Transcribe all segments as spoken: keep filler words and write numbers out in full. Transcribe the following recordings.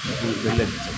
Bell அடிச்சு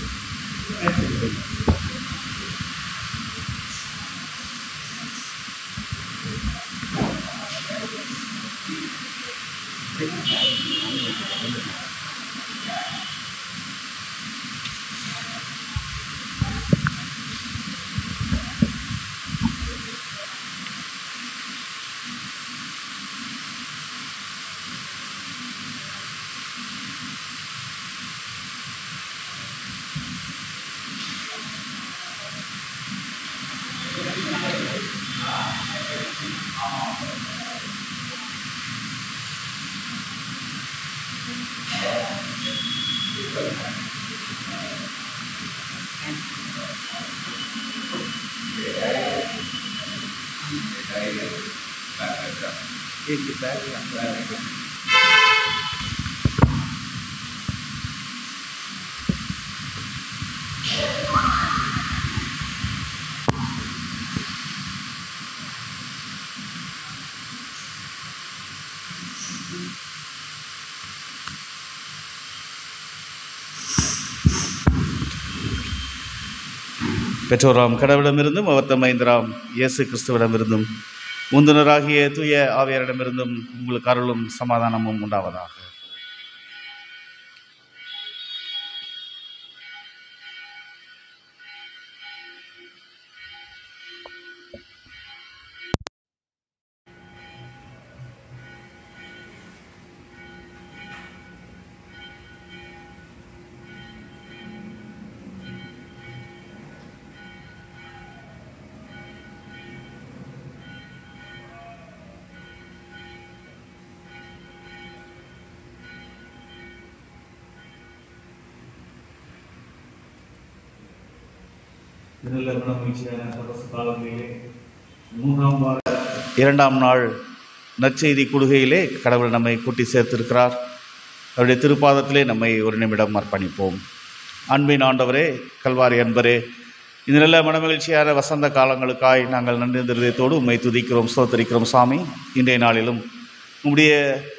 பெற்றோராம் கடவுளிடமிருந்தும் அவர் தம் மைந்தராம் இயேசு கிறிஸ்துவிடமிருந்தும் முந்துனராகிய தூய ஆவியாரிடமிருந்தும் உங்களுக்கு அருளும் சமாதானமும் உண்டாவதாக. மூன்றாம் வார இரண்டாம் நாள் நற்செய்தி கூடுகையிலே கடவுள் நம்மை கூட்டி சேர்த்திருக்கிறார். அவருடைய திருப்பாதத்திலே நம்மை ஒரு நிமிடம் அர்ப்பணிப்போம். அன்பின் ஆண்டவரே, கல்வாரி அன்பரே, இந்த நல்ல மனமகிழ்ச்சியான வசந்த காலங்களுக்காய் நாங்கள் நன்றி இருதயத்தோடு உம்மை துதிக்கிறோம், ஸ்தோத்தரிக்கிறோம். சாமி, இன்றைய நாளிலும் உம்முடைய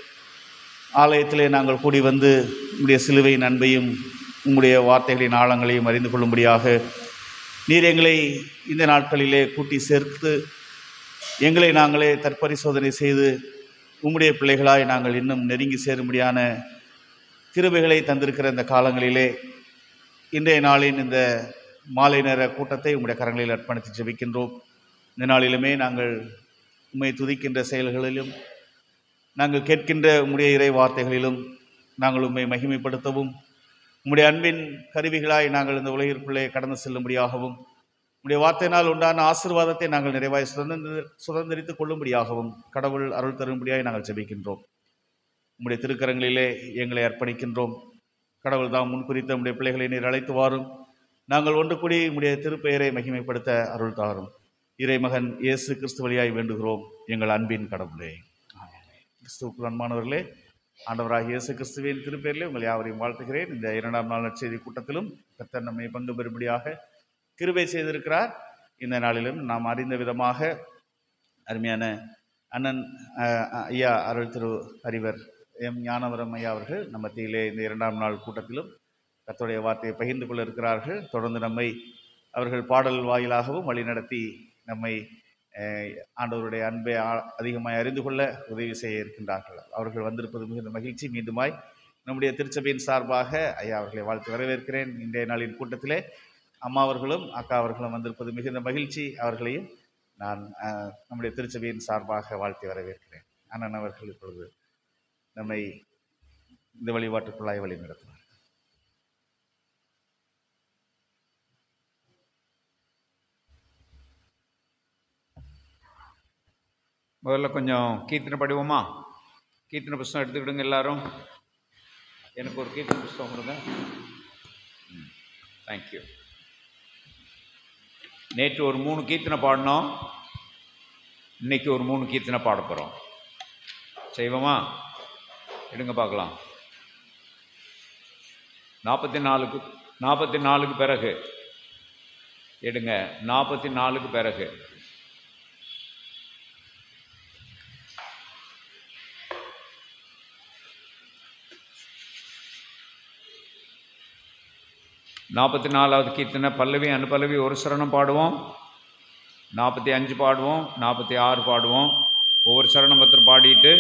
ஆலயத்திலே நாங்கள் கூடி வந்து உம்முடைய சிலுவையின் அன்பையும் உம்முடைய வார்த்தைகளின் ஆழங்களையும் அறிந்து கொள்ளும்படியாக நீர் எங்களை இந்த நாட்களிலே கூட்டி சேர்த்து எங்களை நாங்களே தற்பரிசோதனை செய்து உம்முடைய பிள்ளைகளாய் நாங்கள் இன்னும் நெருங்கி சேரும்படியான கிருபைகளை தந்திருக்கிற இந்த காலங்களிலே இன்றைய நாளின் இந்த மாலை நேர கூட்டத்தை உம்முடைய கரங்களில் அர்ப்பணித்து ஜெபிக்கின்றோம். இந்த நாளிலுமே நாங்கள் உம்மை துதிக்கின்ற செயல்களிலும் நாங்கள் கேட்கின்ற உம்முடைய இறை வார்த்தைகளிலும் நாங்கள் உம்மை மகிமைப்படுத்தவும் உம்முடைய அன்பின் கருவிகளாய் நாங்கள் இந்த உலகிற்குள்ளே கடந்து செல்லும்படியாகவும் உம்முடைய வார்த்தையினால் உண்டான ஆசீர்வாதத்தை நாங்கள் நிறைவாய் சுதந்திர சுதந்திரித்துக் கொள்ளும்படியாகவும் கடவுள் அருள் தரும்படியாய் நாங்கள் ஜெபிக்கின்றோம். உம்முடைய திருக்கரங்களிலே எங்களை அர்ப்பணிக்கின்றோம். கடவுள் தாம் முன்குறித்த உம்முடைய பிள்ளைகளை நீர் அழைத்து வாரும். நாங்கள் ஒன்று கூடி உம்முடைய திருப்பெயரை மகிமைப்படுத்த அருள் தாரும். இறைமகன் இயேசு கிறிஸ்து வழியாய் வேண்டுகிறோம் எங்கள் அன்பின் கடவுளே. கிறிஸ்துவுக்கு அன்பானவர்களே, ஆண்டவராகிய இயேசு கிறிஸ்துவின் திருப்பெயரிலே உங்கள் யாவரையும் வாழ்த்துகிறேன். இந்த இரண்டாம் நாள் நற்செய்தி கூட்டத்திலும் கர்த்தர் நம்மை பங்கு பெறும்படியாக கிருபை செய்திருக்கிறார். இந்த நாளிலும் நாம் அறிந்த விதமாக அருமையான அண்ணன் ஐயா அருள் திரு அறிவர் எம் ஞானவரம் ஐயா அவர்கள் நம்ம மத்தியிலே இந்த இரண்டாம் நாள் கூட்டத்திலும் கர்த்தருடைய வார்த்தையை பகிர்ந்து கொள்ள இருக்கிறார்கள். தொடர்ந்து நம்மை அவர்கள் பாடல் வாயிலாகவும் வழிநடத்தி நம்மை ஆண்டவருடைய அன்பை அதிகமாய் அறிந்து கொள்ள உதவி செய்ய இருக்கின்றார்கள். அவர்கள் வந்திருப்பது மிகுந்த மகிழ்ச்சி. மீண்டுமாய் நம்முடைய திருச்சபையின் சார்பாக ஐயா அவர்களை வாழ்த்து வரவேற்கிறேன். இன்றைய நாளின் கூட்டத்திலே அம்மா அவர்களும் அக்கா அவர்களும் வந்திருப்பது மிகுந்த மகிழ்ச்சி. அவர்களையும் நான் நம்முடைய திருச்சபையின் சார்பாக வாழ்த்தி வரவேற்கிறேன். அண்ணன் அவர்கள் இப்பொழுது நம்மை இந்த வழிபாட்டுக்குள்ளாய் வழி நடத்துவார். முதல்ல கொஞ்சம் கீர்த்தனை படிவோமா? கீர்த்தனை புஸ்தகம் எடுத்துக்கிடுங்க எல்லாரும். எனக்கு ஒரு கீர்த்தனை புஸ்தகம் கொடுங்க. தேங்க்யூ. நேற்று ஒரு மூணு கீர்த்தனை பாடினோம். இன்னைக்கு ஒரு மூணு கீர்த்தனை பாட போகிறோம். செய்வோமா? எடுங்க பார்க்கலாம். நாற்பத்தி நாலுக்கு நாற்பத்தி நாலுக்கு பிறகு எடுங்க. நாற்பத்தி நாலுக்கு பிறகு நாற்பத்தி நாலாவது கீர்த்தனை பல்லவி அனுபல்லவி ஒரு சரணம் பாடுவோம், நாற்பத்தி அஞ்சு பாடுவோம், நாற்பத்தி ஆறு பாடுவோம். ஒவ்வொரு சரணம் பத்திரம் பாடிட்டு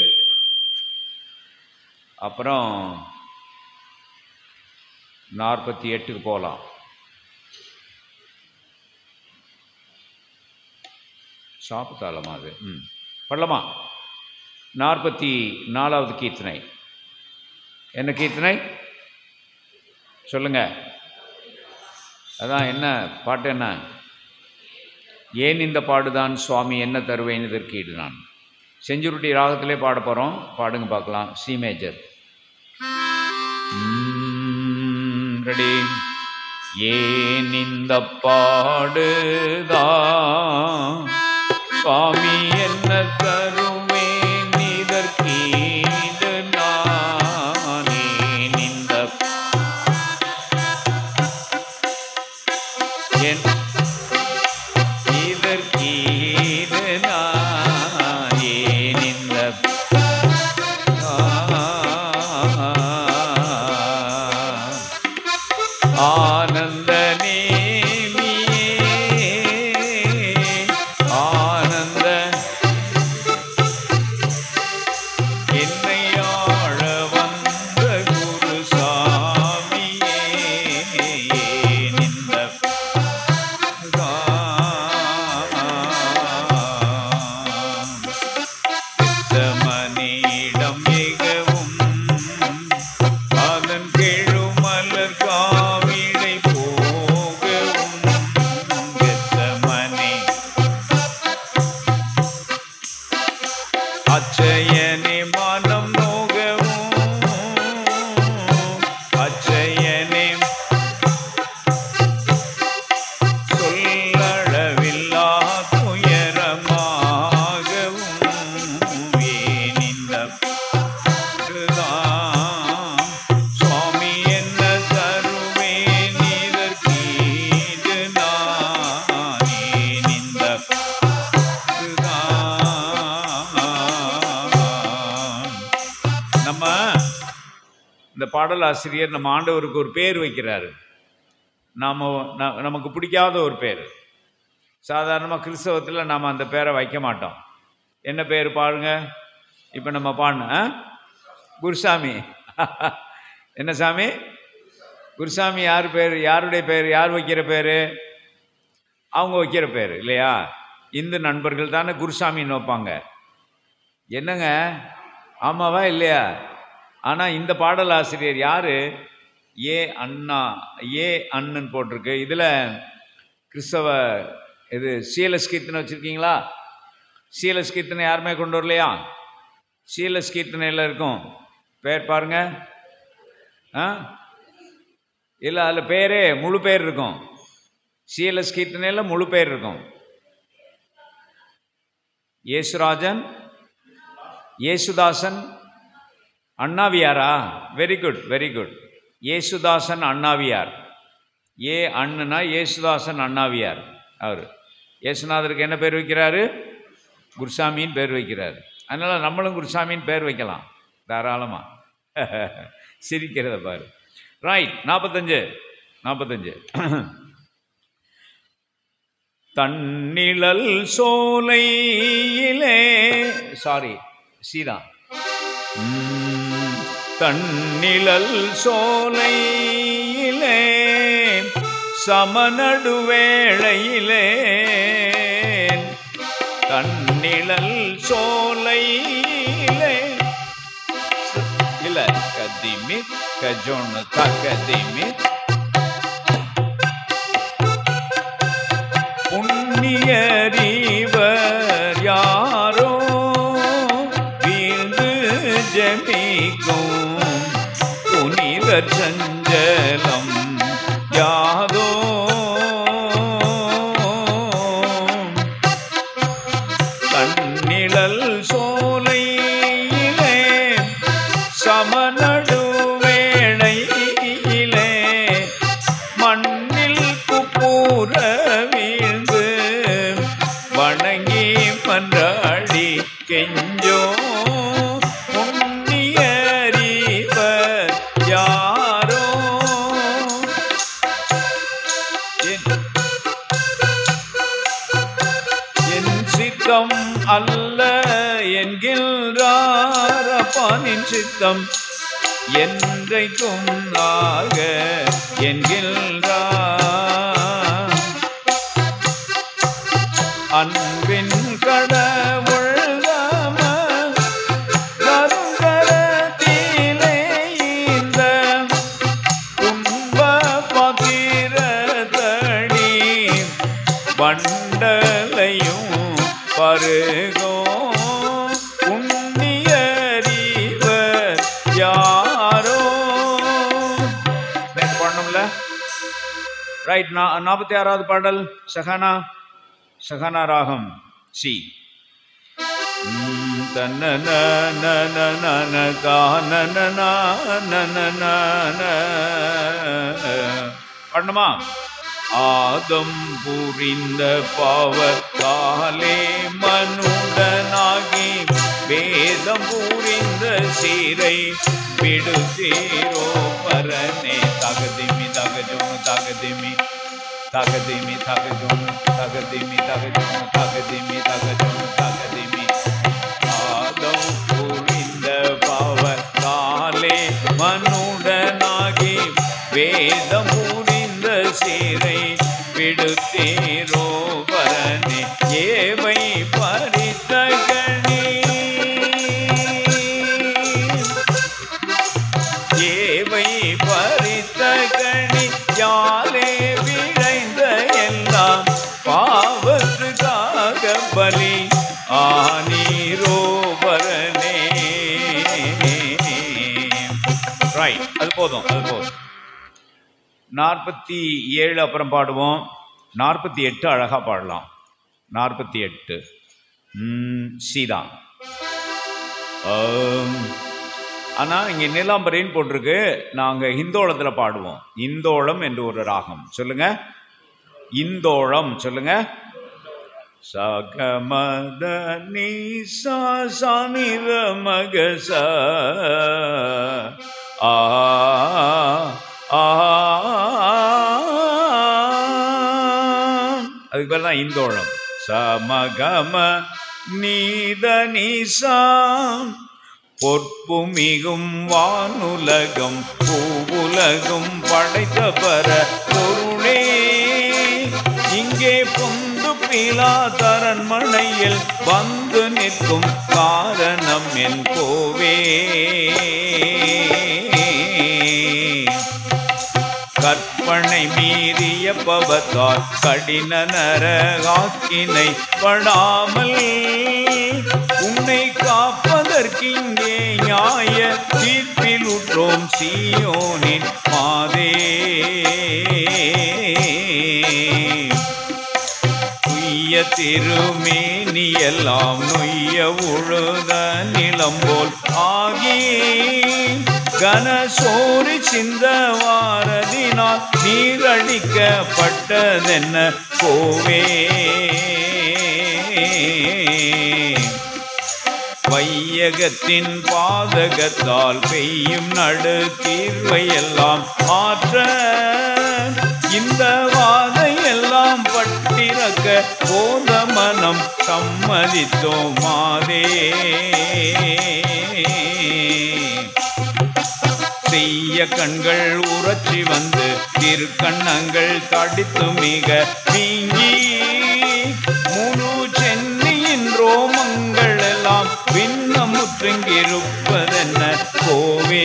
அப்புறம் நாற்பத்தி எட்டுக்கு போகலாம். சாப்பிட்டாலமா அது ம் படலாமா? நாற்பத்தி நாலாவது கீர்த்தனை என்ன கீர்த்தனை சொல்லுங்க? அதான் என்ன பாட்டு? என்ன? ஏன் இந்த பாடுதான் சுவாமி என்ன தருவேன் இதற்கீடு நான். செஞ்சுருட்டி ராகத்திலே பாட போகிறோம், பாடுங்க பார்க்கலாம். C major. ரெடி. ஏன் இந்த பாடுதான் சுவாமி என்ன தருவேன் இதற்கீடு நானே இந்த என் இதற்கீடு நான் ஏன் இந்த ஆனந்த அச்சயனே மனம் நோகவும் அச்சயனே சொல்லளவில்லா துயரமாகவும் ஏன் இந்த சுவாமி என்ன தருவேன் இதற்கீடு நான் ஏன் இந்த இந்த பாடலாசிரியர் நம்ம ஆண்டவருக்கு ஒரு பேர் வைக்கிறாரு. நாம் நமக்கு பிடிக்காத ஒரு பேர். சாதாரணமாக கிறிஸ்தவத்தில் நாம் அந்த பேரை வைக்க மாட்டோம். என்ன பேர் பாருங்க? இப்போ நம்ம பாடின குருசாமி. என்ன சாமி? குருசாமி யார் பேர்? யாருடைய பேர்? யார் வைக்கிற பேர்? அவங்க வைக்கிற பேர் இல்லையா? இந்து நண்பர்கள் தானே குருசாமின்னு வைப்பாங்க. என்னங்க ஆமாவா இல்லையா? ஆனால் இந்த பாடலாசிரியர் யார்? ஏ அண்ணா, ஏ அண்ணன் போட்டிருக்கு. இதில் கிறிஸ்தவ இது சீலஸ் கீர்த்தனை வச்சுருக்கீங்களா? சீலஸ் கீர்த்தனை யாருமே கொண்டு வரலையா? சீலஸ் கீர்த்தனையில் இருக்கும் பேர் பாருங்க. ஆ இல்லை, அதில் பேரே முழு பேர் இருக்கும். சீலஸ் கீர்த்தனையில் முழு பேர் இருக்கும். ஏசுராஜன், ஏசுதாசன், அண்ணாவியாரா? Very good, very good. Yesudasan Annaviyar. ஏ அண்ணனா ஏசுதாசன் அண்ணாவியார். அவர் ஏசுநாதருக்கு என்ன பேர் வைக்கிறாரு? குருசாமின்னு பேர் வைக்கிறார். அதனால் நம்மளும் குருசாமின்னு பேர் வைக்கலாம் தாராளமாக. சிரிக்கிறத பாரு. ரைட். நாற்பத்தஞ்சு நாற்பத்தஞ்சு தன்னிழல் சோலையிலே, சாரி சீதா, தன்னிழல் சோலையிலே சமநடுவேளையிலே, தன்னிழல் சோலையிலே இல்ல கதிமி கஜோன் தகதிமி புண்ணியரீவர் யாரோ வீழ்ந்து ஜெபிக்கும் புனிதர் சஞ்சலம் யாதோ தன்னிழல் சோலையிலே சமநடுவேளையிலே மண்ணில் குப்புற வீழ்ந்து வணங்கி மன்றாடி கெஞ்சோ புண்ணியரீவர் யாரோ என்கின்றாரப்பானின் சித்தம் என்றைக்கும் ஆக என்கின்றார். அன்பின் கடவுள் கருங்கரத்திலே இந்த துன்ப பகிரதடி வண்டலையும் பருகோ புண்ணியறிவர் யாரோ. பண்ணணும்ல ரைட். நாற்பத்தி ஆறாவது பாடல் சஹானா சஹானா ராகம் சி. பண்ணணுமா? ஆதம் புரிந்த பாவத்தாலே மனுடனாகி வேதம் புரிந்த சீரை விடுதீரோ பரனே. தகதிமி தகஜோனு தகதிமி தகதிமி தகஜோனு தகதிமி தகஜோனு தகதிமி தகஜோனு தகதிமி. ஆதம் புரிந்த பாவத்தாலே மனுடனாகி வேதம் புரிந்த சீரை விடுத்தீரோ பரனே. ஏவை பறித்த கணி ஏவை பறித்த கணி யாலே விளைந்த எல்லாம் பாவத்துக்காக பலி ஆனீரோ பரனே. ரைட், அது போதும் அது போதும். நாற்பத்தி ஏழு அப்புறம் பாடுவோம். நாற்பத்தி எட்டு அழகா பாடலாம். நாற்பத்தி எட்டு சீதா. ஆனால் இங்கே நீலாம்பரின்னு போட்டிருக்கு. நாங்கள் இந்தோளத்தில் பாடுவோம். இந்தோளம் என்று ஒரு ராகம். சொல்லுங்க, இந்தோளம் சொல்லுங்க. சகமத நீசா சானிர மகச ஆ அதுக்கு பேர் தான் இந்தோளம். சமகம நீத நீசாம் பொற்புமிகும் வானுலகம் பூவுலகும் படைத்த பர பொருளே. இங்கே பொந்து பிலா தரண்மனையில் வந்து நிற்கும் காரணம் என் கோவே. கற்பனை மீறிய பவத்தால் கடின நரகாக்கினை படாமல் உன்னை காப்பதற்கிங்கே நியாய தீர்ப்பில் உற்றோம் சீயோனின் மாதே. துய்ய திருமேனி எல்லாம் நொய்ய உழுத நிலம்போல் ஆகி கனசோரி சிந்த வாரதினால் நீரடிக்கப்பட்டதென்ன கோவே. வையகத்தின் பாதகத்தால் பெய்யும் நடு தீர்வையெல்லாம் ஆற்ற இந்த வாதையெல்லாம் பட்டிறக்க போத மனம் சம்மதித்தோம் மாதே. செய்ய கண்கள் உறச்சி வந்து திருக்கண்ணங்கள் தடித்து மிக வீங்கி முழு சென்னியின் ரோமங்கள் எல்லாம் பின்னமுற்றுங்கிருப்பதென்ன கோவே.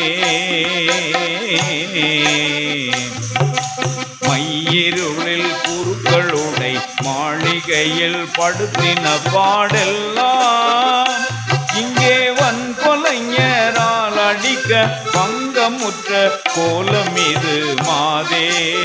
மையிருளில் குருக்களுடை மாளிகையில் படுத்தின பாடெல்லாம் இங்கே வன் கொலைஞரால் அடிக்க பங்கமுற்ற கோலம் இது மாதே.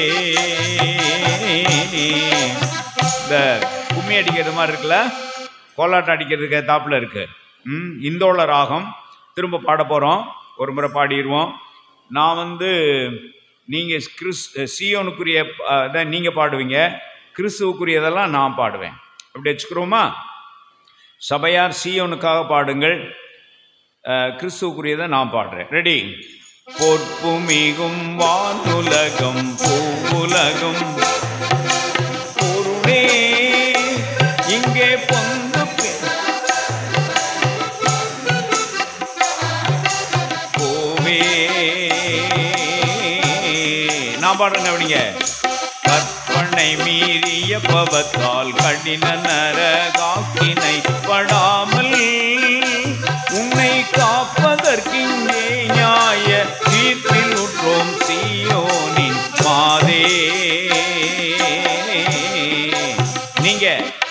இந்த கும்மி அடிக்கிறது மாதிரி இருக்குல்ல, கோலாட்டம் அடிக்கிறதுக்கு தாப்புல இருக்கு. ம் இந்தோள ராகம் திரும்ப பாட போகிறோம். ஒரு முறை பாடிடுவோம். நான் வந்து நீங்கள் கிறிஸ் சியோனுக்குரிய தான் நீங்கள் பாடுவீங்க, கிறிஸ்துவுக்குரியதெல்லாம் நான் பாடுவேன். அப்படி வச்சுக்கிறோமா? சபையார் சியோனுக்காக பாடுங்கள், கிறிஸ்துவுக்குரியதை நான் பாடுறேன். ரெடி? பொற்புமிகும் வானுலகம் பூவுலகம் பொருளே இங்கே பொந்து நான் பாடுறேன் அப்படிங்க. கற்பனை மீறிய பவத்தால் கடின நரகாக்கினை படாமல் உன்னை காப்பதற்கிங்கே நியாய தீர்ப்பில் உற்றோம் சீயோனின் மாதே. நீங்க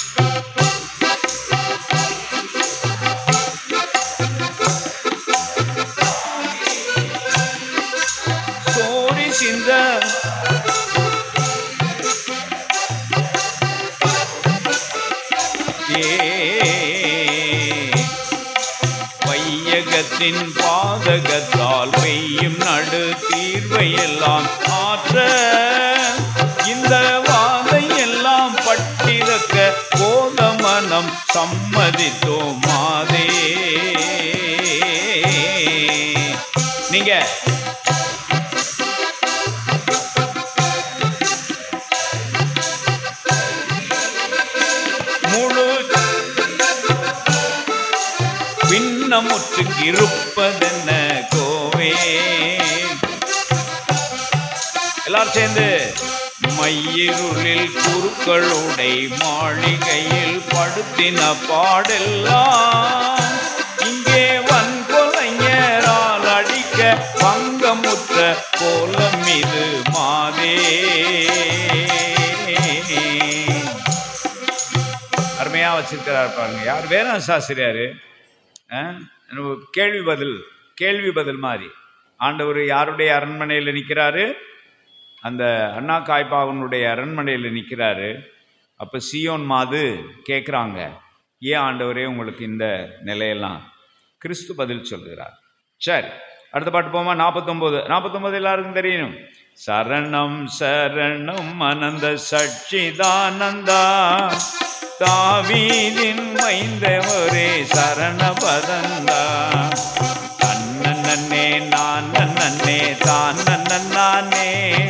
சோரி சிந்த வையகத்தின் பாதகத்தால் பெய்யும் நடு தீர்வையெல்லாம் ஆற்ற இந்த வாதை எல்லாம் பட்டிருக்க போத மனம் சம்மதித்தோம் மாதே. நீங்க விண்ணமுற்றுக்கு இருப்பதென்ன கோவே. எல்லாரும் சேர்ந்து மையிருளில் குருக்களுடை மாளிகையில் படுத்தின பாடெல்லாம் இங்கே வன்கொலைஞரால் அடிக்க பங்கமுற்ற கோலம் மீது மாதே. அருமையா வச்சிருக்கிறார் பாருங்க. யார்? வேணாம் சாஸ்திரியாரு. கேள்வி பதில் கேள்வி பதில் மாதிரி ஆண்டவர் யாருடைய அரண்மனையில் நிற்கிறாரு? அந்த அண்ணா காய்பாகனுடைய அரண்மனையில் நிற்கிறாரு. அப்போ சியோன் மாது கேட்குறாங்க, ஏன் ஆண்டவரே உங்களுக்கு இந்த நிலையெல்லாம்? கிறிஸ்து பதில் சொல்கிறார். சரி, அடுத்த பாட்டு போமா. நாற்பத்தொம்போது நாற்பத்தொம்போது எல்லாருக்கும் தெரியணும். சரணம் சரணம் அனந்த சச்சிதானந்தா தாவீதின் மைந்தவரே சரண பதந்தா. தன்னே நான் நன்னே தான் நன்னானே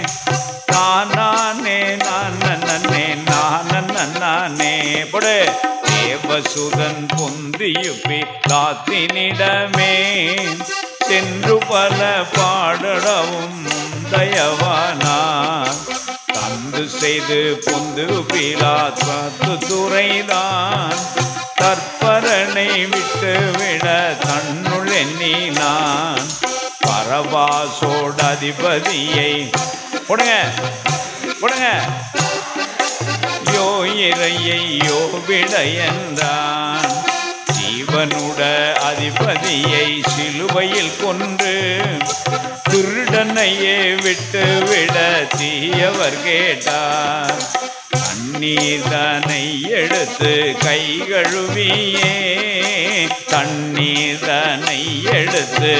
தானே நான் நன்னே நான் நன்னானே. பொடு தேவசுதன் பொந்தியுப்பி தாத்தினிடமே சென்று பல பாடவும் தயவானா தந்து செய்து பொந்து பிலாத்து துறைதான் தற்பரனை விட்டு விட தன்னுள் எண்ணினான் பரபாசோட அதிபதியை. போடுங்க போடுங்க. யோ இறையை யோ விட என்றான் ஜீவனுட அதிபதியை சிலுவையில் கொன்று திருடனையே விட்டு விட தீயவர் கேட்டார். தண்ணீர்தனை எடுத்து கை கழுவியே தண்ணீர்தனை எடுத்து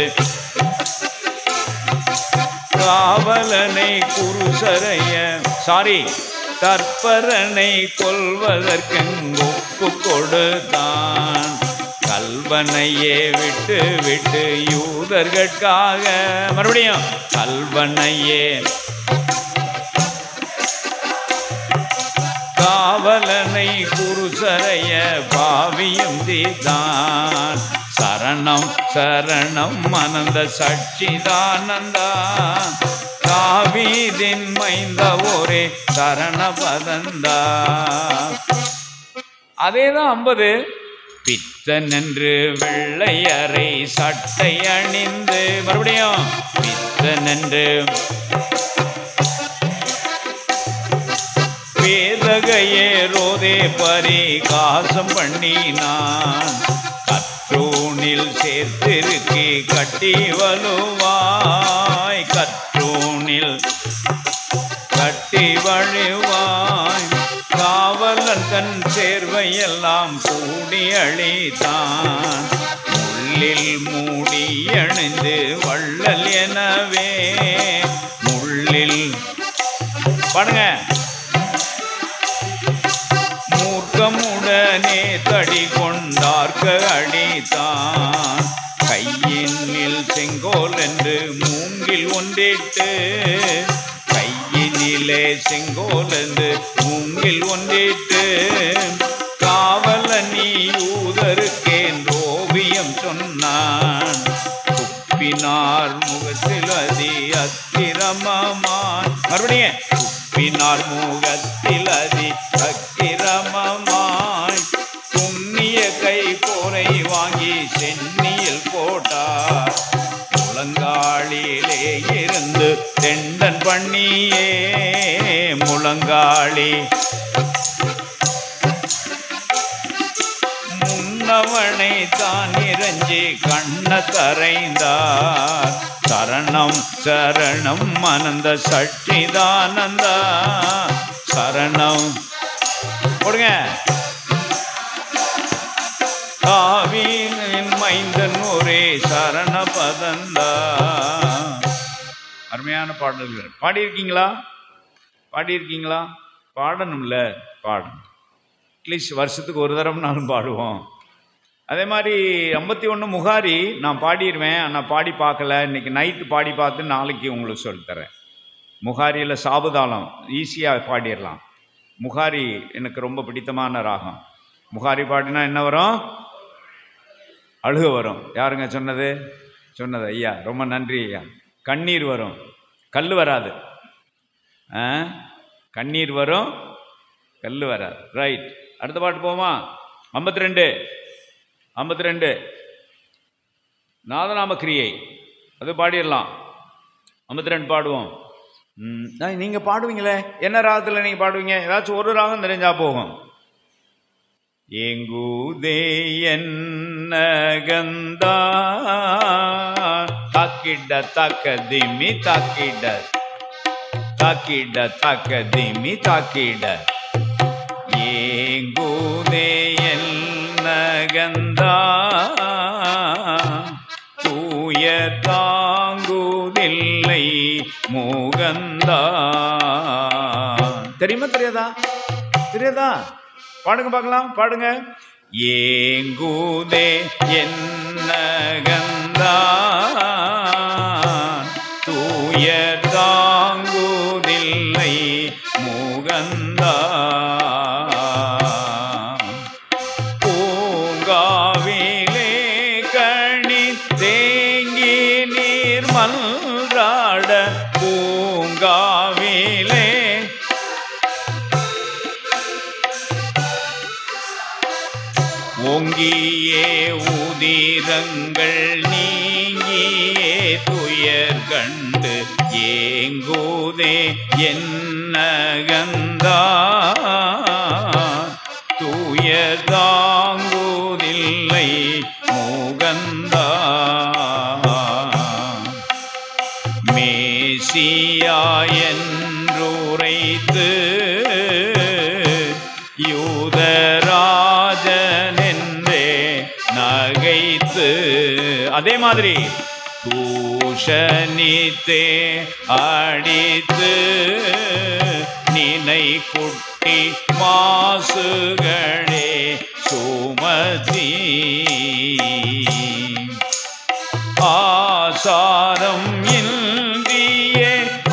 காவலனை குருசரைய சாரி தற்பரனை கொல்வதற்கு ஒப்பு கொடுத்தான். கல்வனையே விட்டு விட்டு யூதர்கட்காக மறுபடியும் கல்வனையே காவலனை குருசரைய பாவியும் தீதான். சரணம் சரணம் அனந்த சச்சிதானந்தா தாவீதின் மைந்தவோரே சரண பதந்தா. அதேதான் ஐம்பது. பித்தன் என்று வெள்ளையரை சட்டை அணிந்து மறுபடியும் பித்தன் என்று பேதகையே ரோதே பரிகாசம் பண்ணினான். கற்றூனில் சேர்த்திருக்கி கட்டி வலுவாய் கற்றூனில் கட்டி வழுவாய் காவலன் தன் சேர்வையெல்லாம் கூடி அழித்தான். முள்ளில் மூடி அணிந்து வள்ளல் எனவே முள்ளில் பாடுங்க மூர்க்கமுடனே தடி கொண்டார்க்க அடித்தான். கையினில் செங்கோல் என்று மூங்கில் ஒன்றிட்டு கையினிலே செங்கோல் என்று மூங்கில் ஒன்றிட்டு காவலனி யூதருக்கேன் ஓவியம் சொன்னான். துப்பினார் முகத்தில் அதி அக்கிரமமாய் மறுபடியும் துப்பினார் முகத்தில் அதி அக்கிரமமாய் துண்ணிய கை போரை வாங்கி சென்னியில் போட்டார் முழங்காலிலே இருந்து தெண்டன் பண்ணியே முழங்காளி முன்னவனை தான் இறைஞ்சி கண்ண தரைந்தார் சரணம் சரணம் அனந்த சச்சிதானந்தா சரணம் போடுங்க காவியின் மைந்தன் ஒரே சரண பதந்தா. அருமையான பாடல்கள் பாடியிருக்கீங்களா? பாடியிருக்கீங்களா? பாடணும்ல, பாடணும். அட்லீஸ்ட் வருஷத்துக்கு ஒரு தடவை நானும் பாடுவோம். அதே மாதிரி ஐம்பத்தி ஒன்று முகாரி நான் பாடிடுவேன், ஆனால் பாடி பார்க்கல. இன்றைக்கி நைட்டு பாடி பார்த்து நாளைக்கு உங்களுக்கு சொல்லித்தரேன். முகாரியில் சாபுதாளம் ஈஸியாக பாடிடலாம். முகாரி எனக்கு ரொம்ப பிடித்தமான ராகம். முகாரி பாடினா என்ன வரும்? அழுக வரும். யாருங்க சொன்னது? சொன்னது ஐயா, ரொம்ப நன்றி ஐயா. கண்ணீர் வரும், கல் வராது. கண்ணீர் வரும், கல் வராது. ரைட், அடுத்த பாட்டு போமா? ஐம்பத்தி ரெண்டு ஐம்பத்தி ரெண்டு நாதநாம கிரியை, அது பாடிடலாம். ஐம்பத்தி ரெண்டு பாடுவோம். ம் நீங்கள் பாடுவீங்களே, என்ன ராகத்தில் நீங்கள் பாடுவீங்க? ஏதாச்சும் ஒரு ராகம் தெரிஞ்சா போகும். எங்கூதே என்னகந்தா தாக்கிட தாக்க திமி தாக்கிட தாக்கிட தாக்க திமி தாக்கிட ஏங்கூதே என்னகந்தா தூய தாங்குதில்லை மூகந்தா. தெரியுமா தெரியாதா? தெரியாதா? பாடுங்க பார்க்கலாம், பாடுங்க. ஏங்கூதே என்னகந்தா தூய தாங்குதில்லை முகந்தா பூங்காவிலே கணி தேங்கி நீர் மன்றாட பூங்காவிலே ஓங்கியே உதிரங்கள் நீங்கியே துயர் கண்டு ஏங்கூதே என்னகந்தா துயர் தாங்குதில்லை மூகந்தா. மேசியா என்றுரைத்து யூதராஜன் என்றே நகைத்து, அதே மாதிரி தூஷணித்தே அடித்து நினை குட்டி மாசுகளே சுமதி ஆசாரம் இன்றியே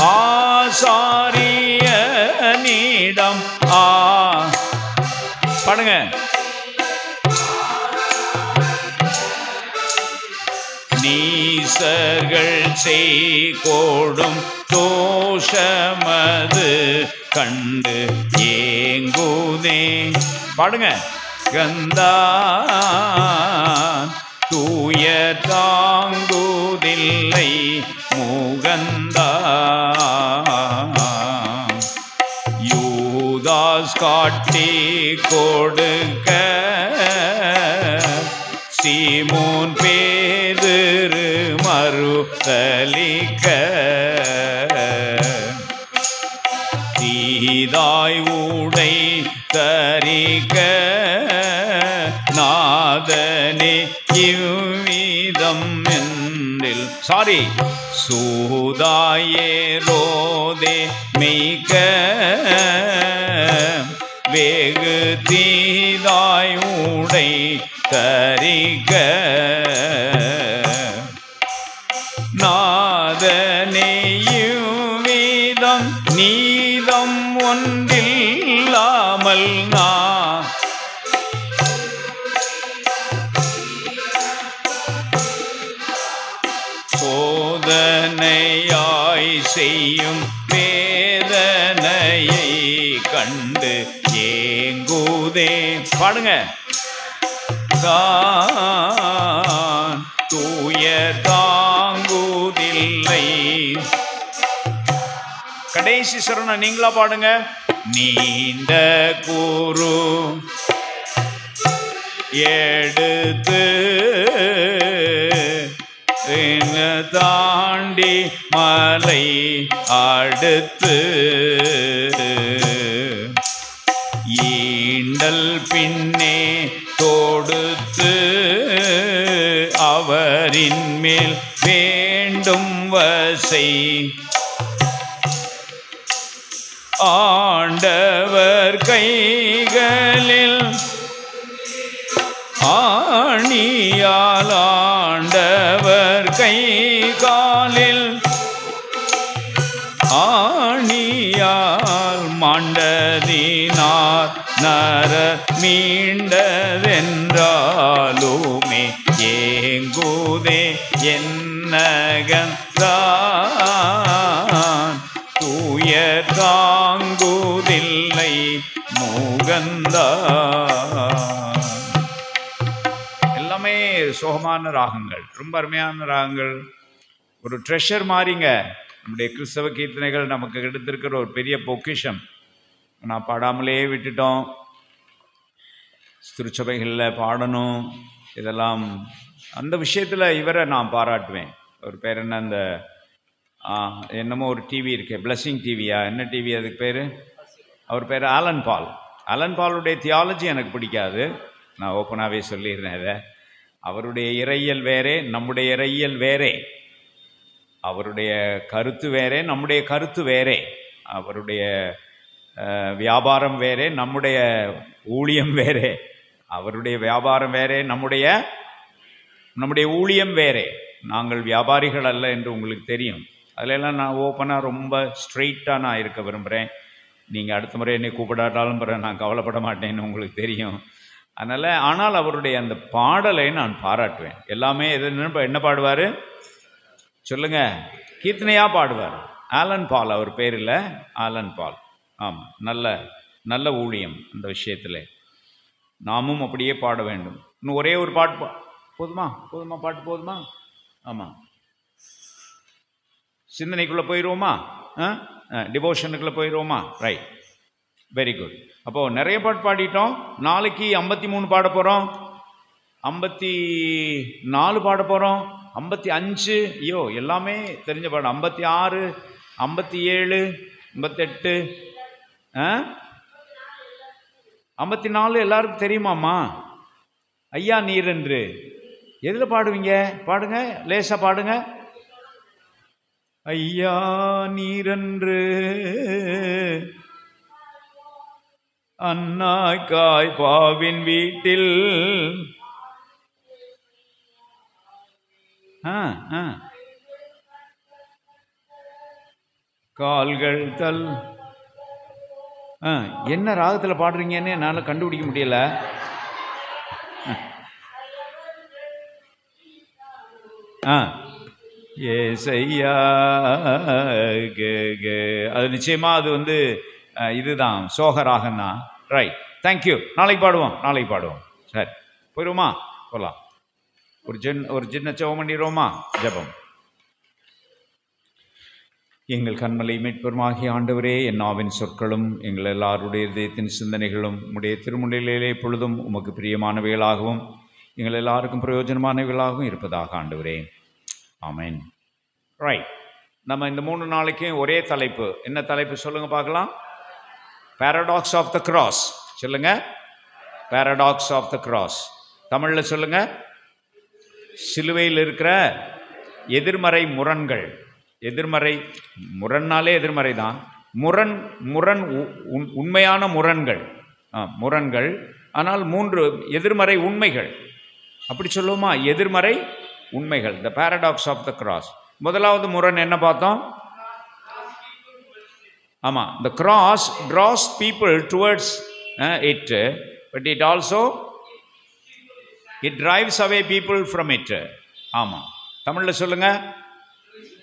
ஆசாரிய நீடம் ஆ பாடுங்க. நீசர்கள் செய்கோடும் தோஷமது கண்டு ஏங்கூதே பாடுங்க. கந்தா தூய தாங்குதில்லை முகந்தா. யூதாஸ் காட்டி கொடுக்க சீமோன் பேதுரு மறுதலிக்க தீதாய் ஊடை தரிக்க நாதனே இவ்விதம் என்றில் சாரி சூதாயே ரோதே மெய்க வேகு தீதாய் ஊடை தரிக நாதனேயுவிதம் நீதம் ஒன்றில்லாமல் நான் சோதனையாய் செய்யும் வேதனையை கண்டு ஏங்குதே. பாடுங்க. தான் தூய தாங்குதில்லை. கடைசி சரணம் நீங்களா பாடுங்க. நீண்ட கூறு எடுத்து தாண்டி மலை அடுத்து ஈண்டல் பின்னே தொடுத்து அவரின் மேல் வேண்டும் வசை ஆண்டவர் கைகளில் ஆணியால் ஆண்டவர் கை காலில் ஆணியால் மாண்டதினார் நர மீண்டதென்றாலுமே ஏங்குதே என்னகந்தான் தூய தாங்குதில்லை முகந்தான். எல்லாமே சோகமான ராகங்கள், ரொம்ப அருமையான ராகங்கள். ஒரு ட்ரெஷர் மாதிரிங்க நம்முடைய கிறிஸ்தவ கீர்த்தனைகள் நமக்கு எடுத்திருக்கிற ஒரு பெரிய பொக்கிஷம். நான் பாடாமலே விட்டுட்டோம். திருச்சபைகளில் பாடணும் இதெல்லாம். அந்த விஷயத்தில் இவரை நான் பாராட்டுவேன். ஒரு பேர் என்ன, அந்த என்னமோ ஒரு டிவி இருக்கு, பிளஸிங் டிவியா என்ன டிவி அதுக்கு பேர், அவர் பேர் ஆலன் பால். ஆலன் பாலுடைய தியாலஜி எனக்கு பிடிக்காது, நான் ஓப்பனாகவே சொல்லிடுறேன். இதை அவருடைய இறையியல் வேறே, நம்முடைய இறையியல் வேறே. அவருடைய கருத்து வேறே, நம்முடைய கருத்து வேறே. அவருடைய வியாபாரம் வேறே, நம்முடைய ஊழியம் வேறே. அவருடைய வியாபாரம் வேறே, நம்முடைய நம்முடைய ஊழியம் வேறே. நாங்கள் வியாபாரிகள் அல்ல என்று உங்களுக்கு தெரியும். அதிலெல்லாம் நான் ஓப்பனாக ரொம்ப ஸ்ட்ரெயிட்டாக நான் இருக்க விரும்புகிறேன். நீங்கள் அடுத்த முறை என்னை கூப்பிடாட்டாலும் பிறகு நான் கவலைப்பட மாட்டேன்னு உங்களுக்கு தெரியும். அதனால் ஆனால் அவருடைய அந்த பாடலை நான் பாராட்டுவேன். எல்லாமே எது என்ன பாடுவார் சொல்லுங்கள், கீர்த்தனையாக பாடுவார். ஆலன் பால் அவர் பேர் இல்லை, ஆலன் பால். ஆமாம், நல்ல நல்ல ஊழியம் அந்த விஷயத்தில். நாமும் அப்படியே பாட வேண்டும். இன்னும் ஒரே ஒரு பாட்டு பா போதுமா போதுமா பாட்டு போதுமா? ஆமாம், சிந்தனைக்குள்ளே போயிடுவோமா? டிவோஷனுக்குள்ளே போயிடுவோமா? Right, very good. அப்போது நிறைய பாட்டு பாடிட்டோம். நாளைக்கு ஐம்பத்தி மூணு பாட போகிறோம், ஐம்பத்தி நாலு பாட போகிறோம், ஐம்பத்தி அஞ்சு, ஐயோ எல்லாமே தெரிஞ்ச பாடம், ஐம்பத்தி ஆறு, ஐம்பத்தி ஏழு, ஐம்பத்தெட்டு, ஐம்பத்தி நாலு எல்லாருக்கும் தெரியுமாம்மா? ஐயா நீர் என்று எதில் பாடுவீங்க? பாடுங்க, லேசா பாடுங்க. ஐயா நீரென்று அன்னாய்க்காய் பாவின் வீட்டில் கால்கள் தல். என்ன ராகத்தில் பாடுறீங்கன்னு என்னால் கண்டுபிடிக்க முடியல. ஆ ஏசையா, அது நிச்சயமாக அது வந்து இதுதான் சோகராகம் தான். Right, thank you. நாளைக்கு பாடுவோம், நாளைக்கு பாடுவோம். சரி, போயிடுவோமா? போகலாம். ஒரு சின்ன ஒரு சின்ன ஜெபம் பண்ணிடுவோமா? ஜெபம். எங்கள் கண்மலை மீட்பருமாகிய ஆண்டவரே, என் நாவின் சொற்களும் எங்கள் எல்லாருடைய இதயத்தின் சிந்தனைகளும் உம்முடைய திருமுன்னிலையிலே எப்பொழுதும் உமக்கு பிரியமானவைகளாகவும் எங்கள் எல்லாருக்கும் பிரயோஜனமானவைகளாகவும் இருப்பதாக ஆண்டவரே. ஆமென். ரைட், நம்ம இந்த மூணு நாளைக்கும் ஒரே தலைப்பு. என்ன தலைப்பு சொல்லுங்க பார்க்கலாம்? Paradox of the cross. சொல்லுங்க, பாரடாக்ஸ் ஆஃப் த கிராஸ். தமிழில் சொல்லுங்க, சிலுவையில் இருக்கிற எதிர்மறை முரண்கள். எதிர்மறை முரண்னாலே எதிர்மறை தான். முரண் முரண் உண்மையான முரண்கள், முரண்கள், ஆனால் மூன்று எதிர்மறை உண்மைகள். அப்படி சொல்லுவோமா? எதிர்மறை உண்மைகள், the paradox of the cross. முதலாவது முரண் என்ன பார்த்தோம்? ஆமாம், the cross draws people towards uh, it, but it also it drives away people from it. ஆமாம், தமிழில் சொல்லுங்க,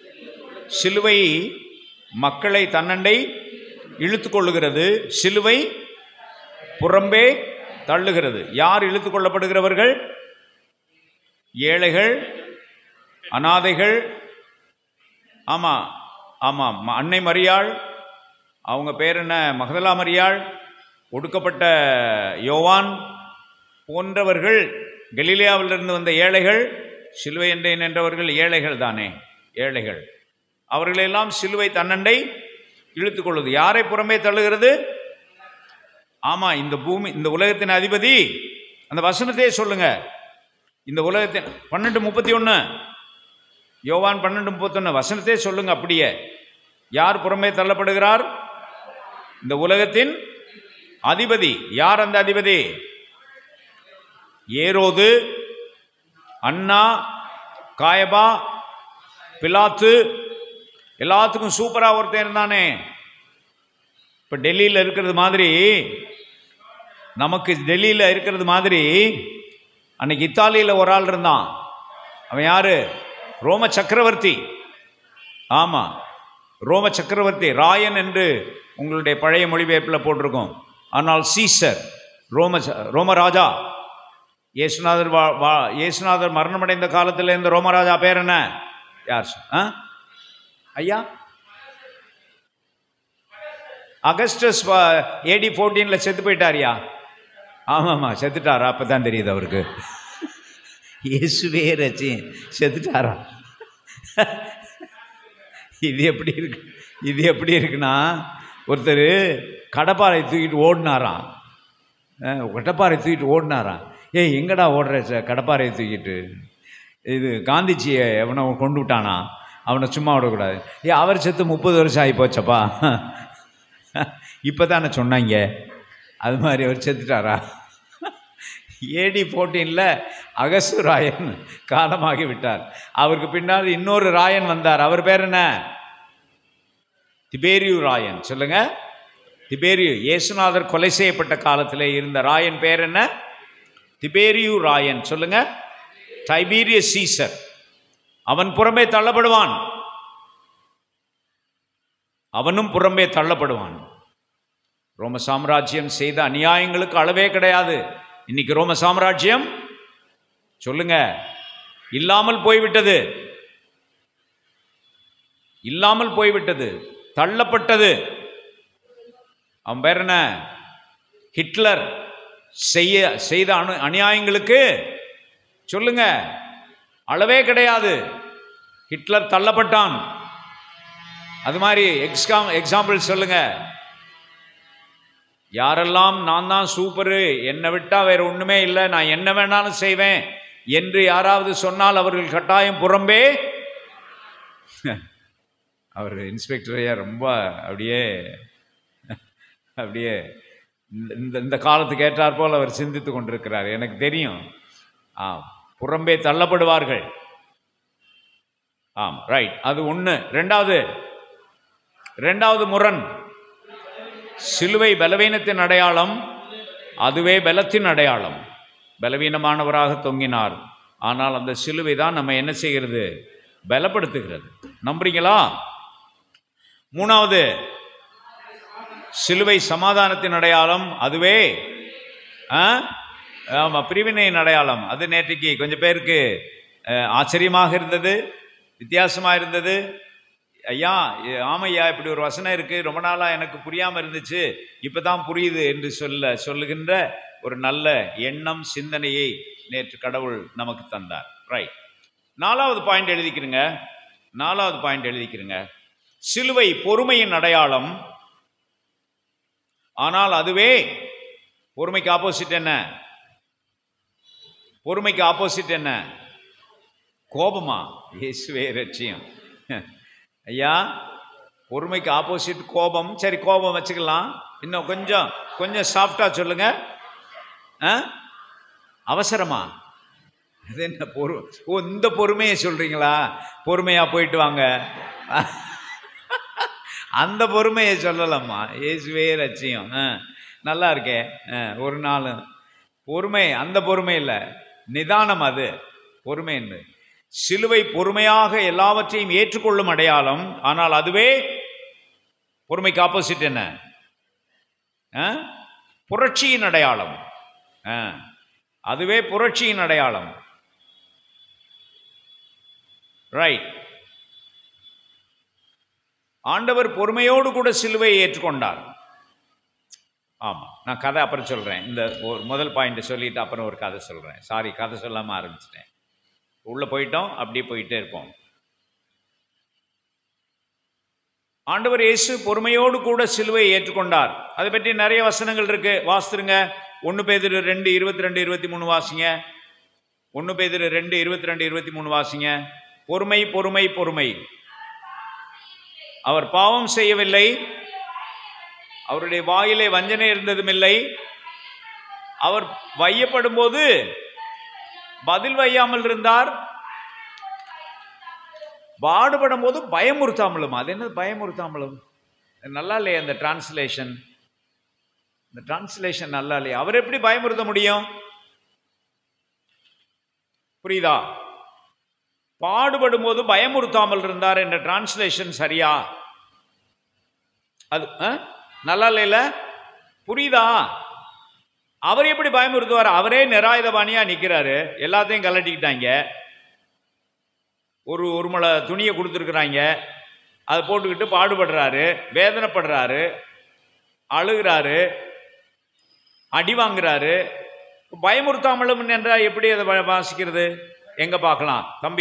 சிலுவை மக்களை தன்னண்டை இழுத்து கொள்ளுகிறது, சிலுவை புறம்பே தள்ளுகிறது. யார் இழுத்து கொள்ளப்படுகிறவர்கள்? ஏழைகள், அனாதைகள். ஆமாம் ஆமாம், அன்னை மரியாள், அவங்க பேர் என்ன, மகதலா மரியாள், ஒடுக்கப்பட்ட யோவான் போன்றவர்கள், கலிலேயாவிலிருந்து வந்த ஏழைகள், சிலுவை என்றேன் என்றவர்கள் ஏழைகள் தானே, ஏழைகள். அவர்களெல்லாம் சிலுவை தன்னண்டை இழுத்து கொள்ளுது. யாரை புறமே தள்ளுகிறது? ஆமா, இந்த பூமி, இந்த உலகத்தின் அதிபதி. அந்த வசனத்தையே சொல்லுங்க. இந்த உலகத்தின் பன்னெண்டு முப்பத்தி ஒன்று யோவான் பன்னெண்டு முப்பத்தி ஒன்று வசனத்தையே சொல்லுங்க. அப்படியே யார் புறமே தள்ளப்படுகிறார்? இந்த உலகத்தின் அதிபதி. யார் அந்த அதிபதி? ஏரோது, அண்ணா, காயபா, பிலாத்து. எல்லாத்துக்கும் சூப்பரா ஒருத்தன் இருந்தானே. இப்ப டெல்லியில் இருக்கிறது மாதிரி, நமக்கு டெல்லியில் இருக்கிறது மாதிரி அன்னைக்கு இத்தாலியில் ஒரு ஆள் இருந்தான். அவன் யாரு? ரோம சக்கரவர்த்தி. ஆமா, ரோம சக்கரவர்த்தி. ராயன் என்று உங்களுடைய பழைய மொழிபெயர்ப்பில் போட்டிருக்கோம். ஆனால் சீசர், ரோம ரோமராஜா. இயேசுநாதர் இயேசுநாதர் மரணமடைந்த காலத்தில் இருந்த ரோமராஜா பேர் என்ன? யார் ஐயா? அகஸ்டஸ் ஏடி போர்டீன்ல செத்து போயிட்டாரியா? ஆமாம்மா, செத்துட்டாரா? அப்பதான் தெரியுது அவருக்கு. இயேசுவே ரச்சி செத்துட்டாரா? இது எப்படி இருக்கு? இது எப்படி இருக்குன்னா, ஒருத்தர் கடப்பாறை தூக்கிட்டு ஓடினாராம். கடப்பாறை தூக்கிட்டு ஓடினாராம். ஏய், எங்கடா ஓடுற கடப்பாறையை தூக்கிட்டு? இது காந்திஜியை எவனை கொண்டு விட்டானா, அவனை சும்மா விடக்கூடாது. ஏ, அவர் செத்து முப்பது வருஷம் ஆகி போச்சப்பா. இப்போ தானே சொன்னாங்க. அது மாதிரி அவர் செத்துட்டாரா? ஏடி போர்டீனில் அகஸ்து ராயன் காலமாகி விட்டார். அவருக்கு பின்னால் இன்னொரு ராயன் வந்தார். அவர் பேர் என்ன? திபேரியு ராயன். சொல்லுங்க, திபேரியு. இயேசுநாதர் கொலை செய்யப்பட்ட காலத்தில் இருந்த ராயன் பேர் என்ன? திபேரியு ராயன். சொல்லுங்க, டைபீரியஸ் சீசர். அவன் புறம்பே தள்ளப்படுவான். அவனும் புறம்பே தள்ளப்படுவான். ரோம சாம்ராஜ்யம் செய்த அநியாயங்களுக்கு அளவே கிடையாது. இன்னைக்கு ரோம சாம்ராஜ்யம் சொல்லுங்க இல்லாமல் போய்விட்டது, இல்லாமல் போய்விட்டது, தள்ளப்பட்டது. அவன் பேர் என்ன? ஹிட்லர் செய்ய செய்த அணு அநியாயங்களுக்கு சொல்லுங்க அளவே கிடையாது. ஹிட்லர் தள்ளப்பட்டான். அது மாதிரி எக்ஸாம் எக்ஸாம்பிள் சொல்லுங்க. யாரெல்லாம் நான் தான் சூப்பரு, என்னை விட்டா வேற ஒண்ணுமே இல்லை, நான் என்ன வேணாலும் செய்வேன் என்று யாராவது சொன்னால் அவர்கள் கட்டாயம் புறம்பே. அவர் இன்ஸ்பெக்டர் ஐயா ரொம்ப அப்படியே அப்படியே இந்த இந்த காலத்துக்கு ஏற்றாற் போல் அவர் சிந்தித்து கொண்டிருக்கிறார், எனக்கு தெரியும். ஆம், புறம்பே தள்ளப்படுவார்கள். ஆம், ரைட். அது ஒன்று. ரெண்டாவது ரெண்டாவது முரண். சிலுவை பலவீனத்தின் அடையாளம், அதுவே பலத்தின் அடையாளம். பலவீனமானவராக தொங்கினார், ஆனால் அந்த சிலுவை தான் நம்ம என்ன செய்கிறது? பலப்படுத்துகிறது. நம்புறீங்களா? மூணாவது, சிலுவை சமாதானத்தின் அடையாளம், அதுவே ஆமா பிரிவினையின் அடையாளம். அது நேற்றைக்கு கொஞ்சம் பேருக்கு ஆச்சரியமாக இருந்தது, வித்தியாசமாக இருந்தது. ஐயா, ஆமையா, இப்படி ஒரு வசனம் இருக்குது, ரொம்ப நாளாக எனக்கு புரியாமல் இருந்துச்சு, இப்போ தான் புரியுது என்று சொல்ல சொல்லுகின்ற ஒரு நல்ல எண்ணம், சிந்தனையை நேற்று கடவுள் நமக்கு தந்தார். ரைட். நாலாவது பாயிண்ட் எழுதிக்கிறங்க. நாலாவது பாயிண்ட் எழுதிக்கிறங்க. சிலுவை பொறுமையின் அடையாளம், ஆனால் அதுவே பொறுமைக்கு ஆப்போசிட் என்ன? பொறுமைக்கு ஆப்போசிட் என்ன? கோபமா? இயேசுவே ரட்சியம். ஐயா, பொறுமைக்கு ஆப்போசிட் கோபம். சரி, கோபம் வச்சுக்கலாம். இன்னும் கொஞ்சம் கொஞ்சம் சாஃப்டா சொல்லுங்க. அவசரமா? அது என்ன பொறு ஓ இந்த பொறுமையை சொல்றீங்களா? பொறுமையா போயிட்டு வாங்க, அந்த பொறுமையை சொல்லலாமா? இயேசுவே லட்சியம். நல்லா இருக்கே. ஒரு நாள் பொறுமை, அந்த பொறுமை இல்லை, நிதானம். அது பொறுமை என்று சிலுவை பொறுமையாக எல்லாவற்றையும் ஏற்றுக்கொள்ளும் அடையாளம். ஆனால் அதுவே பொறுமைக்கு ஆப்போசிட் என்ன? புரட்சியின் அடையாளம். அதுவே புரட்சியின் அடையாளம். ரைட். ஆண்டவர் பொறுமையோடு கூட சிலுவையை ஏற்றுக்கொண்டார். ஆமாம், நான் கதை அப்புறம் சொல்கிறேன். இந்த ஒரு முதல் பாயிண்ட் சொல்லிட்டு அப்புறம் ஒரு கதை சொல்கிறேன். சாரி, கதை சொல்லாமல் ஆரம்பிச்சிட்டேன். உள்ளே போயிட்டோம், அப்படியே போயிட்டே இருப்போம். ஆண்டவர் இயேசு பொறுமையோடு கூட சிலுவையை ஏற்றுக்கொண்டார். அதை பற்றி நிறைய வசனங்கள் இருக்கு, வாசித்துருங்க. ஒன்று பேதுரு ரெண்டு இருபத்தி ரெண்டு இருபத்தி மூணு வாசிங்க. ஒன்று பேதுரு ரெண்டு இருபத்தி ரெண்டு இருபத்தி மூணு வாசிங்க. பொறுமை பொறுமை பொறுமை. அவர் பாவம் செய்யவில்லை, அவருடைய வாயிலே வஞ்சனை இருந்ததும் இல்லை. அவர் வையப்படும் போது பதில் வையாமல் இருந்தார், பாடுபடும் போது பயமுறுத்தாமலும். அது என்ன பயமுறுத்தாமலும்? நல்லா இல்லையா அந்த டிரான்ஸ்லேஷன்? இந்த டிரான்ஸ்லேஷன் நல்லா இல்லையா? அவர் எப்படி பயமுறுத்த முடியும்? புரியுதா? பாடுபடும் போது பயமுறுத்தாமல் இருந்தார் என்ற டிரான்ஸ்லேஷன் சரியா? அது நல்லா இல்லையில? புரியுதா? அவர் எப்படி பயமுறுத்துவார்? அவரே நிராயுதபாணியா நிற்கிறாரு, எல்லாத்தையும் கலட்டிக்கிட்டாங்க, ஒரு ஒரு மலை துணியை கொடுத்துருக்குறாங்க, அதை போட்டுக்கிட்டு பாடுபடுறாரு, வேதனைப்படுறாரு, அழுகிறாரு, அடி வாங்குறாரு. பயமுறுத்தாமலும் என்றால் எப்படி அதை வாசிக்கிறது? எங்க பார்க்கலாம் தம்பி?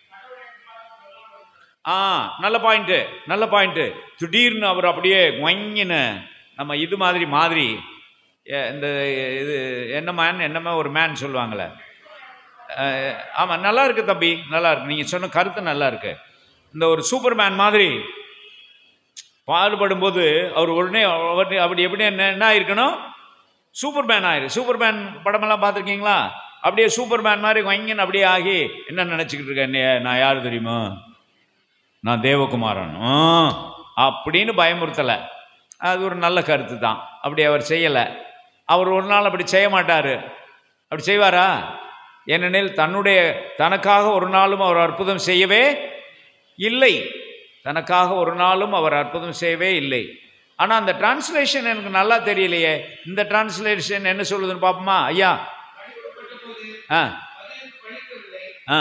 ஆ, நல்ல பாயிண்ட்டு, நல்ல பாயிண்ட்டு. திடீர்னு அவர் அப்படியே மொங்கின்னு நம்ம இது மாதிரி மாதிரி இந்த இது என்ன மேன் என்னமே ஒரு மேன் சொல்லுவாங்களே. ஆமாம், நல்லா இருக்கு தம்பி, நல்லா இருக்கு. நீங்கள் சொன்ன கருத்து நல்லா இருக்கு. இந்த ஒரு சூப்பர் மேன் மாதிரி பாடுபடும் போது அவர் உடனே அப்படி எப்படி என்ன என்ன ஆயிருக்கணும்? சூப்பர் மேன் ஆயிரு. சூப்பர் மேன் படமெல்லாம் பார்த்துருக்கீங்களா? அப்படியே சூப்பர் மேன் மாதிரி வங்கின்னு அப்படியே ஆகி என்ன நினச்சிக்கிட்டு இருக்கேன், நான் யார் தெரியுமா, நான் தேவகுமாரன் அப்படின்னு பயமுறுத்தலை. அது ஒரு நல்ல கருத்து தான். அப்படி அவர் செய்யலை. அவர் ஒரு நாள் அப்படி செய்ய மாட்டார். அப்படி செய்வாரா? ஏனெனில் தன்னுடைய தனக்காக ஒரு நாளும் அவர் அற்புதம் செய்யவே இல்லை. தனக்காக ஒரு நாளும் அவர் அற்புதம் செய்யவே இல்லை. ஆனால் அந்த டிரான்ஸ்லேஷன் எனக்கு நல்லா தெரியலையே. இந்த டிரான்ஸ்லேஷன் என்ன சொல்லுதுன்னு பார்ப்போமா ஐயா? ஆ ஆ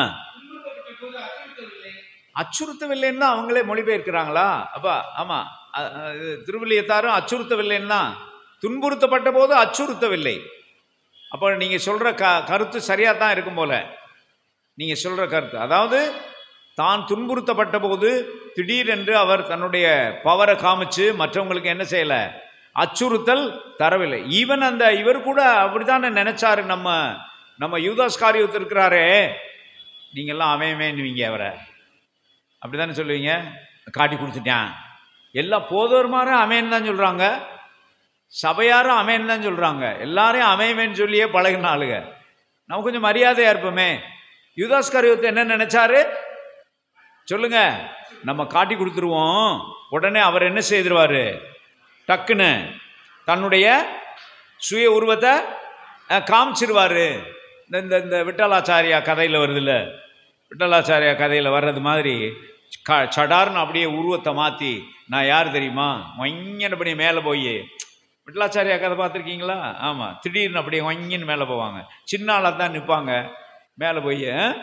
அச்சுறுத்தவில்லைன்னு தான் அவங்களே மொழிபெயர்க்கிறாங்களா? அப்பா ஆமாம், திருவில்லியத்தாரும் அச்சுறுத்தவில்லைன்னு தான். துன்புறுத்தப்பட்ட போது அச்சுறுத்தவில்லை. அப்போ நீங்கள் சொல்கிற க கருத்து சரியாக தான் இருக்கும் போல. நீங்கள் சொல்கிற கருத்து, அதாவது தான் துன்புறுத்தப்பட்ட போது திடீரென்று அவர் தன்னுடைய பவரை காமிச்சு மற்றவங்களுக்கு என்ன செய்யலை? அச்சுறுத்தல் தரவில்லை. ஈவன் அந்த இவர் கூட அப்படித்தானே நினைச்சாரு. நம்ம நம்ம யூதாஸ் காரியத்து இருக்கிறாரே, நீங்கள்லாம் அவன்வேன்னுவீங்க அவரை, அப்படி தானே சொல்லுவீங்க. காட்டி கொடுத்துட்டான். எல்லாம் போதோருமாரு அமேன் தான் சொல்கிறாங்க, சபையாரும் அமேன் தான் சொல்கிறாங்க. எல்லாரையும் அமைவேன்னு சொல்லியே பழகின ஆளுங்க. நம்ம கொஞ்சம் மரியாதையாக இருப்போமே. யூதாஸ் காரியத்தை என்ன நினைச்சாரு சொல்லுங்க? நம்ம காட்டி கொடுத்துருவோம். உடனே அவர் என்ன செய்திருவார்? டக்குன்னு தன்னுடைய சுய உருவத்தை காமிச்சிருவார். இந்த இந்த விட்டலாச்சாரியா கதையில் வருதுல்ல, விட்டலாச்சாரியா கதையில் வர்றது மாதிரி க சடார்னு அப்படியே உருவத்தை மாற்றி, நான் யார் தெரியுமா மொங்கனபடி மேலே போய், விட்டலாச்சாரியா கதை பார்த்துருக்கீங்களா? ஆமாம், திடீர்னு அப்படியே மொங்கன்னு மேலே போவாங்க. சின்ன ஆளாக தான் நிற்பாங்க, மேலே போய்.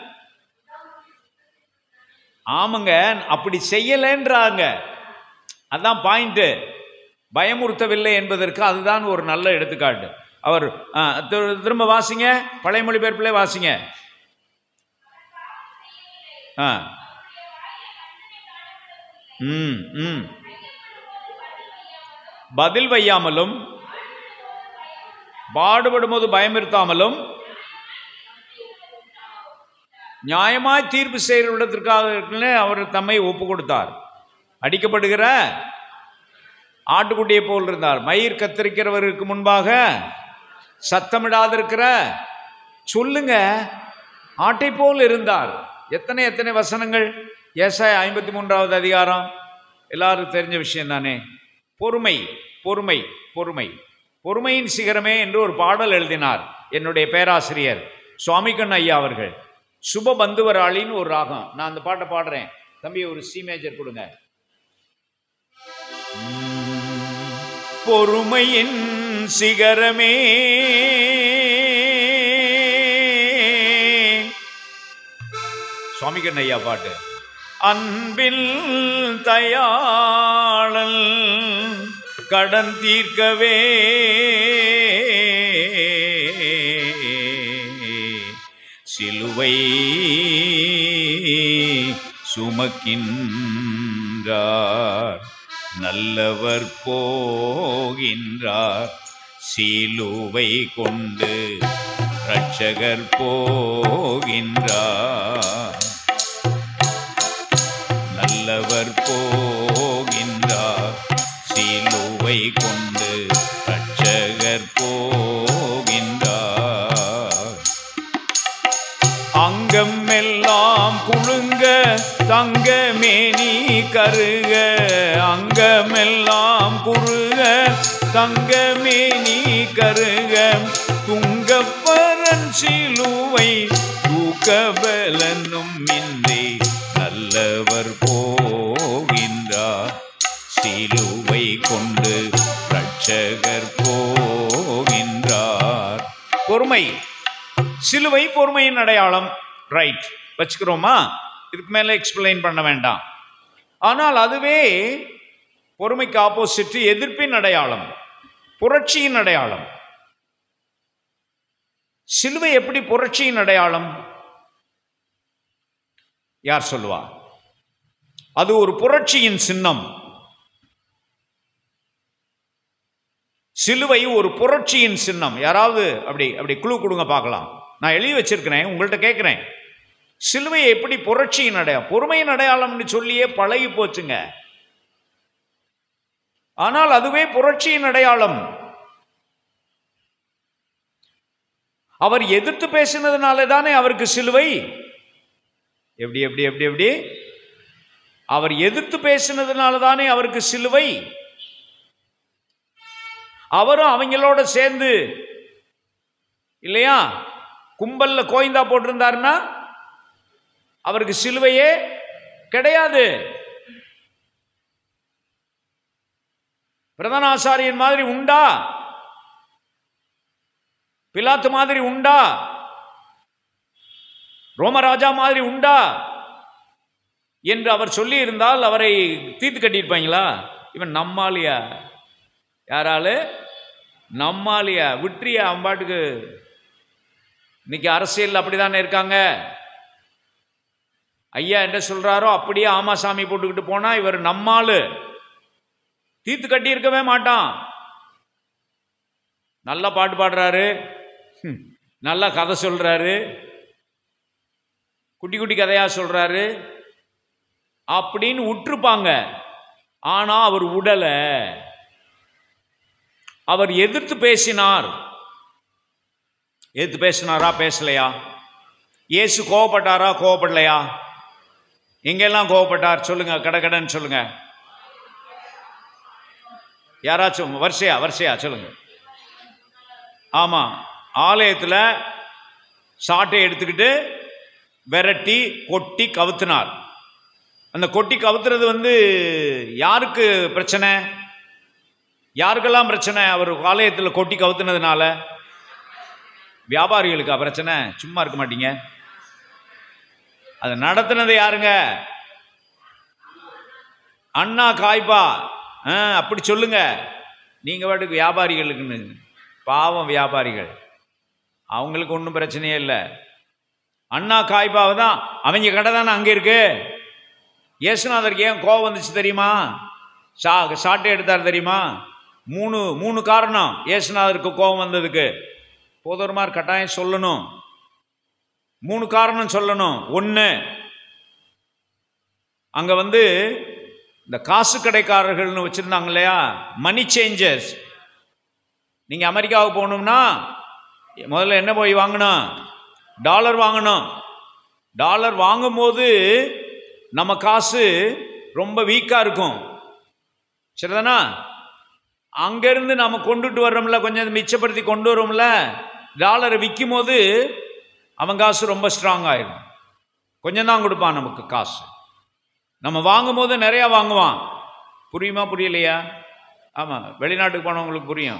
ஆமாங்க, அப்படி செய்யலைன்றாங்க. அதான் பாயிண்ட்டு. பயமுறுத்தவில்லை என்பதற்கு அதுதான் ஒரு நல்ல எடுத்துக்காட்டு. அவர் திரும்ப வாசிங்க, பழைய மொழிபெயர்ப்பிலே வாசிங்க. ஆ ம் ம் பதில் வையாமலும் பாடுபடும் போது பயமுறுத்தாமலும் நியாயமாய் தீர்ப்பு செய்கிற இடத்திற்காக அவர் தம்மை ஒப்பு கொடுத்தார். அடிக்கப்படுகிற ஆட்டுக்குட்டியை போல் இருந்தார். மயிர் கத்தரிக்கிறவருக்கு முன்பாக சத்தமிடாதிருக்கிற சொல்லுங்க ஆட்டை போல் இருந்தார். எத்தனை எத்தனை வசனங்கள். ஏசாயா ஐம்பத்தி மூன்றாவது அதிகாரம் எல்லாருக்கும் தெரிஞ்ச விஷயம் தானே. பொறுமை பொறுமை பொறுமை பொறுமையின் சிகரமே என்று ஒரு பாடல் எழுதினார் என்னுடைய பேராசிரியர் சுவாமிக்கண் ஐயா அவர்கள். சுப பந்துவராளின்னு ஒரு ராகம். நான் அந்த பாட்டை பாடுறேன். தம்பி ஒரு சி மேஜர் கொடுங்க. பொறுமையின் சிகரமே சுவாமிகன் ஐயா பாட்டு. அன்பில் தயாளல் கடன் தீர்க்கவே சிலுவை சுமக்கின்றார், நல்லவர் போகின்றார், சிலுவை கொண்டு இரட்சகர் போகின்றார், நல்லவர் போகின்றார், சிலுவை கொண்டு இரட்சகர் போகின்றார். அங்கம் எல்லாம் குலுங்க தங்கமேனி கருக, அங்கமெல்லாம் குறுக தங்கமேனி கருக, துங்கப்பரன் சிலுவை தூக்கபலனும் இன்றி நல்லவர் போகின்றார், சிலுவை கொண்டு இரட்சகர் போகின்றார். பொறுமை, சிலுவை பொறுமையின் அடையாளம். ரைட், வச்சுக்கிறோமா? இதுக்கு மேலே எக்ஸ்பிளைன் பண்ண வேண்டாம். ஆனால் அதுவே பொறுமைக்கு ஆப்போசிட் எதிர்ப்பின் அடையாளம், புரட்சியின் அடையாளம். சிலுவை எப்படி புரட்சியின் அடையாளம்? யார் சொல்லுவா? அது ஒரு புரட்சியின் சின்னம். சிலுவை ஒரு புரட்சியின் சின்னம். யாராவது அப்படி அப்படி குழு கொடுங்க பார்க்கலாம். நான் எழுதி வச்சிருக்கிறேன், உங்கள்கிட்ட கேட்கிறேன். சிலுவையை எப்படி புரட்சியின் அடையாளம், பொறுமையின் அடையாளம்னு சொல்லியே பழகி போச்சுங்க. ஆனால் அதுவே புரட்சியின் அடையாளம். அவர் எதிர்த்து பேசினதுனால தானே அவருக்கு சிலுவை. எப்படி எப்படி எப்படி எப்படி அவர் எதிர்த்து பேசினதுனால தானே அவருக்கு சிலுவை. அவரும் அவங்களோட சேர்ந்து இல்லையா கும்பல்ல கோயந்தா போட்டிருந்தாருன்னா அவருக்கு சிலுவையே கிடையாது. பிரதான ஆசாரியன் மாதிரி உண்டா? பிலாத்து மாதிரி உண்டா? ரோமராஜா மாதிரி உண்டா என்று அவர் சொல்லி இருந்தால் அவரை தீர்த்து கட்டியிருப்பாங்களா? இவன் நம்மாலியா, யாரால நம்மாலியா விட்ரியா அம்பாட்டுக்கு. இன்னைக்கு அரசியல் அப்படிதானே இருக்காங்க. ஐயா என்ன சொல்றாரோ அப்படியே ஆமாசாமி போட்டுக்கிட்டு போனா இவர் நம்மாளு, தீர்த்து கட்டி இருக்கவே மாட்டான். நல்லா பாட்டு பாடுறாரு, நல்லா கதை சொல்றாரு, குட்டி குட்டி கதையா சொல்றாரு அப்படின்னு விட்டுருப்பாங்க. ஆனா அவர் உடல, அவர் எதிர்த்து பேசினார். எதிர்த்து பேசினாரா பேசலையா? இயேசு கோவப்பட்டாரா கோவப்படலையா? எங்கெல்லாம் கோவப்பட்டார் சொல்லுங்க, கடகடன்னு சொல்லுங்க. யாராச்சும் வரிசையா வரிசையா சொல்லுங்க. ஆமா, ஆலயத்தில் சாட்டை எடுத்துக்கிட்டு விரட்டி கொட்டி கவுத்தினார். அந்த கொட்டி கவுத்துறது வந்து யாருக்கு பிரச்சனை? யாருக்கெல்லாம் பிரச்சனை? அவர் ஆலயத்தில் கொட்டி கவுத்துனதுனால வியாபாரிகளுக்கா பிரச்சனை? சும்மா இருக்க மாட்டீங்க. அதை நடத்தினது யாருங்க? அண்ணா காய்பா. அப்படி சொல்லுங்க. நீங்க பாட்டுக்கு வியாபாரிகளுக்குன்னு, பாவம் வியாபாரிகள், அவங்களுக்கு ஒன்றும் பிரச்சனையே இல்லை. அண்ணா காய்பாவை தான், அவங்க கடை தானே அங்கே இருக்கு. இயேசுநாதருக்கு ஏன் கோபம் வந்துச்சு தெரியுமா? சா சாட்டை எடுத்தார் தெரியுமா? மூணு மூணு காரணம் இயேசுநாதருக்கு கோபம் வந்ததுக்கு. போதோருமார் கட்டாயம் சொல்லணும். மூணு காரணம் சொல்லணும். ஒன்று, அங்கே வந்து இந்த காசு கடைக்காரர்கள்னு வச்சுருந்தாங்க இல்லையா, மணி சேஞ்சர்ஸ். நீங்கள் அமெரிக்காவுக்கு போகணும்னா முதல்ல என்ன போய் வாங்கணும்? டாலர் வாங்கணும். டாலர் வாங்கும்போது நம்ம காசு ரொம்ப வீக்காக இருக்கும், சரிதானா? அங்கேருந்து நம்ம கொண்டுட்டு வர்றோம்ல, கொஞ்சம் மிச்சப்படுத்தி கொண்டு வரோம்ல, டாலரை விற்கும் போது அவன் காசு ரொம்ப ஸ்ட்ராங் ஆயிடும். கொஞ்சம் தான் கொடுப்பான் நமக்கு காசு. நம்ம வாங்கும் போது நிறையா வாங்குவான். புரியுமா புரியலையா? ஆமாம், வெளிநாட்டுக்கு போனவங்களுக்கு புரியும்.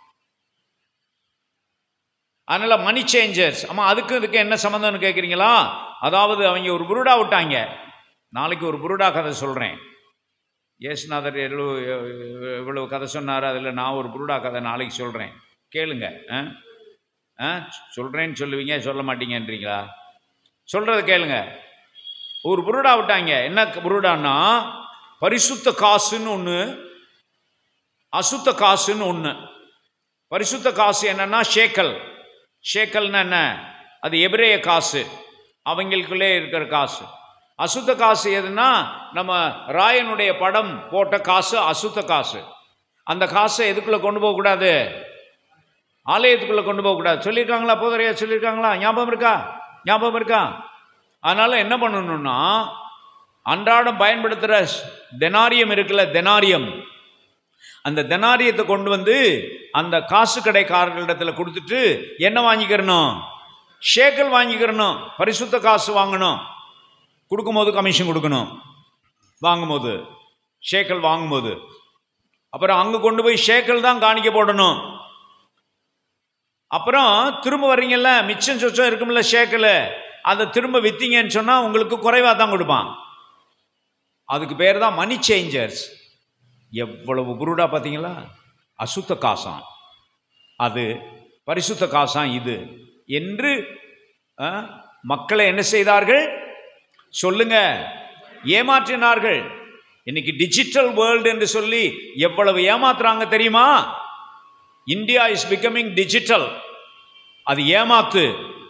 அதனால் மணி சேஞ்சர்ஸ். ஆமாம், அதுக்கு இதுக்கு என்ன சம்மந்தம்னு கேட்குறீங்களா? அதாவது அவங்க ஒரு புருடா விட்டாங்க. நாளைக்கு ஒரு புருடா கதை சொல்கிறேன். ஏசுநாதர் எவ்வளோ இவ்வளோ கதை சொன்னார், அதில் நான் ஒரு புருடா கதை நாளைக்கு சொல்கிறேன், கேளுங்க. ஆ ஆ சொல்கிறேன்னு சொல்லுவீங்க, சொல்ல மாட்டீங்கன்றீங்களா? சொல்கிறத கேளுங்க. ஒரு புருடா விட்டாங்க. என்ன புருடான்னா, பரிசுத்த காசுன்னு ஒன்று, அசுத்த காசுன்னு ஒன்று. பரிசுத்த காசு என்னன்னா ஷேக்கல். ஷேக்கல்னா என்ன? அது எபிரேய காசு, அவங்களுக்குள்ளே இருக்கிற காசு. அசுத்த காசு எதுனா நம்ம ராயனுடைய படம் போட்ட காசு அசுத்த காசு. அந்த காசை எதுக்குள்ளே கொண்டு போகக்கூடாது? ஆலயத்துக்குள்ளே கொண்டு போகக்கூடாது. சொல்லியிருக்காங்களா? போதரையா சொல்லியிருக்காங்களா? ஞாபகம் இருக்கா? ஞாபகம் இருக்கா? அதனால் என்ன பண்ணணும்னா, அன்றாடம் பயன்படுத்துகிற தெனாரியம் இருக்குல்ல, தெனாரியம், அந்த தெனாரியத்தை கொண்டு வந்து அந்த காசு கடைக்காரர்களிடத்தில் கொடுத்துட்டு என்ன வாங்கிக்கிறணும்? ஷேக்கல் வாங்கிக்கிறணும். பரிசுத்த காசு வாங்கணும். கொடுக்கும்போது கமிஷன் கொடுக்கணும், வாங்கும்போது ஷேக்கல் வாங்கும்போது. அப்புறம் அங்கே கொண்டு போய் ஷேக்கல் தான் காணிக்க போடணும். அப்புறம் திரும்ப வர்றீங்கல்ல, மிச்சம் சொச்சம் இருக்கும்ல ஷேக்கல், அதை திரும்ப விற்றீங்கன்னு சொன்னால் உங்களுக்கு குறைவாக தான் கொடுப்பான். அதுக்கு பேர் தான் மணி சேஞ்சர்ஸ். எவ்வளவு புருடா பார்த்தீங்களா? அசுத்த காசாம் அது, பரிசுத்த காசாம் இது என்று மக்களை என்ன செய்தார்கள் சொல்லுங்க? ஏமாற்றினார்கள். இன்னைக்கு டிஜிட்டல் வேர்ல்டு என்று சொல்லி எவ்வளவு ஏமாத்துறாங்க தெரியுமா? India is becoming digital. அது ஏமாத்து.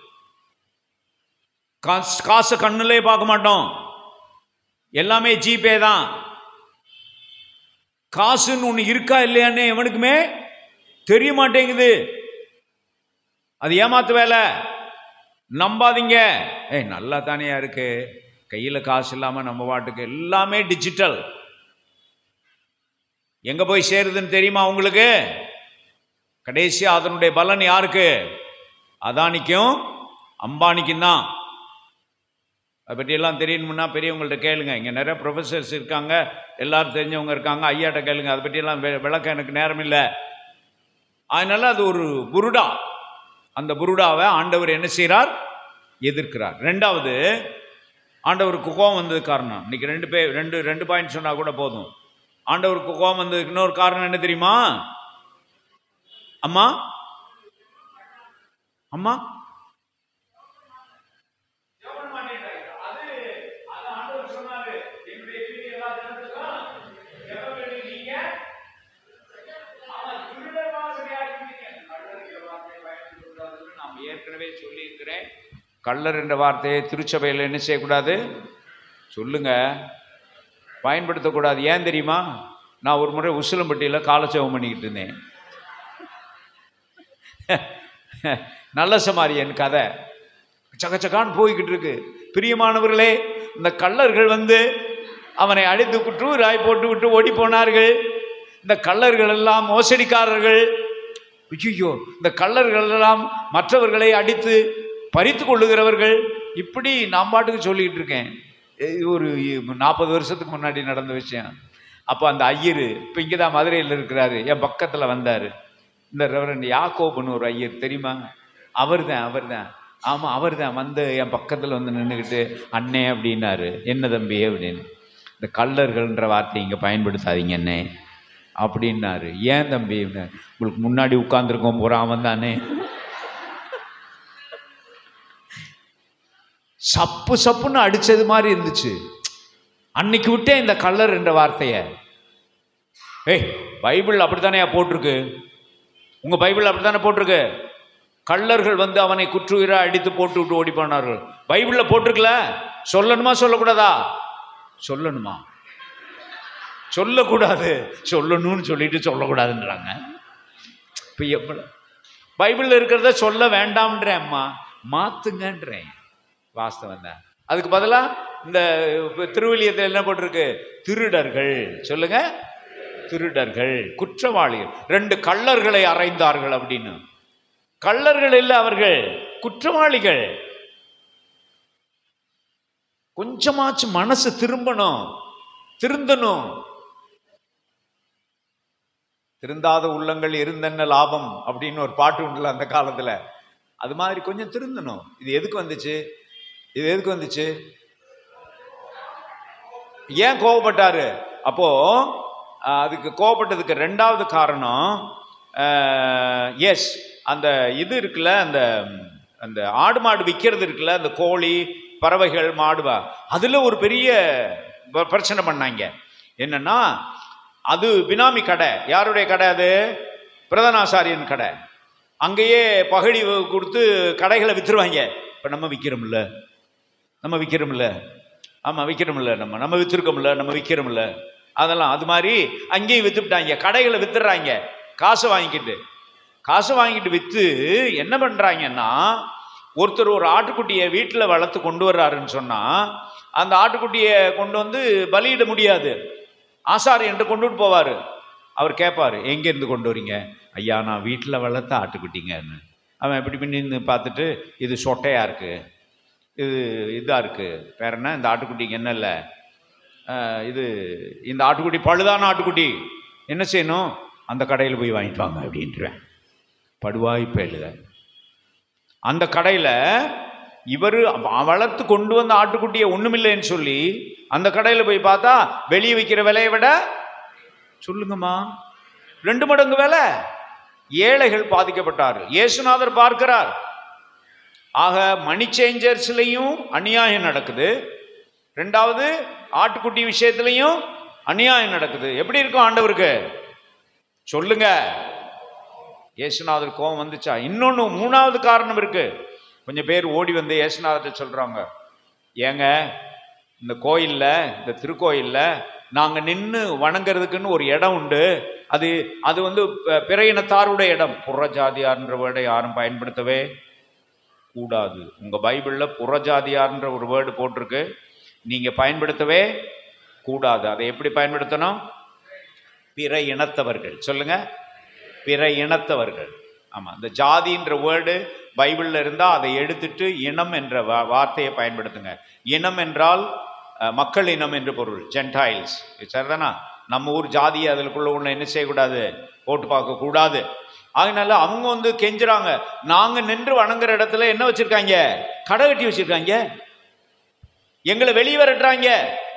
காசு கண்ணுலே பார்க்க மாட்டோம், எல்லாமே ஜிபே தான். காசுன்னு ஒன்று இருக்கா இல்லையான்னு எவனுக்குமே தெரிய மாட்டேங்குது. அது ஏமாத்து வேலை. நம்பாதீங்க. ஏய், நல்லா தானேயா இருக்கு, கையில் காசு இல்லாமல் நம்ம பாட்டுக்கு. எல்லாமே டிஜிட்டல். எங்கே போய் சேருதுன்னு தெரியுமா உங்களுக்கு? கடைசியாக அதனுடைய பலன் யாருக்கு? அதானிக்கும் அம்பானிக்கும் தான். அதை பற்றியெல்லாம் தெரியணும்னா பெரியவங்கள்ட்ட கேளுங்க. இங்கே நிறைய ப்ரொஃபஸர்ஸ் இருக்காங்க, எல்லாரும் தெரிஞ்சவங்க இருக்காங்க, ஐயாட்ட கேளுங்க. அதை பற்றியெல்லாம் விளக்க எனக்கு நேரம் இல்லை. அதனால அது ஒரு புருடா. அந்த புருடாவை ஆண்டவர் என்ன செய்கிறார்? எதிர்க்கிறார். ரெண்டாவது, ஆண்டவருக்கு கோபம் வந்தது காரணம். இன்னைக்கு ரெண்டு பே ரெண்டு ரெண்டு பாயிண்ட் சொன்னால் கூட போதும். ஆண்டவருக்கு கோபம் வந்ததுக்கு இன்னொரு காரணம் என்ன தெரியுமா? அம்மா அம்மா ஏற்கனவே சொல்லி இருக்கிறேன். கள்ளர் என்ற வார்த்தையை திருச்சபையில் என்ன செய்யக்கூடாது? சொல்லுங்க, பயன்படுத்தக்கூடாது. ஏன் தெரியுமா? நான் ஒரு முறை உசிலம்பட்டியில் காலச்சேவம் பண்ணிக்கிட்டு இருந்தேன். நல்ல சமாரியன் கதை சக்கச்சக்கான்னு போய்கிட்டு இருக்கு. பிரியமானவர்களே, இந்த கள்ளர்கள் வந்து அவனை அடித்து குற்று ராய் போட்டு விட்டு ஓடி போனார்கள். இந்த கள்ளர்கள் எல்லாம் மோசடிக்காரர்கள். ஐயோ, இந்த கள்ளர்கள் எல்லாம் மற்றவர்களை அடித்து பறித்து கொள்ளுகிறவர்கள். இப்படி நான் பாட்டுக்கு சொல்லிக்கிட்டு இருக்கேன். ஒரு நாற்பது வருஷத்துக்கு முன்னாடி நடந்த விஷயம். அப்போ அந்த ஐயர் இப்போ இங்கே தான் மதுரையில் இருக்கிறாரு, என் பக்கத்தில் வந்தார். இந்த ரெவரண்ட் யாக்கோபுன்னு ஒரு ஐயர் தெரியுமா? அவர் தான் அவர் தான் ஆமாம் அவர் தான் வந்து என் பக்கத்தில் வந்து நின்றுக்கிட்டு அண்ணே அப்படின்னாரு. என்ன தம்பி அப்படின்னு. இந்த கள்ளர்கள்ன்ற வார்த்தை இங்கே பயன்படுத்தாதீங்க அண்ணே அப்படின்னாரு. ஏன் தம்பி? உங்களுக்கு முன்னாடி உட்கார்ந்துருக்கோம் போறாமன் தானே. சப்பு சப்புன்னு அடிச்சது மாதிரி இருந்துச்சு. அன்னைக்கு விட்டே இந்த கள்ளர் என்ற வார்த்தைய. ஏய், பைபிள் அப்படித்தானே போட்டிருக்கு, உங்க பைபிள் அப்படித்தானே போட்டிருக்கு. கள்ளர்கள் வந்து அவனை குற்றுயிரா அடித்து போட்டு விட்டு ஓடி போனார்கள். பைபிள்ல போட்டிருக்கல. சொல்லணுமா சொல்லக்கூடாதா? சொல்லணுமா? சொல்லக்கூடாது. சொல்லணும்னு சொல்லிட்டு சொல்லக்கூடாதுன்றாங்க. இப்போ எவ்வளோ பைபிளில் இருக்கிறத சொல்ல வேண்டாம்ன்றேன். அம்மா மாத்துங்கன்றேன். வாஸ்தவம் தான். அதுக்கு பதிலாக இந்த திருவள்ளியத்தில் என்ன போட்டிருக்கு? திருடர்கள். சொல்லுங்க, திருடர்கள், குற்றவாளிகள். ரெண்டு கள்ளர்களை அறைந்தார்கள் அப்படின்னு. கள்ளர்கள் இல்லை, அவர்கள் குற்றவாளிகள். கொஞ்சமாச்சு மனசு திரும்பணும், திருந்தணும். திருந்தாத உள்ளங்கள் இருந்தென்ன லாபம் அப்படின்னு ஒரு பாட்டு உண்டுல அந்த காலத்துல. அது மாதிரி கொஞ்சம் திருந்தணும். இது எதுக்கு வந்துச்சு? இது எதுக்கு வந்துச்சு? ஏன் கோவப்பட்டாரு? அப்போ அதுக்கு கோவப்பட்டதுக்கு ரெண்டாவது காரணம், எஸ் அந்த இது இருக்குல்ல, அந்த அந்த ஆடு மாடு விற்கிறது இருக்குல்ல, அந்த கோழி பறவைகள் மாடுவா, அதுல ஒரு பெரிய பிரச்சனை பண்ணாங்க. என்னன்னா, அது பினாமி கடை. யாருடைய கடை அது? பிரதானாசாரியன் கடை. அங்கேயே பகடி கொடுத்து கடைகளை வித்துருவாங்க. இப்ப நம்ம விற்கிறோம்ல, நம்ம விற்கிறோம்ல, ஆமா விற்கிறோம்ல, நம்ம நம்ம வித்துருக்கோம்ல, நம்ம விற்கிறோம்ல, அதெல்லாம் அது மாதிரி அங்கேயும் வித்துட்டாங்க. கடைகளை வித்துடுறாங்க, காசு வாங்கிக்கிட்டு. காசு வாங்கிட்டு வித்து என்ன பண்றாங்கன்னா, ஒருத்தர் ஒரு ஆட்டுக்குட்டியை வீட்டில் வளர்த்து கொண்டு வர்றாருன்னு சொன்னா, அந்த ஆட்டுக்குட்டியை கொண்டு வந்து பலியிட முடியாது. ஆசாரி என்று கொண்டுட்டு போவாரு. அவர் கேட்பாரு, எங்க இருந்து கொண்டு வரீங்க? ஐயா, நான் வீட்டில் வளர்த்த ஆட்டுக்குட்டிங்கன்னு. அவன் எப்படி பண்ணி பார்த்துட்டு, இது சொட்டையா இருக்கு, இது இதா இருக்கு, வேற என்ன, இந்த ஆட்டுக்குட்டிக்கு என்ன இல்லை, இது இந்த ஆட்டுக்குட்டி பழுதான ஆட்டுக்குட்டி, என்ன செய்யணும்? அந்த கடையில் போய் வாங்கிட்டு வாங்க அப்படின்ட்டுருவேன். படுவாய் பேழுத. அந்த கடையில் இவர் வளர்த்து கொண்டு வந்த ஆட்டுக்குட்டியை ஒண்ணுமில்லைன்னு சொல்லி அந்த கடையில் போய் பார்த்தா வெளியே விற்கிற விலையை விட, சொல்லுங்கம்மா, ரெண்டு மடங்கு விலை. ஏழைகள் பாதிக்கப்பட்டார்கள். இயேசுநாதர் பார்க்கிறார். ஆக மணி சேஞ்சர்ஸ்லையும் அநியாயம் நடக்குது, ரெண்டாவது ஆட்டுக்குட்டி விஷயத்திலையும் அநியாயம் நடக்குது. எப்படி இருக்கும் ஆண்டவருக்கு? சொல்லுங்க. இயேசுநாதர் கோபம் வந்துச்சா? இன்னொன்னு மூணாவது காரணம் இருக்கு. கொஞ்சம் பேர் ஓடி வந்து இயேசுநாதர்கிட்ட சொல்றாங்க, ஏங்க இந்த கோயில்ல, இந்த திருக்கோயில்ல நாங்க நின்று வணங்குறதுக்குன்னு ஒரு இடம் உண்டு, அது அது வந்து பிற இனத்தாருடைய இடம். புறஜாதியார்ன்ற வேர்டை யாரும் பயன்படுத்தவே கூடாது. உங்க பைபிள்ல புறஜாதியார்ன்ற ஒரு வேர்டு போட்டிருக்கு, நீங்க பயன்படுத்தவே கூடாது. அதை எப்படி பயன்படுத்தணும்? பிற இனத்தவர்கள். சொல்லுங்க, பிற இனத்தவர்கள். ஆமா, இந்த ஜாதின்ற வேர்டு பைபிள்ல இருந்தா அதை எடுத்துட்டு இனம் என்ற வார்த்தையை பயன்படுத்துங்க. இனம் என்றால் மக்கள் இனம் என்று பொருள், ஜென்டைல்ஸ். சரிதானா? நம்ம ஊர் ஜாதியை அதுக்குள்ள உள்ள என்ன செய்யக்கூடாது, போட்டு பார்க்க கூடாது. அதனால அவங்க வந்து கெஞ்சுறாங்க, நாங்க நின்று வணங்குற இடத்துல என்ன வச்சிருக்காங்க, கடை கட்டி வச்சிருக்காங்க, எங்களை வெளியே வரட்டுறாங்க,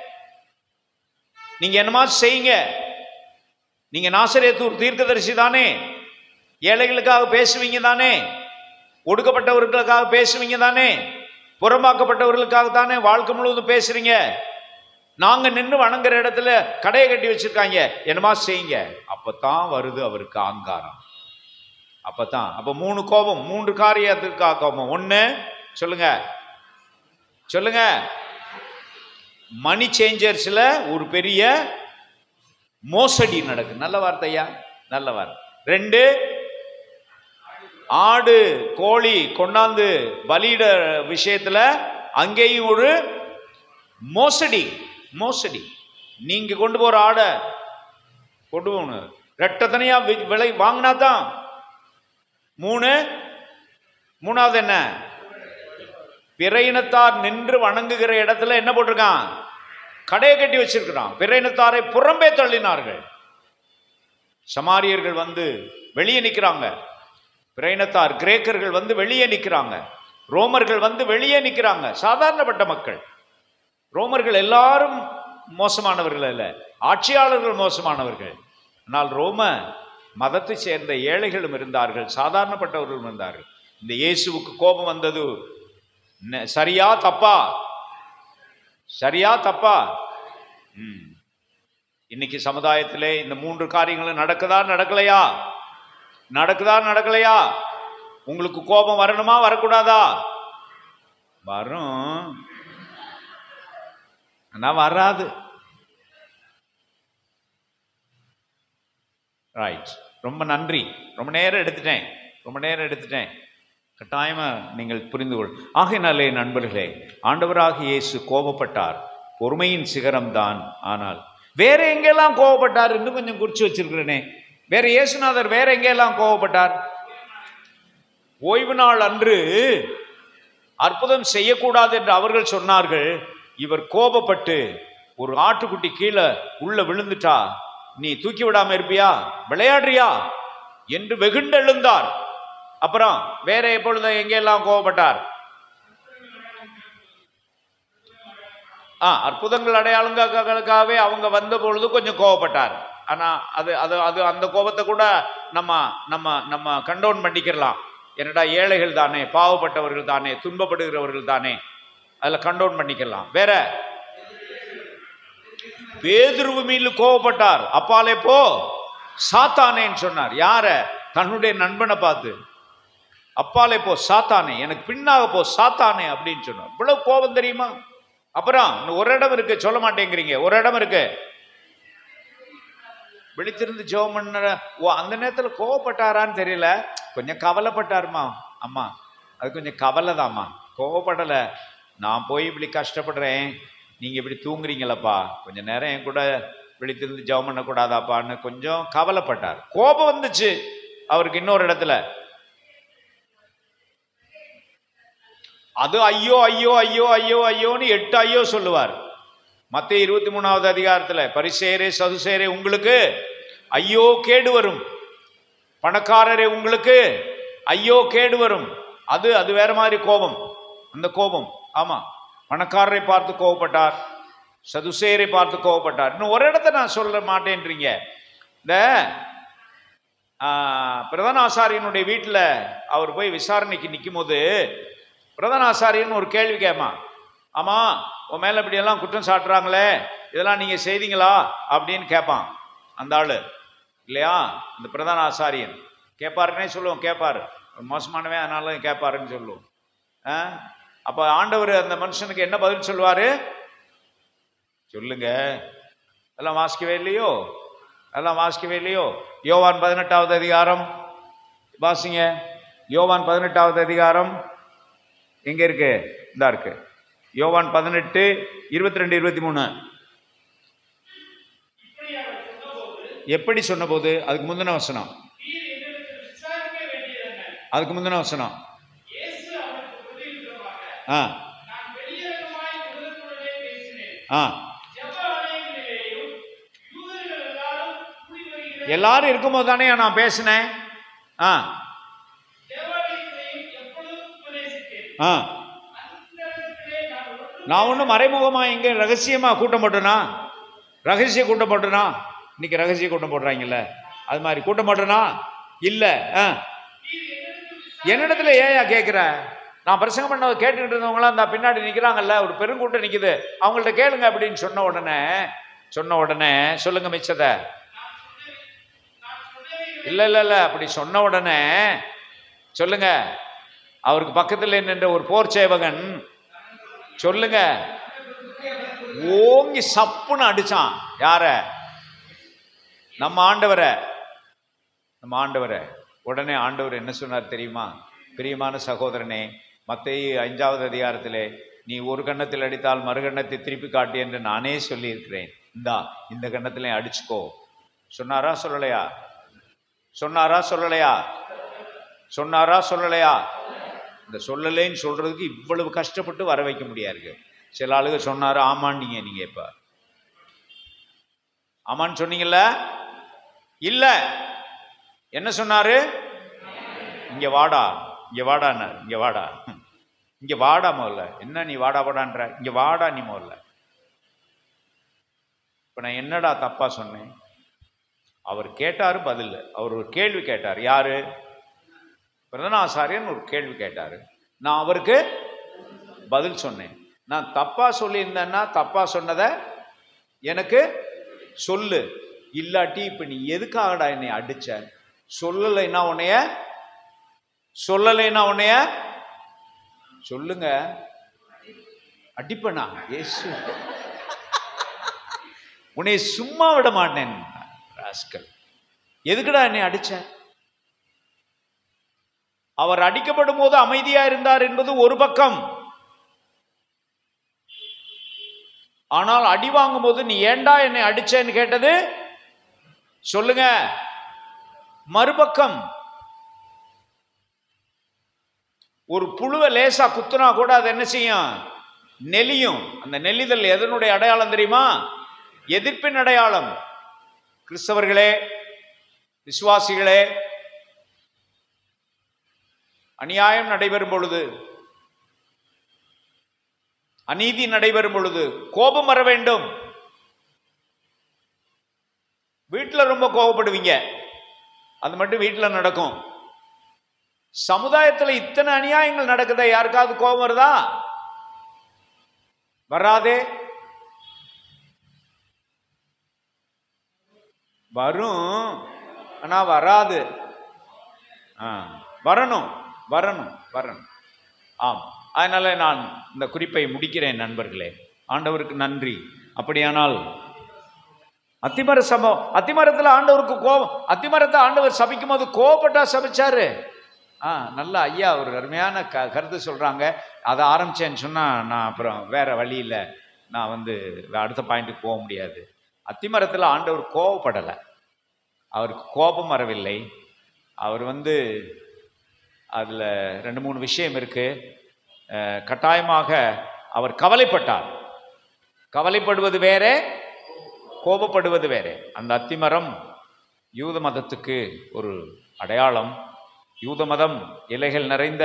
நீங்க என்னமா செய்யுங்க, நீங்க நாசரேத்தூர் தீர்க்கதரிசி தானே, ஏழைகளுக்காக பேசுவீங்க தானே, ஒடுக்கப்பட்டவர்களுக்காக பேசுவீங்க தானே, புறம்பாக்கப்பட்டவர்களுக்காக தானே வாழ்க்கை முழுவதும் பேசுறீங்க, நாங்க நின்று வணங்குற இடத்துல கடையை கட்டி வச்சிருக்காங்க, என்னமா செய்யுங்க. அப்பதான் வருது அவருக்கு ஆங்காரம். அப்பதான் அப்ப மூணு கோபம், மூன்று காரியத்திற்காக கோபம். ஒண்ணு சொல்லுங்க, சொல்லுங்க, மணி சேஞ்சர்ஸ்ல ஒரு பெரிய மோசடி நடக்கு. நல்ல வார்த்தையா? நல்ல வார்த்தை. ரெண்டு, ஆடு கோழி கொண்டாந்து பலியிட விஷயத்துல அங்கேயும் ஒரு மோசடி. மோசடி. நீங்க கொண்டு போற ஆடை கொண்டு போகணும், ரெட்ட தனியா விலை வாங்கினா தான். மூணு, மூணாவது என்ன, பிற இனத்தார் நின்று வணங்குகிற இடத்துல என்ன போட்டிருக்கான், கடையை கட்டி வச்சிருக்கிறான். பிற இனத்தாரை புறம்பே தள்ளினார்கள். சமாரியர்கள் வந்து வெளியே நிற்கிறாங்க, பிற இனத்தார் கிரேக்கர்கள் வந்து வெளியே நிற்கிறாங்க, ரோமர்கள் வந்து வெளியே நிற்கிறாங்க. சாதாரணப்பட்ட மக்கள். ரோமர்கள் எல்லாரும் மோசமானவர்கள் அல்ல, ஆட்சியாளர்கள் மோசமானவர்கள். ஆனால் ரோம மதத்தை சேர்ந்த ஏழைகளும் இருந்தார்கள், சாதாரணப்பட்டவர்களும் இருந்தார்கள். இந்த இயேசுவுக்கு கோபம் வந்தது சரியா தப்பா? சரியா தப்பா? ம் இன்னைக்கு சமுதாயத்திலே இந்த மூன்று காரியங்களும் நடக்குதா நடக்கலையா? நடக்குதா நடக்கலையா? உங்களுக்கு கோபம் வரணுமா வரக்கூடாதா? வரும், ஆனா வராது. ரைட். ரொம்ப நன்றி. ரொம்ப நேரம் எடுத்துட்டேன், ரொம்ப நேரம் எடுத்துட்டேன். கட்டாயமா நீங்கள் புரிந்து கொள். ஆகையினாலே நண்பர்களே, ஆண்டவராகிய இயேசு கோபப்பட்டார், பொறுமையின் சிகரம்தான். ஆனால் வேற எங்கெல்லாம் கோபப்பட்டார் இன்னும் கொஞ்சம் குறிச்சு வச்சிருக்கிறேனே. வேற இயேசுநாதர் வேற எங்கெல்லாம் கோபப்பட்டார்? ஓய்வு நாள் அன்று அற்புதம் செய்யக்கூடாது என்று அவர்கள் சொன்னார்கள். இவர் கோபப்பட்டு ஒரு ஆட்டுக்குட்டி கீழே உள்ள விழுந்துட்டா நீ தூக்கி விடாம இருப்பியா, விளையாடுறியா என்று வெகுண்டெழுந்தார். அப்புறம் வேற எப்பொழுது எங்கெல்லாம் கோபப்பட்டார்? ஆ அற்புதங்கள் அடையாளங்களுக்காகவே அவங்க வந்த பொழுது கொஞ்சம் கோபப்பட்டார். ஆனா அது அது அது அந்த கோபத்தை கூட நம்ம நம்ம நம்ம கண்டோன் பண்ணிக்கலாம். என்னடா ஏழைகள் தானே, பாவப்பட்டவர்கள் தானே, துன்பப்படுகிறவர்கள் தானே, அதில் கண்டோன் பண்ணிக்கலாம். வேற பேதுரு மீது கோபப்பட்டார். அப்பாலே போ சாத்தானேன்னு சொன்னார். யார? தன்னுடைய நண்பனை பார்த்து அப்பாலே போ சாத்தானே, எனக்கு பின்னாக போ சாத்தானே அப்படின்னு சொன்னார். இவ்வளவு கோபம் தெரியுமா? அப்புறம் ஒரு இடம் இருக்கு, சொல்ல மாட்டேங்கிறீங்க. ஒரு இடம் இருக்கு, விழித்திருந்து ஜெபம் பண்ண. ஓ அந்த நேரத்தில் கோவப்பட்டாரான்னு தெரியல, கொஞ்சம் கவலைப்பட்டாருமா. அம்மா அது கொஞ்சம் கவலை தாம்மா, கோவப்படலை. நான் போய் இப்படி கஷ்டப்படுறேன், நீங்கள் இப்படி தூங்குறீங்களப்பா, கொஞ்சம் நேரம் என் கூட விழித்திருந்து ஜெபம் பண்ணக்கூடாதாப்பான்னு கொஞ்சம் கவலைப்பட்டார். கோபம் வந்துச்சு அவருக்கு. இன்னொரு இடத்துல அது ஐயோ ஐயோ ஐயோ ஐயோ ஐயோன்னு எட்டு ஐயோ சொல்லுவார். மத்தேயு இருபத்தி மூணாவது அதிகாரத்தில் பரிசேயரே சதுசேயரே உங்களுக்கு ஐயோ கேடு வரும், பணக்காரரே உங்களுக்கு ஐயோ கேடு வரும். அது அது வேற மாதிரி கோபம், அந்த கோபம். ஆமா, பணக்காரரை பார்த்து கோபப்பட்டார், சதுசேயரை பார்த்து கோபப்பட்டார். இன்னும் ஒரு இடத்த நான் சொல்ல மாட்டேன்றீங்க. இந்த பிரதான ஆசாரியனுடைய வீட்டில் அவர் போய் விசாரணைக்கு நிற்கும் போது பிரதான ஆசாரியன் ஒரு கேள்வி கேட்பான். ஆமா உன் மேல இப்படி எல்லாம் குற்றம் சாட்டுறாங்களே, இதெல்லாம் நீங்க செய்தீங்களா அப்படின்னு கேட்பான் அந்த ஆளு இல்லையா. இந்த பிரதான ஆசாரியன் கேட்பாருன்னே சொல்லுவோம், கேட்பாரு, மோசமானவே அதனால கேட்பாருன்னு சொல்லுவோம். அப்ப ஆண்டவர் அந்த மனுஷனுக்கு என்ன பதில் சொல்லுவாரு? சொல்லுங்க, எல்லாம் வாசிக்கவே இல்லையோ, எல்லாம் வாசிக்கவே இல்லையோ. யோவான் பதினெட்டாவது அதிகாரம் வாசிங்க. யோவான் பதினெட்டாவது அதிகாரம் எங்க இருக்கு? இந்த இருக்கு, யோவான் பதினெட்டு இருபத்தி ரெண்டு இருபத்தி மூணு. எப்படி சொன்ன போது? அதுக்கு முந்தின வசனம், அதுக்கு முந்தின வசனம். ஆ ஆ எல்லாரும் இருக்கும்போது தானே நான் பேசினேன். ஆ ஆ நான் ஒன்றும் மறைமுகமா இங்க ரகசியமா கூட்டம் போட்டேனா? ரகசிய கூட்டம் போட்டேனா? இன்னைக்கு ரகசிய கூட்டம் போடுறாங்கல்ல, அது மாதிரி கூட்டம் போட்டேனா? இல்ல. என்னிடத்துல ஏயா கேட்கிற? நான் பிரசங்கம் பண்ண கேட்டுக்கிட்டு இருந்தவங்களாம் அந்த பின்னாடி நிக்கிறாங்கல்ல, ஒரு பெருங்கூட்டம் நிக்குது, அவங்கள்ட்ட கேளுங்க அப்படின்னு சொன்ன உடனே சொன்ன உடனே சொல்லுங்க மிச்சத. இல்ல இல்ல இல்ல அப்படி சொன்ன உடனே சொல்லுங்க. அவருக்கு பக்கத்தில் நின்ற ஒரு போர் சேவகன் சொல்லுங்க ஓங்கி சப்புன்னு அடிச்சான். யார? நம்ம ஆண்டவரை, நம்ம ஆண்டவரை. உடனே ஆண்டவர் என்ன சொன்னார் தெரியுமா? பிரியமான சகோதரனே, மத்தேயு ஐந்தாவது அதிகாரத்திலே நீ ஒரு கன்னத்தில் அடித்தால் மறு கன்னத்தை திருப்பி காட்டு என்று நானே சொல்லி இருக்கிறேன், இந்தா இந்த கன்னத்திலே அடிச்சுக்கோ சொன்னாரா சொல்லலையா? சொன்னாரா சொல்லலையா? சொன்னாரா சொல்லலையா? இந்த சொல்லலைன்னு சொல்றதுக்கு இவ்வளவு கஷ்டப்பட்டு வர வைக்க முடியாது. சில ஆளுக சொன்னாரு ஆமான்னீங்க, நீங்க இப்ப ஆமான்னு சொன்னீங்கல்ல? இல்ல, என்ன சொன்னாரு? இங்க வாடா, இங்க வாடான்னாரு. இங்க வாடா, இங்க வாடா முதல்ல. என்ன நீ வாடா வாடான்ற? இங்க வாடா நீ முதல்ல. இப்ப நான் என்னடா தப்பா சொன்னேன்? அவர் கேட்டாரு பதில். அவர் ஒரு கேள்வி கேட்டார். யாரு? பிரதானாசாரியன் ஒரு கேள்வி கேட்டாரு, நான் அவருக்கு பதில் சொன்னேன். நான் தப்பா சொல்லியிருந்தேன்னா தப்பா சொன்னத எனக்கு சொல்லு, இல்லாட்டி இப்ப நீ எதுக்காகடா என்னை அடிச்ச? சொல்லலைன்னா உன்னைய சொல்லலைன்னா உன்னைய சொல்லுங்க அடிப்பனா ஏசு உன்னை சும்மா விட மாட்டேன். ராஸ்கல், எதுக்குடா என்னை அடிச்ச? அவர் அடிக்கப்படும் போது அமைதியா இருந்தார் என்பது ஒரு பக்கம். ஆனால் அடி வாங்கும் போது நீ ஏண்டா என்னை அடிச்சேன்னு கேட்டது சொல்லுங்க மறுபக்கம். ஒரு புழுவை லேசா குத்துனா கூட அது என்ன செய்யும்? நெளியும். அந்த நெளிதல் எதனுடைய அடையாளம் தெரியுமா? எதிர்ப்பின் அடையாளம். கிறிஸ்தவர்களே, விசுவாசிகளே, அநியாயம் நடைபெறும் பொழுது, அநீதி நடைபெறும் பொழுது கோபம் வர வேண்டும். வீட்டில் ரொம்ப கோபப்படுவீங்க, அது மட்டும் வீட்டில் நடக்கும். சமுதாயத்தில் இத்தனை அநியாயங்கள் நடக்குதா, யாருக்காவது கோபம் வருதா? வராதே. வரும், ஆனா வராது. வரணும் வரணும் வரணும். ஆம், அதனால நான் இந்த குறிப்பை முடிக்கிறேன் நண்பர்களே. ஆண்டவருக்கு நன்றி. அப்படியானால் அத்திமர சம்பவம், அத்திமரத்தில் ஆண்டவருக்கு கோபம், அத்திமரத்தை ஆண்டவர் சபிக்கும் போது கோபப்பட்டா சபிச்சாரு. ஆ நல்லா ஐயா ஒரு அருமையான க கருத்து சொல்கிறாங்க. அதை ஆரம்பித்தேன்னு சொன்னால் நான் அப்புறம் வேறு வழி இல்லை, நான் வந்து அடுத்த பாயிண்ட்டுக்கு போக முடியாது. அத்திமரத்தில் ஆண்டவர் கோபப்படலை, அவருக்கு கோபம் வரவில்லை. அவர் வந்து அதில் ரெண்டு மூணு விஷயம் இருக்குது. கட்டாயமாக அவர் கவலைப்பட்டார். கவலைப்படுவது வேறே, கோபப்படுவது வேறே. அந்த அத்திமரம் யூத மதத்துக்கு ஒரு அடையாளம். யூத மதம் இலைகள் நிறைந்த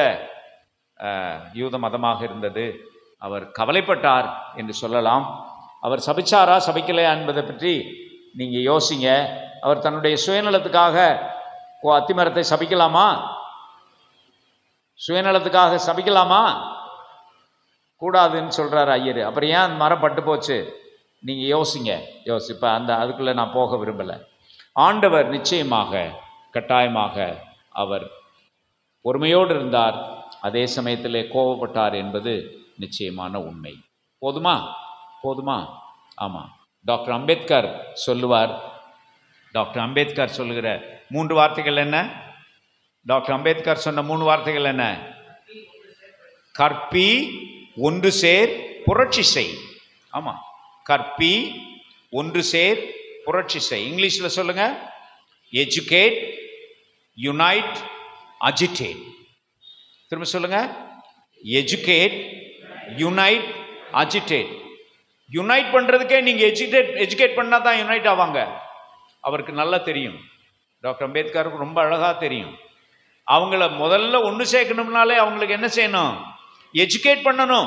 யூத மதமாக இருந்தது. அவர் கவலைப்பட்டார் என்று சொல்லலாம். அவர் சபிச்சாரா சபிக்கலையா என்பதை பற்றி நீங்கள் யோசிங்க. அவர் தன்னுடைய சுயநலத்துக்காக அத்திமரத்தை சபிக்கலாமா? சுயநலத்துக்காக சபிக்கலாமா? கூடாதுன்னு சொல்கிறார் ஐயர். அப்புறம் ஏன் அந்த மரம் பட்டு போச்சு? நீங்கள் யோசிங்க, யோசிப்ப அந்த அதுக்குள்ளே நான் போக விரும்பலை. ஆண்டவர் நிச்சயமாக கட்டாயமாக அவர் பொறுமையோடு இருந்தார், அதே சமயத்திலே கோபப்பட்டார் என்பது நிச்சயமான உண்மை. போதுமா? போதுமா? ஆமாம். டாக்டர் அம்பேத்கர் சொல்லுவார். டாக்டர் அம்பேத்கர் சொல்லுகிற மூன்று வார்த்தைகள் என்ன? டாக்டர் அம்பேத்கர் சொன்ன மூணு வார்த்தைகள் என்ன? கற்பி, ஒன்று சேர், புரட்சி செய். ஆமாம், கற்பி, ஒன்று சேர், புரட்சி செய். இங்கிலீஷில் சொல்லுங்க, எஜுகேட், யுனைட், அஜிடேட். திரும்ப சொல்லுங்க, எஜுகேட், யுனைட், அஜிடேட். யுனைட் பண்ணுறதுக்கே நீங்கள் எஜுகேட் எஜுகேட் பண்ணால் தான் யுனைட் ஆவாங்க. அவருக்கு நல்லா தெரியும். டாக்டர் அம்பேத்கருக்கு ரொம்ப அழகாக தெரியும். அவங்கள முதல்ல ஒன்று சேர்க்கணும்னாலே அவங்களுக்கு என்ன செய்யணும்? எஜுகேட் பண்ணணும்.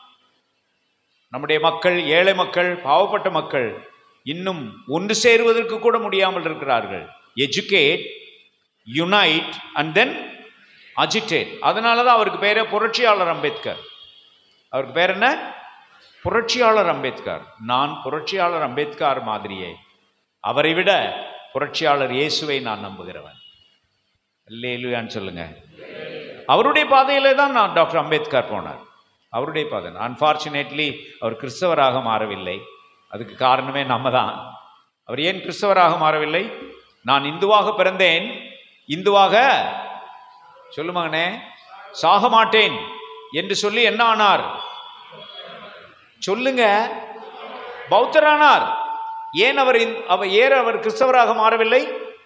நம்முடைய மக்கள், ஏழை மக்கள், பாவப்பட்ட மக்கள் இன்னும் ஒன்று சேருவதற்கு கூட முடியாமல் இருக்கிறார்கள். Educate, unite and then agitate. அதனால தான் அவருக்கு பேரே புரட்சியாளர் அம்பேத்கர். அவருக்கு பேர் என்ன? புரட்சியாளர் அம்பேத்கர். நான் புரட்சியாளர் அம்பேத்கர் மாதிரியே அவரை விட புரட்சியாளர் இயேசுவை நான் நம்புகிறவன். அல்லேலூயான்னு சொல்லுங்க. அவருடைய பாதையிலே தான் நான் டாக்டர் அம்பேத்கர் போனார். அவருடைய பாதை. அன்ஃபார்ச்சுனேட்லி அவர் கிறிஸ்தவராக மாறவில்லை. அதுக்கு காரணமே நம்ம தான். அவர் ஏன் கிறிஸ்தவராக மாறவில்லை? நான் இந்துவாக பிறந்தேன், இந்துவாக சொல்லுமாங்கண்ணே சாக மாட்டேன் என்று சொல்லி என்ன ஆனார்? சொல்லுங்க, பௌத்தரானார். ஏன் அவர் அவர் ஏற அவர் கிறிஸ்தவராக மாறவில்லை?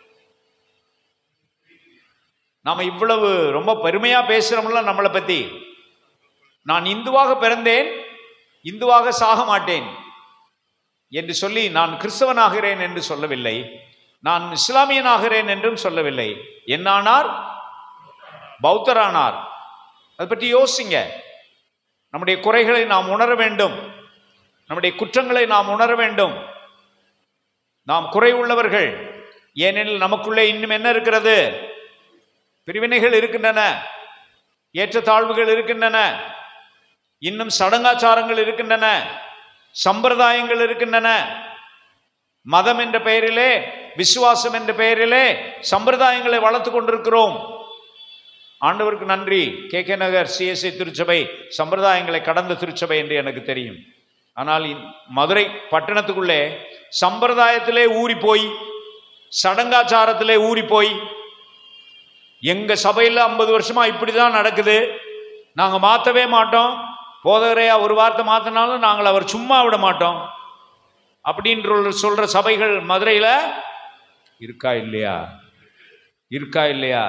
நாம இவ்வளவு ரொம்ப பெருமையா பேசுறோம்ல நம்மளை பத்தி. நான் இந்துவாக பிறந்தேன், இந்துவாக சாக மாட்டேன் என்று சொல்லி நான் கிறிஸ்தவனாகிறேன் என்று சொல்லவில்லை, நான் இஸ்லாமியனாகிறேன் என்றும் சொல்லவில்லை. என்னானார்? பௌத்தரானார். அதை பற்றி யோசிங்க. நம்முடைய குறைகளை நாம் உணர வேண்டும், நம்முடைய குற்றங்களை நாம் உணர வேண்டும். நாம் குறை உள்ளவர்கள். ஏனெனில் நமக்குள்ளே இன்னும் என்ன இருக்கிறது? பிரிவினைகள் இருக்கின்றன, ஏற்றத்தாழ்வுகள் இருக்கின்றன, இன்னும் சடங்காச்சாரங்கள் இருக்கின்றன, சம்பிரதாயங்கள் இருக்கின்றன. மதம் என்ற பெயரிலே, விசுவாசம் என்ற பெயரிலே சம்பிரதாயங்களை வளர்த்து கொண்டிருக்கிறோம். ஆண்டவருக்கு நன்றி, கே கே நகர் சிஎஸ்ஐ திருச்சபை சம்பிரதாயங்களை கடந்த திருச்சபை என்று எனக்கு தெரியும். ஆனால் மதுரை பட்டணத்துக்குள்ளே சம்பிரதாயத்திலே ஊறி போய், சடங்காச்சாரத்திலே ஊறி போய், எங்க சபையில் ஐம்பது வருஷமா இப்படிதான் நடக்குது, நாங்க மாற்றவே மாட்டோம், போதகரையா ஒரு வார்த்தை மாற்றினாலும் நாங்கள் அவர் சும்மா விட மாட்டோம் அப்படின்ற சொல்ற சபைகள் மதுரையில் இருக்கா இல்லையா? இருக்கா இல்லையா?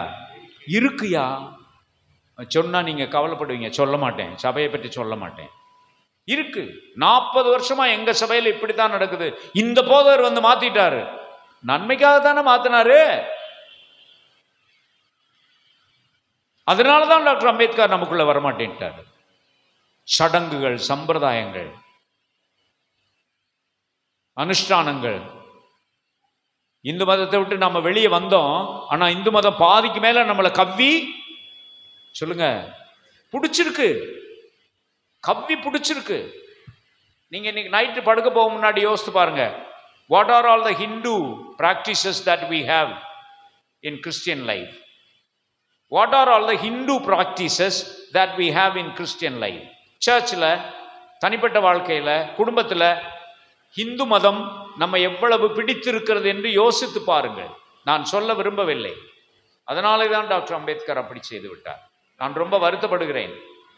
இருக்குயா. சொன்னா நீங்க கவலைப்படுவீங்க. சொல்ல மாட்டேன், சபையை பற்றி சொல்ல மாட்டேன். இருக்கு. நாற்பது வருஷமா எங்க சபையில் இப்படித்தான் நடக்குது. இந்த போதவர் வந்து மாத்திட்டாரு. நன்மைக்காக தானே மாத்தினாரு. அதனாலதான் டாக்டர் அம்பேத்கர் நமக்குள்ள வரமாட்டேன்ட்டாரு. சடங்குகள், சம்பிரதாயங்கள், அனுஷ்டானங்கள். இந்து மதத்தை விட்டு நம்ம வெளியே வந்தோம். ஆனா இந்து மதம் பாதிக்கு மேல நம்மளை கவ்வி சொல்லுங்க பிடிச்சிருக்கு, கவ்வி பிடிச்சிருக்கு. நீங்க இன்னைக்கு நைட்டு படுக்க போக முன்னாடி யோசித்து பாருங்க. What are all the Hindu practices that we have in Christian life? What are all the Hindu practices that we have in Christian life? சர்ச்சில், தனிப்பட்ட வாழ்க்கையில், குடும்பத்தில் ஹிந்து மதம் நம்ம எவ்வளவு பிடித்திருக்கிறது என்று யோசித்து பாருங்கள். நான் சொல்ல விரும்பவில்லை. அதனாலே தான் டாக்டர் அம்பேத்கர் அப்படி செய்து விட்டார். நான் ரொம்ப வருத்தப்படுகிறேன்.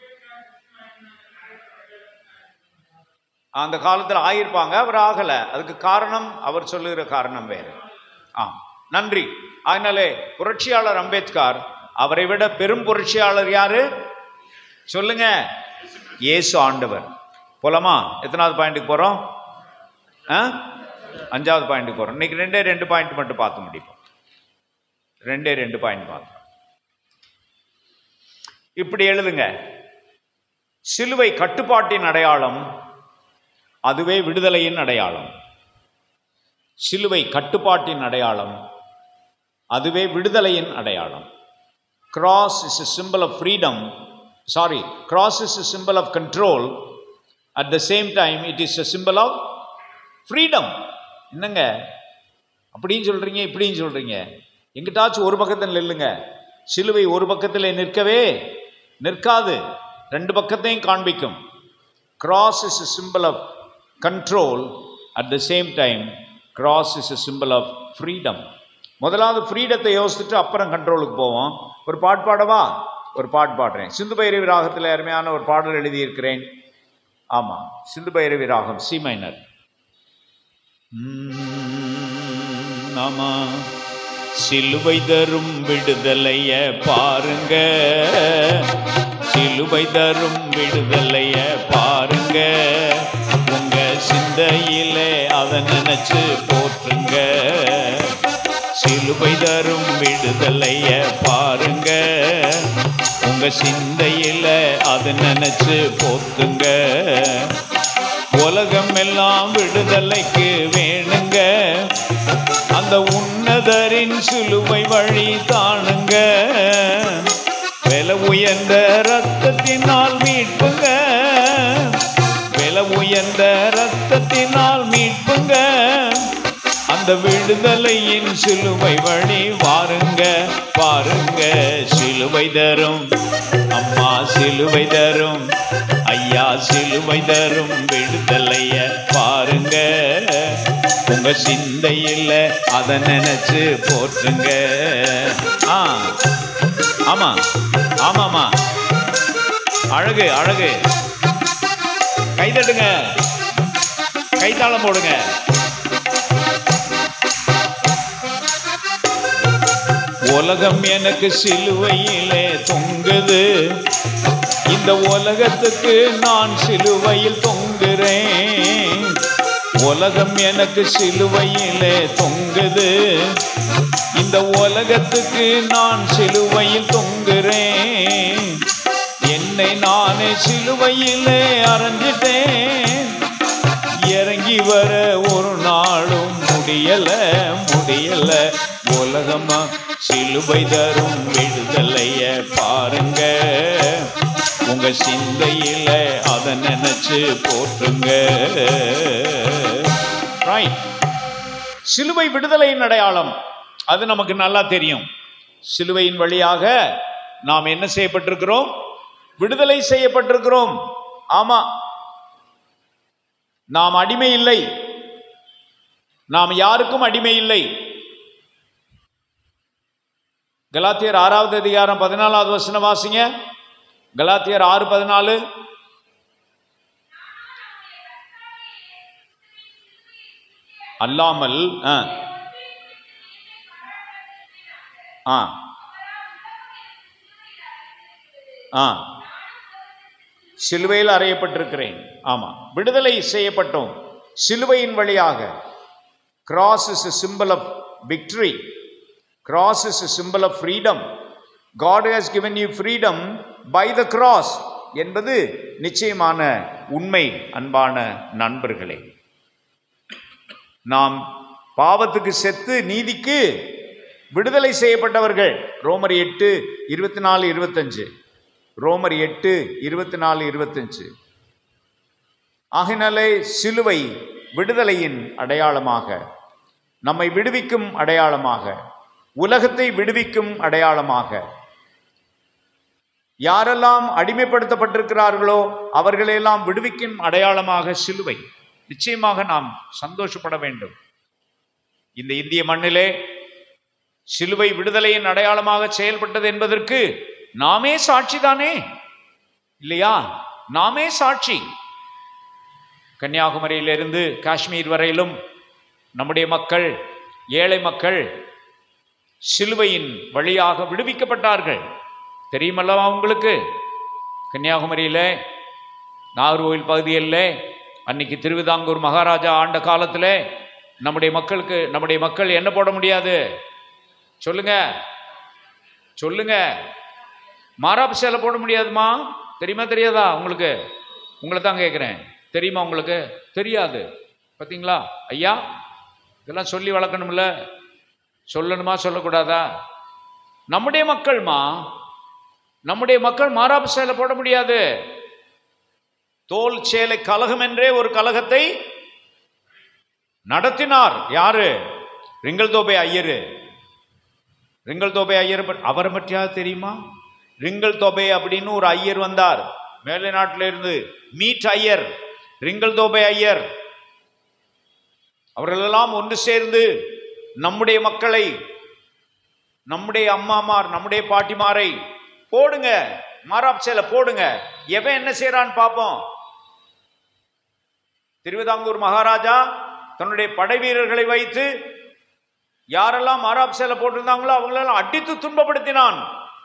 அந்த காலத்தில் ஆகியிருப்பாங்க, அவர் ஆகலை. அதுக்கு காரணம் அவர் சொல்லுகிற காரணம் வேறு. ஆ, நன்றி. அதனாலே புரட்சியாளர் அம்பேத்கர், அவரை விட பெரும் புரட்சியாளர் யாரு சொல்லுங்க? இயேசு ஆண்டவர். போலாமா? எத்தனாவது பாயிண்ட்டுக்கு போறோம்? அஞ்சாவது பாயிண்ட்டுக்கு போறோம். இன்னைக்கு ரெண்டே ரெண்டு பாயிண்ட் மட்டும் பார்த்து முடிப்போம். ரெண்டே ரெண்டு பாயிண்ட் பார்த்தோம். இப்படி எழுதுங்க. சிலுவை கட்டுப்பாட்டின் அடையாளம், அதுவே விடுதலையின் அடையாளம். சிலுவை கட்டுப்பாட்டின் அடையாளம், அதுவே விடுதலையின் அடையாளம். Cross is a symbol of freedom. Sorry, cross is a symbol of control. At the same time, it is a symbol of freedom. என்னங்க அப்படின்னு சொல்றீங்க, இப்படின்னு சொல்றீங்க? எங்கிட்டாச்சும் ஒரு பக்கத்தில் நில்லுங்க. சிலுவை ஒரு பக்கத்தில் நிற்கவே நிற்காது, ரெண்டு பக்கத்தையும் காண்பிக்கும். Cross is a symbol of control. At the same time, cross is a symbol of freedom. முதலாவது ஃப்ரீடத்தை யோசிச்சுட்டு அப்புறம் கண்ட்ரோலுக்கு போவோம். ஒரு பாட்டு பாடவா? ஒரு பாட்டு பாடுறேன். சிந்து பைரவி ராகத்தில் அருமையான ஒரு பாடல் எழுதியிருக்கிறேன். ஆமா, சிந்து பைரவி ராகம், சி மைனர். ஆமா, சிலுவை தரும் விடுதலைய பாருங்க, சிலுவை தரும் விடுதலைய பாருங்க, உங்க சிந்தையில அதை நினைச்சு போற்றுங்க. சிலுவை தரும் விடுதலைய பாருங்க, உங்க சிந்தையில அதை நினைச்சு போத்துங்க. உலகம் எல்லாம் விடுதலைக்கு வேணுங்க, அந்த உன்னதரின் சிலுவை வழி தானுங்க. விலை உயர்ந்த ரத்தத்தினால் மீட்புங்க, விலை உயர்ந்த ரத்தத்தினால் மீட்புங்க. அந்த விடுதலையின் சிலுவை வழி வாருங்க, பாருங்க. சிலுவை தரும் அம்மா, சிலுவை தரும் ஐயா, சிலுவை தரும் விடுதலைய பாருங்க, உங்க சிந்தையில் அதை நினைச்சு போற்றுங்க. ஆ, ஆமா ஆமாமா, அழகு அழகு. கைதட்டுங்க, கைத்தாளம் போடுங்க. உலகம் எனக்கு சிலுவையிலே தொங்குது, இந்த உலகத்துக்கு நான் சிலுவையில் தொங்குறேன். உலகம் எனக்கு சிலுவையிலே தொங்குது, இந்த உலகத்துக்கு நான் சிலுவையில் தொங்குறேன். என்னை நானே சிலுவையிலே அறைஞ்சிட்டேன், இறங்கி வர ஒரு நாளும் முடியல முடியல. உலகமா சிலுவை தரும் விடுதலைய பாருங்க, உங்க சிந்தையில அதை நினைச்சு போற்றுங்க. சிலுவை விடுதலையின் அடையாளம், அது நமக்கு நல்லா தெரியும். சிலுவையின் வழியாக நாம் என்ன செய்யப்பட்டிருக்கிறோம்? விடுதலை செய்யப்பட்டிருக்கிறோம். ஆமா, நாம் அடிமை இல்லை, நாம் யாருக்கும் அடிமை இல்லை. கலாத்தியர் ஆறாவது அதிகாரம் பதினாலாவது வசனம் வாசிங்க. கலாத்தியர் ஆறு பதினாலு. அல்லாமல் சிலுவையில் அறையப்பட்டிருக்கிறேன். ஆமாம், விடுதலை செய்யப்பட்டோம் சிலுவையின் வழியாக. Cross is a symbol of victory. Cross is a symbol of freedom. God has given you freedom by the cross என்பது நிச்சயமான உண்மை. அன்பான நண்பர்களே, நாம் பாவத்துக்கு செத்து நீதிக்கு விடுதலை செய்யப்பட்டவர்கள். ரோமர் எட்டு இருபத்தி நாலு இருபத்தஞ்சு ரோமர் எட்டு இருபத்தி நாலு இருபத்தஞ்சு ஆகினாலே சிலுவை விடுதலையின் அடையாளமாக, நம்மை விடுவிக்கும் அடையாளமாக, உலகத்தை விடுவிக்கும் அடையாளமாக, யாரெல்லாம் அடிமைப்படுத்தப்பட்டிருக்கிறார்களோ அவர்களெல்லாம் விடுவிக்கும் அடையாளமாக சிலுவை. நிச்சயமாக நாம் சந்தோஷப்பட வேண்டும். இந்த இந்திய மண்ணிலே சிலுவை விடுதலையின் அடையாளமாக செயல்பட்டது என்பதற்கு நாமே சாட்சி தானே, இல்லையா? நாமே சாட்சி. கன்னியாகுமரியிலிருந்து காஷ்மீர் வரையிலும் நம்முடைய மக்கள், ஏழை மக்கள் சிலுவையின் வழியாக விடுவிக்கப்பட்டார்கள். தெரியுமல்லவா உங்களுக்கு? கன்னியாகுமரியில் நாகர்கோவில் பகுதியில் அன்னைக்கு திருவிதாங்கூர் மகாராஜா ஆண்ட காலத்தில் நம்முடைய மக்களுக்கு நம்முடைய மக்கள் என்ன போட முடியாது? சொல்லுங்க சொல்லுங்க மாறாப்பு சேலை போட முடியாதுமா. தெரியுமா தெரியாதா உங்களுக்கு? உங்களை தான் கேட்குறேன். தெரியுமா உங்களுக்கு? தெரியாது. பார்த்தீங்களா ஐயா? இதெல்லாம் சொல்லி வளர்க்கணும்ல, சொல்லணுமா சொல்லக்கூடாதா? நம்முடைய மக்கள்மா, நம்முடைய மக்கள் மாறாப்பு சேலை போட முடியாது. தோல் சேலை கலகம் என்றே ஒரு கலகத்தை நடத்தினார். யாரு? Ringeltaube Iyer. Ringeltaube Iyer அவரை பற்றியா தெரியுமா? ரிங்கல் தோபே அப்படின்னு ஒரு ஐயர் வந்தார் மேலை நாட்டில இருந்து. Mead Iyer, Ringeltaube Iyer. அவர்களெல்லாம் ஒன்று சேர்ந்து நம்முடைய மக்களை, நம்முடைய அம்மாமார், நம்முடைய பாட்டிமாரை போடுங்க, மாறாப்பு சேலை போடுங்க, எவன் என்ன செய்யறான்னு பார்ப்போம். திருவிதாங்கூர் மகாராஜா தன்னுடைய படை வீரர்களை வைத்து யாரெல்லாம் மாறாப்பு சேலை போட்டிருந்தாங்களோ அவங்களெல்லாம் அடித்து துன்பப்படுத்தினான்.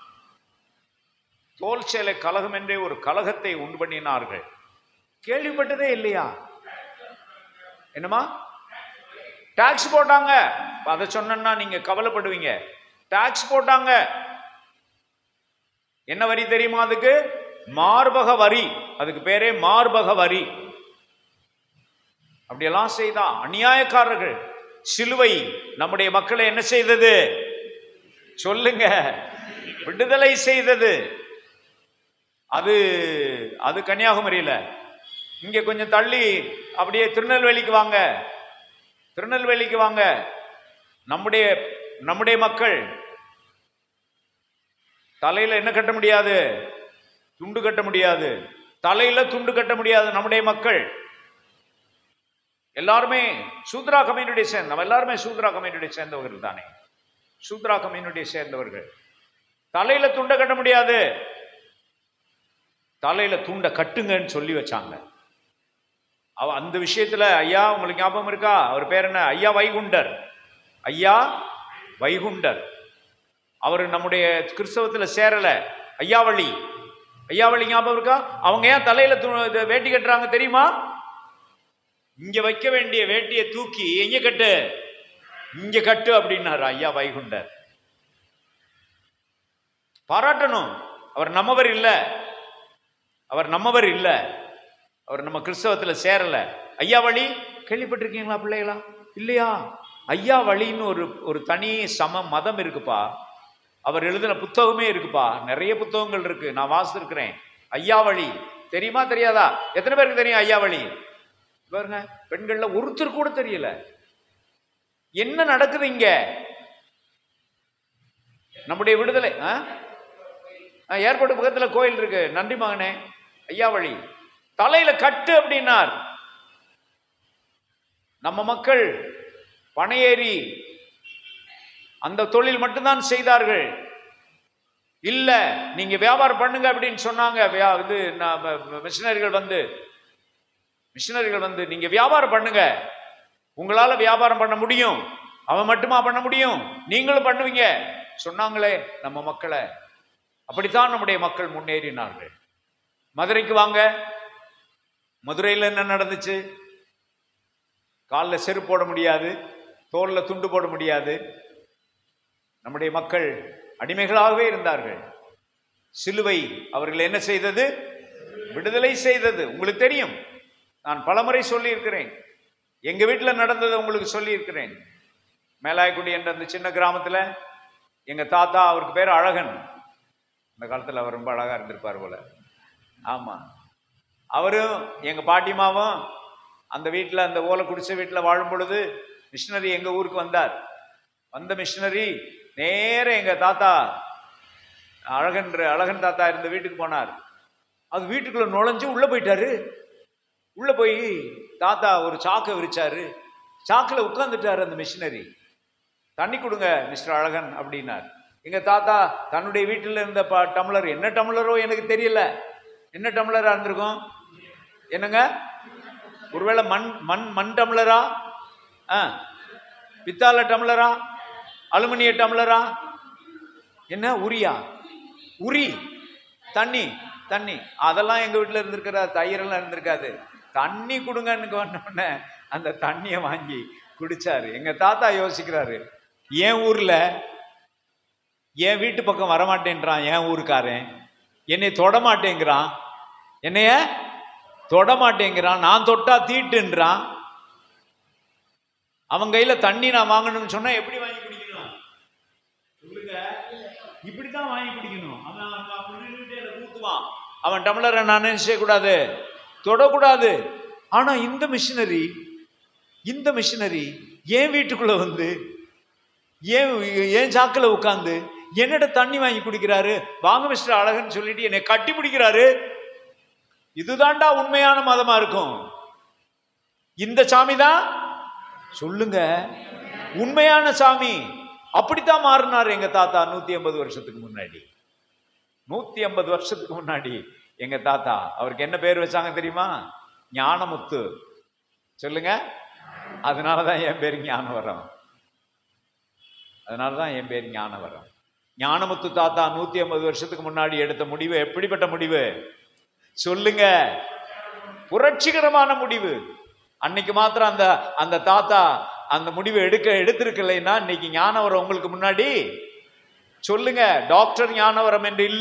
தோல் சேலை கலகம் என்றே ஒரு கலகத்தை உண்டு பண்ணினார்கள். கேள்விப்பட்டதே இல்லையா? என்னமா? டாக்ஸ் போட்டாங்க. அதை சொன்னா நீங்க கவலைப்படுவீங்க. டாக்ஸ் போட்டாங்க. என்ன வரி தெரியுமா? அதுக்கு மார்பக வரி. அதுக்கு பேரே மார்பக வரி. அப்படியெல்லாம் செய்தா அநியாயக்காரர்கள். சிலுவை நம்முடைய மக்களை என்ன செய்தது? சொல்லுங்க. விடுதலை செய்தது. அது அது கன்னியாகுமரியில. இங்க கொஞ்சம் தள்ளி அப்படியே திருநெல்வேலிக்கு வாங்க, திருநெல்வேலிக்கு வாங்க. நம்முடைய நம்முடைய மக்கள் தலையில என்ன கட்ட முடியாது? துண்டு கட்ட முடியாது. தலையில துண்டு கட்ட முடியாது. நம்முடைய மக்கள் எல்லாருமே சூத்ரா கம்யூனிட்டியை சேர்ந்த, நம்ம எல்லாருமே சூத்ரா கம்யூனிட்டியை சேர்ந்தவர்கள் தானே. சூத்ரா கம்யூனிட்டியை சேர்ந்தவர்கள். தலையில துண்டை கட்ட முடியாது. தலையில துண்டை கட்டுங்கன்னு சொல்லி வச்சாங்க. அவ அந்த விஷயத்துல ஐயா உங்களுக்கு ஞாபகம் இருக்கா? அவர் பேர் என்ன? ஐயா வைகுண்டர். ஐயா வைகுண்டர். அவர் நம்முடைய கிறிஸ்தவத்துல சேரல. ஐயாவளி. ஐயாவளி ஞாபகம் இருக்கா? அவங்க ஏன் தலையில வேட்டி கட்டுறாங்க தெரியுமா? இங்க வைக்க வேண்டிய வேட்டியை தூக்கி எங்க கட்டு, இங்க கட்டு அப்படின்னாரு ஐயா வைகுண்டர். பாராட்டணும். அவர் நம்மவர் இல்ல, அவர் நம்மவர் இல்ல, அவர் நம்ம கிறிஸ்தவத்துல சேரல. ஐயாவளி கேள்விப்பட்டிருக்கீங்களா பிள்ளைகளா? இல்லையா? ஐயாவளின்னு ஒரு ஒரு தனி சம மதம் இருக்குப்பா. அவர் எழுதின புத்தகமே இருக்குப்பா. நிறைய புத்தகங்கள் இருக்கு, நான் வாசித்திருக்கிறேன். ஐயாவளி தெரியுமா தெரியாதா? எத்தனை பேருக்கு தெரியும் ஐயாவளி? பாருங்க, பெண்கள்ல ஒருத்தர் கூட தெரியல. என்ன நடக்குது இங்க? நம்முடைய விடுதலை. ஏர்போர்ட் பக்கத்துல கோயில் இருக்கு. நன்றி மகனே. ஐயாவளி தலையில கட்டு அப்படின்னார். நம்ம மக்கள் பனையேறி அந்த தொழில் மட்டும்தான் செய்தார்கள். இல்ல நீங்க வியாபாரம் பண்ணுங்க அப்படின்னு சொன்னாங்க. இது மிஷினரிகள் வந்து மிஷினரிகள் வந்து நீங்க வியாபாரம் பண்ணுங்க, உங்களால வியாபாரம் பண்ண முடியும். அவன் மட்டுமா பண்ண முடியும்? நீங்களும் பண்ணுவீங்க சொன்னாங்களே நம்ம மக்களை. அப்படித்தான் நம்முடைய மக்கள் முன்னேறினார்கள். மதுரைக்கு வாங்க. மதுரையில் என்ன நடந்துச்சு? காலில் செருப்பு போட முடியாது, தோளில் துண்டு போட முடியாது. நம்முடைய மக்கள் அடிமைகளாகவே இருந்தார்கள். சிலுவை அவர்கள் என்ன செய்தது? விடுதலை செய்தது. உங்களுக்கு தெரியும், நான் பலமுறை சொல்லி இருக்கிறேன். எங்க வீட்டில் நடந்ததை உங்களுக்கு சொல்லி இருக்கிறேன். மேலாயக்குடி என்ற அந்த சின்ன கிராமத்தில் எங்க தாத்தா, அவருக்கு பேர் அழகன். அந்த காலத்தில் அவர் ரொம்ப அழகா இருந்திருப்பார் போல. ஆமா, அவரும் எங்க பாட்டிமாவும் அந்த வீட்டில், அந்த ஓலை குடிசை வீட்டில் வாழும் பொழுது மிஷினரி எங்க ஊருக்கு வந்தார். வந்த மிஷினரி நேர எங்க தாத்தா அழகன் அழகன் தாத்தா இருந்த வீட்டுக்கு போனார். அது வீட்டுக்குள்ள நுழைஞ்சு உள்ள போயிட்டாரு. உள்ள போய் தாத்தா ஒரு சாக்கை விரிச்சாரு. சாக்கில் உட்கார்ந்துட்டாரு அந்த மிஷினரி. தண்ணி கொடுங்க மிஸ்டர் அழகன் அப்படின்னார். எங்க தாத்தா தன்னுடைய வீட்டில் இருந்த ப டம்ளர், என்ன டம்ளரோ எனக்கு தெரியல, என்ன டம்ளரா இருந்திருக்கும்? என்னங்க, ஒருவேளை மண் மண் மண் டம்ளரா, ஆ பித்தாள டம்ளரா, அலுமினிய டம்ளரா, என்ன உரியா? உரி தண்ணி தண்ணி அதெல்லாம் எங்க வீட்டில் இருந்திருக்காது, தயிரெல்லாம் இருந்திருக்காது. தண்ணி கொடுங்கன்னு அந்த தண்ணியை வாங்கி குடிச்சாரு. எங்க தாத்தா யோசிக்கிறாரு, என் ஊர்ல என் வீட்டு பக்கம் வரமாட்டேன்றான் என் ஊருக்காரன், என்னை தொடமாட்டேங்கிறான், என்னைய தொடமாட்டேங்கிறான், நான் தொட்டா தீட்டுன்றான். அவன் கையில தண்ணி நான் வாங்கணும்னு சொன்னா எப்படி வாங்கி குடிக்கணும் சொல்லுங்க? இப்படித்தான் வாங்கி குடிக்கணும். அவன் ஊத்துவான், அவன் டம்ளரை நான் நினைச்சே கூடாது, தொடக்கூடாது. ஆனா இந்த மிஷினரி இந்த மிஷினரி ஏன் வீட்டுக்குள்ள வந்து ஏன் ஏன் சாக்கில் உட்கார்ந்து என்னிட தண்ணி வாங்கி குடிக்கிறாரு, வாங்க மிஸ்டர் அழகன் சொல்லிட்டு என்னை கட்டி பிடிக்கிறாரு. இதுதான்டா உண்மையான மதமா இருக்கும். இந்த சாமி தான் சொல்லுங்க உண்மையான சாமி. அப்படித்தான் மாறினார் எங்க தாத்தா நூத்தி ஐம்பது வருஷத்துக்கு முன்னாடி. நூத்தி ஐம்பது வருஷத்துக்கு முன்னாடி எங்க தாத்தா, அவருக்கு என்ன பேர் வச்சாங்க தெரியுமா? ஞானமுத்து. சொல்லுங்க. அதனாலதான் என் பேர் ஞானவரம். அதனாலதான் என் பேர் ஞானவரம். ஞானமுத்து தாத்தா நூத்தி ஐம்பது வருஷத்துக்கு முன்னாடி எடுத்த முடிவு எப்படிப்பட்ட முடிவு சொல்லுங்க? புரட்சிகரமான முடிவு. அன்னைக்கு மாத்திரம் அந்த அந்த தாத்தா அந்த முடிவு எடுக்க எடுத்திருக்கலைன்னா இன்னைக்கு ஞானவரம் உங்களுக்கு முன்னாடி சொல்லுங்க. டாக்டர் ஞானவரம் என்று இல்ல,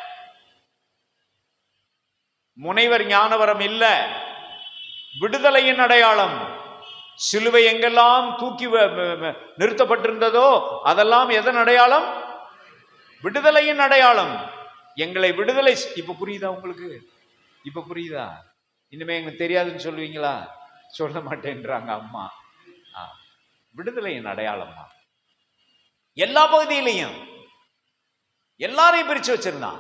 முனைவர் ஞானவரம் இல்ல, விடுதலையின் அடையாளம். சிலுவை எங்கெல்லாம் தூக்கி நிறுத்தப்பட்டிருந்ததோ அதெல்லாம் எதன் அடையாளம்? விடுதலையின் அடையாளம். எங்களை விடுதலை. இப்ப புரியுதா உங்களுக்கு? இப்ப புரியுதா? இனிமே எங்களுக்கு தெரியாதுன்னு சொல்லுவீங்களா? சொல்ல மாட்டேன்றாங்க அம்மா. விடுதலையின் அடையாளம் தான். எல்லா பகுதியிலையும் எல்லாரையும் பிரிச்சு வச்சிருந்தான்.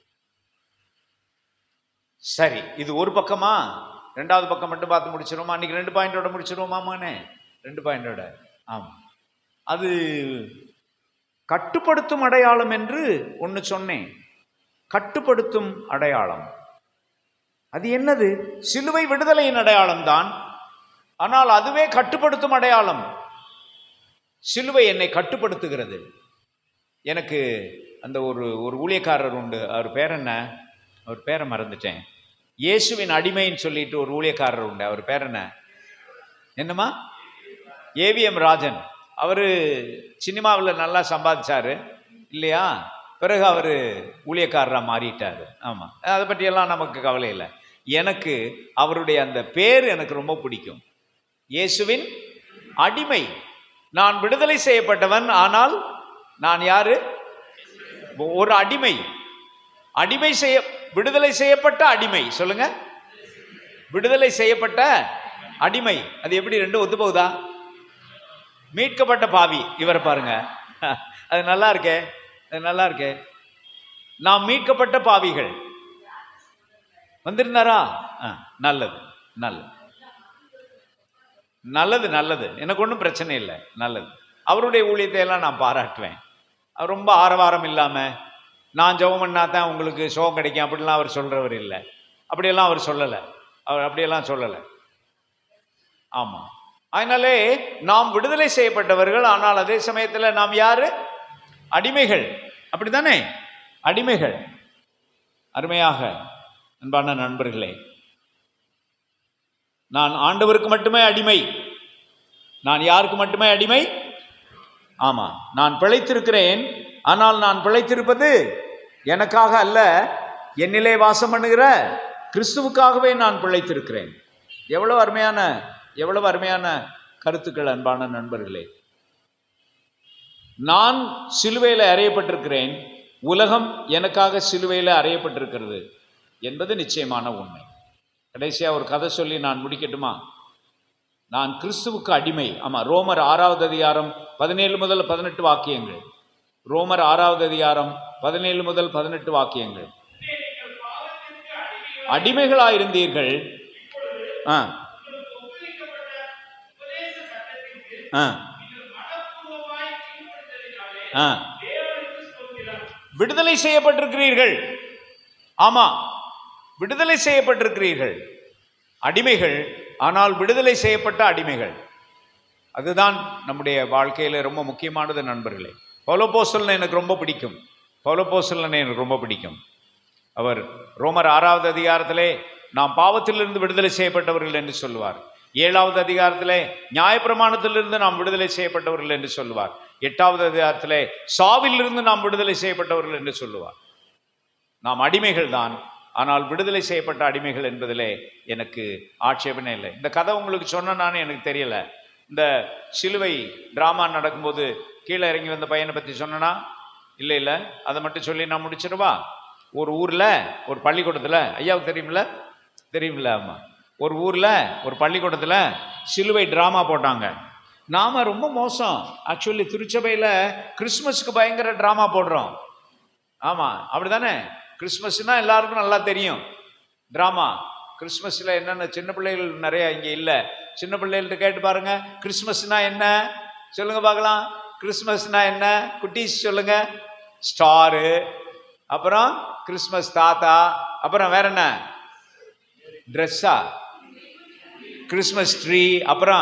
சரி, இது ஒரு பக்கமா? ரெண்டாவது பக்கம் மட்டும் பார்த்து முடிச்சிருவோமா? அன்னைக்கு ரெண்டு பாயிண்டோட முடிச்சிருவோமாமானே? ரெண்டு பாயிண்டோட. ஆமா, அது கட்டுப்படுத்தும் அடையாளம் என்று ஒன்று சொன்னேன். கட்டுப்படுத்தும் அடையாளம் அது என்னது? சிலுவை விடுதலையின் அடையாளம் தான், ஆனால் அதுவே கட்டுப்படுத்தும் அடையாளம். சிலுவை என்னை கட்டுப்படுத்துகிறது. எனக்கு அந்த ஒரு ஒரு ஊழியக்காரர் உண்டு. அவர் பேர் என்ன? அவர் பேரை மறந்துட்டேன். இயேசுவின் அடிமைன்னு சொல்லிட்டு ஒரு ஊழியக்காரர் உண்டு. அவர் பேர் என்ன? என்னம்மா? ஏவிஎம் ராஜன். அவர் சினிமாவில் நல்லா சம்பாதிச்சாரு இல்லையா? பிறகு அவர் ஊழியக்காரராக மாறிட்டார். ஆமாம், அதை பற்றியெல்லாம் நமக்கு கவலை இல்லை. எனக்கு அவருடைய அந்த பேர் எனக்கு ரொம்ப பிடிக்கும். இயேசுவின் அடிமை. நான் விடுதலை செய்யப்பட்டவன், ஆனால் நான் யாரு? ஒரு அடிமை. அடிமை செய்ய விடுதலை செய்யப்பட்ட அடிமை. சொல்லுங்க, விடுதலை செய்யப்பட்ட அடிமை. அது எப்படி ரெண்டும் ஒத்து போகுதா? மீட்கப்பட்ட பாவி. இவரை பாருங்க, அது நல்லா இருக்கே, அது நல்லா இருக்கே. நாம் மீட்கப்பட்ட பாவிகள். வந்திருந்தாரா? நல்லது நல்லது நல்லது நல்லது. எனக்கு ஒன்றும் பிரச்சனை இல்லை, நல்லது. அவருடைய ஊழியத்தை எல்லாம் நான் பாராட்டுவேன். அவர் ரொம்ப ஆரவாரம் இல்லாமல், நான் ஜெபம் பண்ணா தான் உங்களுக்கு சுகம் கிடைக்கும் அப்படிலாம் அவர் சொல்கிறவர் இல்லை. அப்படியெல்லாம் அவர் சொல்லலை. அவர் அப்படியெல்லாம் சொல்லலை. ஆமாம், அதனாலே நாம் விடுதலை செய்யப்பட்டவர்கள், ஆனால் அதே சமயத்தில் நாம் யாரு? அடிமைகள். அப்படித்தானே? அடிமைகள். அருமையாக அன்பான நண்பர்களே, நான் ஆண்டவருக்கு மட்டுமே அடிமை. நான் யாருக்கு மட்டுமே அடிமை? ஆமா, நான் பிழைத்திருக்கிறேன். ஆனால் நான் பிழைத்திருப்பது எனக்காக அல்ல, என்னிலே வாசம் பண்ணுகிற கிறிஸ்துவுக்காகவே நான் பிழைத்திருக்கிறேன். எவ்வளவு அருமையான எவ்வளவு அருமையான கருத்துக்கள் அன்பான நண்பர்களே. நான் சிலுவையில் அறையப்பட்டிருக்கிறேன், உலகம் எனக்காக சிலுவையில் அறையப்பட்டிருக்கிறது என்பது நிச்சயமான உண்மை. கடைசியாக ஒரு கதை சொல்லி நான் முடிக்கட்டுமா? நான் கிறிஸ்துவுக்கு அடிமை. ஆமாம், ரோமர் ஆறாவது அதிகாரம் பதினேழு முதல் பதினெட்டு வாக்கியங்கள். ரோமர் ஆறாவது அதிகாரம் பதினேழு முதல் பதினெட்டு வாக்கியங்கள். அடிமைகளாயிருந்தீர்கள், ஆ ஆ ஆ விடுதலை செய்யப்பட்டிருக்கிறீர்கள். ஆமா, விடுதலை செய்யப்பட்டிருக்கிறீர்கள். அடிமைகள், ஆனால் விடுதலை செய்யப்பட்ட அடிமைகள். அதுதான் நம்முடைய வாழ்க்கையில் ரொம்ப முக்கியமானது நண்பர்களே. பவுலப்போஸ்தலனை எனக்கு ரொம்ப பிடிக்கும். பவுலப்போஸ்தலனை எனக்கு ரொம்ப பிடிக்கும். அவர் ரோமர் ஆறாவது அதிகாரத்திலே நாம் பாவத்திலிருந்து விடுதலை செய்யப்பட்டவர்கள் என்று சொல்லுவார். ஏழாவது அதிகாரத்திலே நியாயப்பிரமாணத்திலிருந்து நாம் விடுதலை செய்யப்பட்டவர்கள் என்று சொல்லுவார். எட்டாவது அதிகாரத்திலே சாவிலிருந்து நாம் விடுதலை செய்யப்பட்டவர்கள் என்று சொல்லுவார். நாம் அடிமைகள் தான், ஆனால் விடுதலை செய்யப்பட்ட அடிமைகள் என்பதிலே எனக்கு ஆட்சேபனை இல்லை. இந்த கதை உங்களுக்கு சொன்னான்னு எனக்கு தெரியல. இந்த சிலுவை டிராமா நடக்கும்போது கீழே இறங்கி வந்த பையனை பற்றி சொன்னா இல்லை இல்லை, அதை மட்டும் சொல்லி நான் முடிச்சிருவா. ஒரு ஊரில் ஒரு பள்ளிக்கூடத்தில், ஐயாவுக்கு தெரியுமில்ல தெரியுமில்ல ஆமாம், ஒரு ஊரில் ஒரு பள்ளிக்கூடத்தில் சிலுவை டிராமா போட்டாங்க. நாம் ரொம்ப மோசம். ஆக்சுவலி திருச்சபையில் கிறிஸ்மஸுக்கு பயங்கர ட்ராமா போடுறோம். ஆமாம், அப்படி தானே? கிறிஸ்மஸ்னால் எல்லாருக்கும் நல்லா தெரியும் ட்ராமா. கிறிஸ்மஸில் என்னென்ன சின்ன பிள்ளைகள் நிறையா இங்கே இல்லை. சின்ன பிள்ளைகள்கிட்ட கேட்டு பாருங்க, கிறிஸ்மஸ்னால் என்ன சொல்லுங்க பார்க்கலாம். கிறிஸ்மஸ்னா என்ன குட்டீஸ் சொல்லுங்க? ஸ்டாரு, அப்புறம் கிறிஸ்மஸ் தாத்தா, அப்புறம் வேற என்ன? ட்ரெஸ்ஸா? கிறிஸ்மஸ் ட்ரீ, அப்புறம்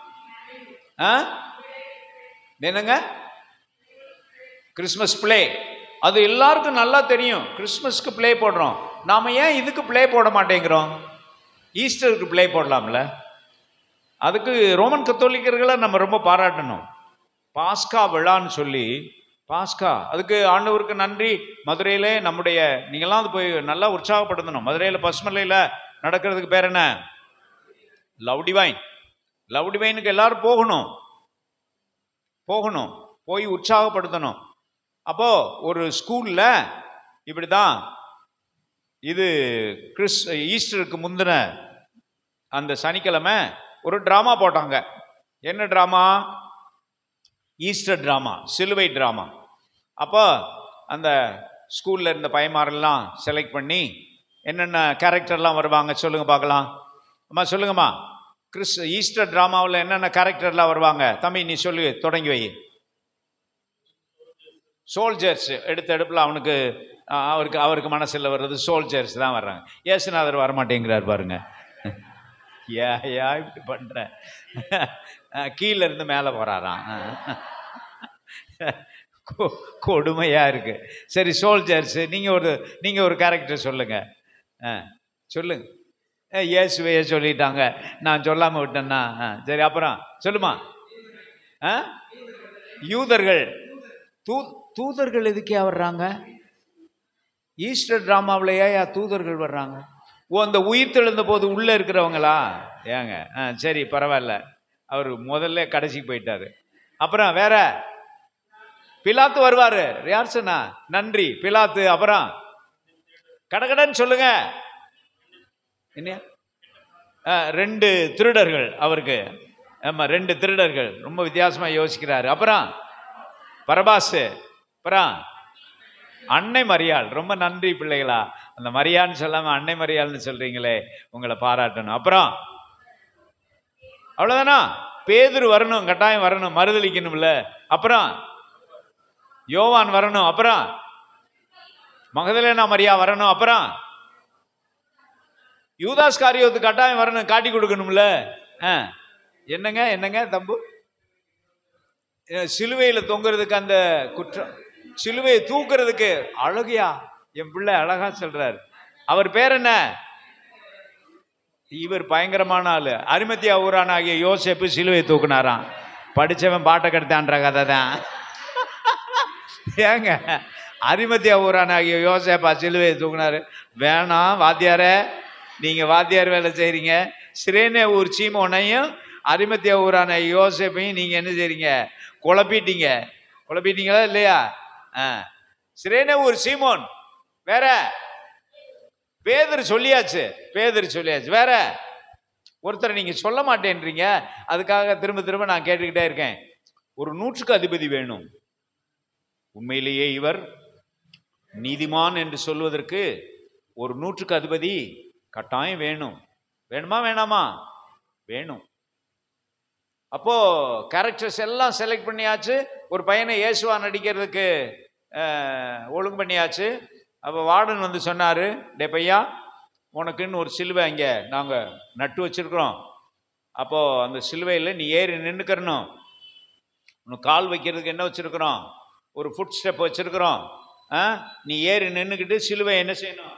என்னங்க? Christmas play. அது எல்லாருக்கும் நல்லா தெரியும். கிறிஸ்மஸ்க்கு பிளே போடுறோம். நாம ஏன் இதுக்கு பிளே போட மாட்டேங்கிறோம்? ஈஸ்டருக்கு பிளே போடலாம்ல. அதுக்கு ரோமன் கத்தோலிக்கர்களை நம்ம ரொம்ப பாராட்டணும். பாஸ்கா விழான்னு சொல்லி, பாஸ்கா அதுக்கு ஆண்டவருக்கு நன்றி. மதுரையிலே நம்முடைய நீங்களாம் அது போய் நல்லா உற்சாகப்படுத்தணும். மதுரையில் பசுமலையில் நடக்கிறதுக்கு பேர் என்ன? Love divine. லவ் டிவைனுக்கு எல்லாரும் போகணும் போகணும் போய் உற்சாகப்படுத்தணும். அப்போ ஒரு ஸ்கூல்ல இப்படிதான் இது கிறிஸ் ஈஸ்டருக்கு முந்தின அந்த சனிக்கிழமை ஒரு டிராமா போட்டாங்க. என்ன டிராமா? ஈஸ்டர் டிராமா, சிலுவை டிராமா. அப்போ அந்த ஸ்கூல்ல இருந்த பையன்மாரெல்லாம் செலக்ட் பண்ணி என்னென்ன கேரக்டர்லாம் வருவாங்க சொல்லுங்க பார்க்கலாம். அம்மா சொல்லுங்கம்மா, கிறிஸ் ஈஸ்டர் டிராமாவில் என்னென்ன கேரக்டர்லாம் வருவாங்க? தம்பி நீ சொல்லு, தொடங்கி வை. சோல்ஜர்ஸ் எடுத்த எடுப்பில் அவனுக்கு அவருக்கு அவருக்கு மனசில் வர்றது சோல்ஜர்ஸ் தான் வர்றாங்க. ஏசுநாதர் வரமாட்டேங்கிறார் பாருங்க. ஏ யா இப்படி பண்ற? கீழே இருந்து மேலே போறாராம். கொடுமையா இருக்கு. சரி, சோல்ஜர்ஸ் நீங்க ஒரு நீங்க ஒரு கேரக்டர் சொல்லுங்க. சொல்லுங்க. இயேசுவையே சொல்லிட்டாங்க, நான் சொல்லாம விட்டேன்னா. சரி, அப்புறம் சொல்லுமா. யூதர்கள். தூ தூதர்கள் எதுக்கே வர்றாங்க? ஈஸ்டர் டிராமாவிலேயே தூதர்கள் வர்றாங்க. ஓ, அந்த உயிர் தெழுந்த போது உள்ள இருக்கிறவங்களா? ஏங்க ஆ சரி பரவாயில்ல, அவர் முதல்ல கடைசிக்கு போயிட்டாரு. அப்புறம் வேற பிலாத்து வருவாரு. யார் சொன்னா? நன்றி பிலாத்து. அப்புறம் கடகடன்னு சொல்லுங்க. என்ன? ரெண்டு திருடர்கள் அவருக்கு. ஆமா, ரெண்டு திருடர்கள். ரொம்ப வித்தியாசமா யோசிக்கிறாரு. அப்புறம் பரபாசு. அப்புறம் அன்னை மரியாள். ரொம்ப நன்றி பிள்ளைகளா, அந்த மரியான்னு சொல்லாம அன்னை மரியாள்னு சொல்றீங்களே, உங்களை பாராட்டணும். அப்புறம் அவ்வளவுதானா? பேதுரு வரணும், கட்டாயம் வரணும், மறுதளிக்கணும்ல. அப்புறம் யோவான் வரணும். அப்புறம் மகதலேனா மரியா வரணும். அப்புறம் யூதாஸ் காரியோத்து கட்டாயம் வரணும், காட்டி கொடுக்கணும்ல. என்னங்க என்னங்க தம்பு? சிலுவையில தொங்குறதுக்கு அந்த குற்றம், சிலுவையை தூக்குறதுக்கு அழகியா என் பிள்ளை அழகா சொல்றாரு. அவர் பேர் என்ன? இவர் பயங்கரமான ஆளு. அரிமத்தியா ஊரான ஆகிய யோசேப்பு சிலுவை தூக்குனாராம். படிச்சவன் பாட்டை கெடுத்தான்ற கதை தான். ஏங்க அரிமத்தியா ஊரான ஆகிய யோசேப்பா சிலுவையை தூக்குனாரு? வேணாம் வாத்தியார, நீங்க வாத்தியார் வேலை செய்றீங்க. சிரேனே ஊர் சீமோனையும் அரிமத்தியா ஊரான யோசேப்பையும் நீங்க என்ன செய்றீங்க? குழப்பிட்டீங்க. குழப்பிட்டீங்களா இல்லையா? ஆஹ் சிரேனே ஊர் சீமோன் வேற, பேதர் சொல்லியாச்சு, பேதர் சொல்லியாச்சு வேற. ஒருத்தரை நீங்க சொல்ல மாட்டேன்றீங்க. அதுக்காக திரும்ப திரும்ப நான் கேட்டுக்கிட்டே இருக்கேன். ஒரு நூற்றுக்கு அதிபதி வேணும். உண்மையிலேயே இவர் நீதிமான் என்று சொல்வதற்கு ஒரு நூற்றுக்கு அதிபதி கட்டாயம் வேணும். வேணுமா வேணாமா? வேணும். அப்போ கேரக்டர்ஸ் எல்லாம் செலக்ட் பண்ணியாச்சு. ஒரு பையனை இயேசுவா நடிக்கிறதுக்கு ஒழுங்கு பண்ணியாச்சு. அப்போ வார்டன் வந்து சொன்னார், டே பையா, உனக்குன்னு ஒரு சிலுவை இங்கே நாங்கள் நட்டு வச்சுருக்குறோம். அப்போது அந்த சிலுவையில் நீ ஏறி நின்றுக்கிறணும். உனக்கு கால் வைக்கிறதுக்கு என்ன வச்சுருக்குறோம்? ஒரு ஃபுட் ஸ்டெப் வச்சுருக்குறோம். ஆ நீ ஏறி நின்றுக்கிட்டு சிலுவை என்ன செய்யணும்?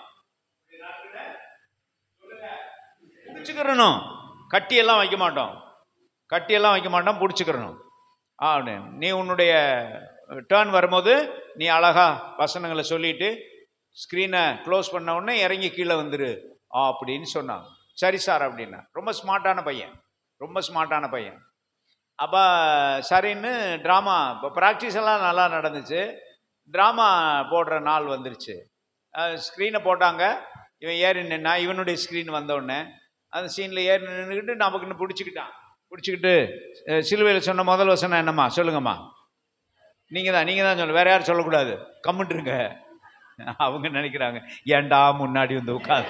பிடிச்சிக்கிறணும். கட்டியெல்லாம் வைக்க மாட்டோம், கட்டியெல்லாம் வைக்க மாட்டோம், பிடிச்சிக்கிறணும். ஆ நீ உன்னுடைய டேர்ன் வரும்போது நீ அழகா வசனங்களை சொல்லிட்டு ஸ்க்ரீனை க்ளோஸ் பண்ண உடனே இறங்கி கீழே வந்துரு அப்படின்னு சொன்னாங்க. சரி சார் அப்படின்னா. ரொம்ப ஸ்மார்ட்டான பையன், ரொம்ப ஸ்மார்ட்டான பையன். அப்போ சரின்னு ட்ராமா இப்போ ப்ராக்டிஸ் எல்லாம் நல்லா நடந்துச்சு. ட்ராமா போடுற நாள் வந்துருச்சு. ஸ்க்ரீனை போட்டாங்க. இவன் ஏறி நின்னா, இவனுடைய ஸ்க்ரீன் வந்தோடனே அந்த சீனில் ஏறி நின்றுக்கிட்டு நமக்குன்னு பிடிச்சிக்கிட்டான். பிடிச்சிக்கிட்டு சிலுவையில் சொன்ன முதல் வசனம் என்னம்மா சொல்லுங்கம்மா? நீங்கள் தான் நீங்கள் தான் சொல்லு, வேற யாரும் சொல்லக்கூடாது, கம்மிட்டுருங்க. அவங்க நினைக்கிறாங்க ஏண்டா முன்னாடி வந்து உட்காந்து.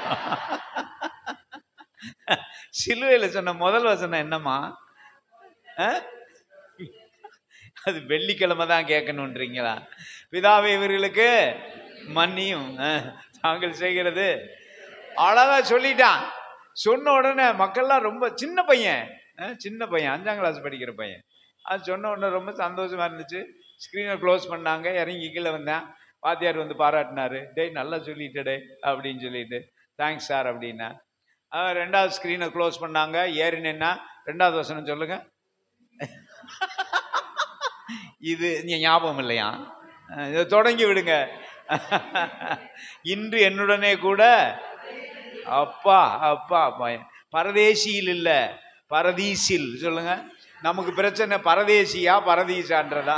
சிலுவையில் சொன்ன முதல் வசனம் என்னம்மா? அது வெள்ளிக்கிழமை தான் கேட்கணுன்றீங்களா? பிதாவே இவர்களுக்கு மன்னியும் தாங்கள் செய்கிறது. அழகா சொல்லிட்டான். சொன்ன உடனே மக்கள்லாம் ரொம்ப, சின்ன பையன் சின்ன பையன் அஞ்சாம் கிளாஸ் படிக்கிற பையன். அது சொன்ன உடனே ரொம்ப சந்தோஷமா இருந்துச்சு. ஸ்க்ரீனை க்ளோஸ் பண்ணாங்க. இறங்கி கீழே வந்தேன். வாத்தியார் வந்து பாராட்டினாரு. டேய் நல்லா சொல்லிட்டே அப்படின்னு சொல்லிட்டு தேங்க்ஸ் சார் அப்படின்னா. ரெண்டாவது ஸ்க்ரீனை க்ளோஸ் பண்ணாங்க. ஏறி நின்னா ரெண்டாவது வசனம் சொல்லுங்க. இது நீ ஞாபகம் இல்லையா? இதை தொடங்கி விடுங்க. இன்று என்னுடனே கூட அப்பா அப்பா பரதேசியில் இல்ல பரதீசில் சொல்லுங்க. நமக்கு பிரச்சனை பரதேசியா பரதீசான்றதா?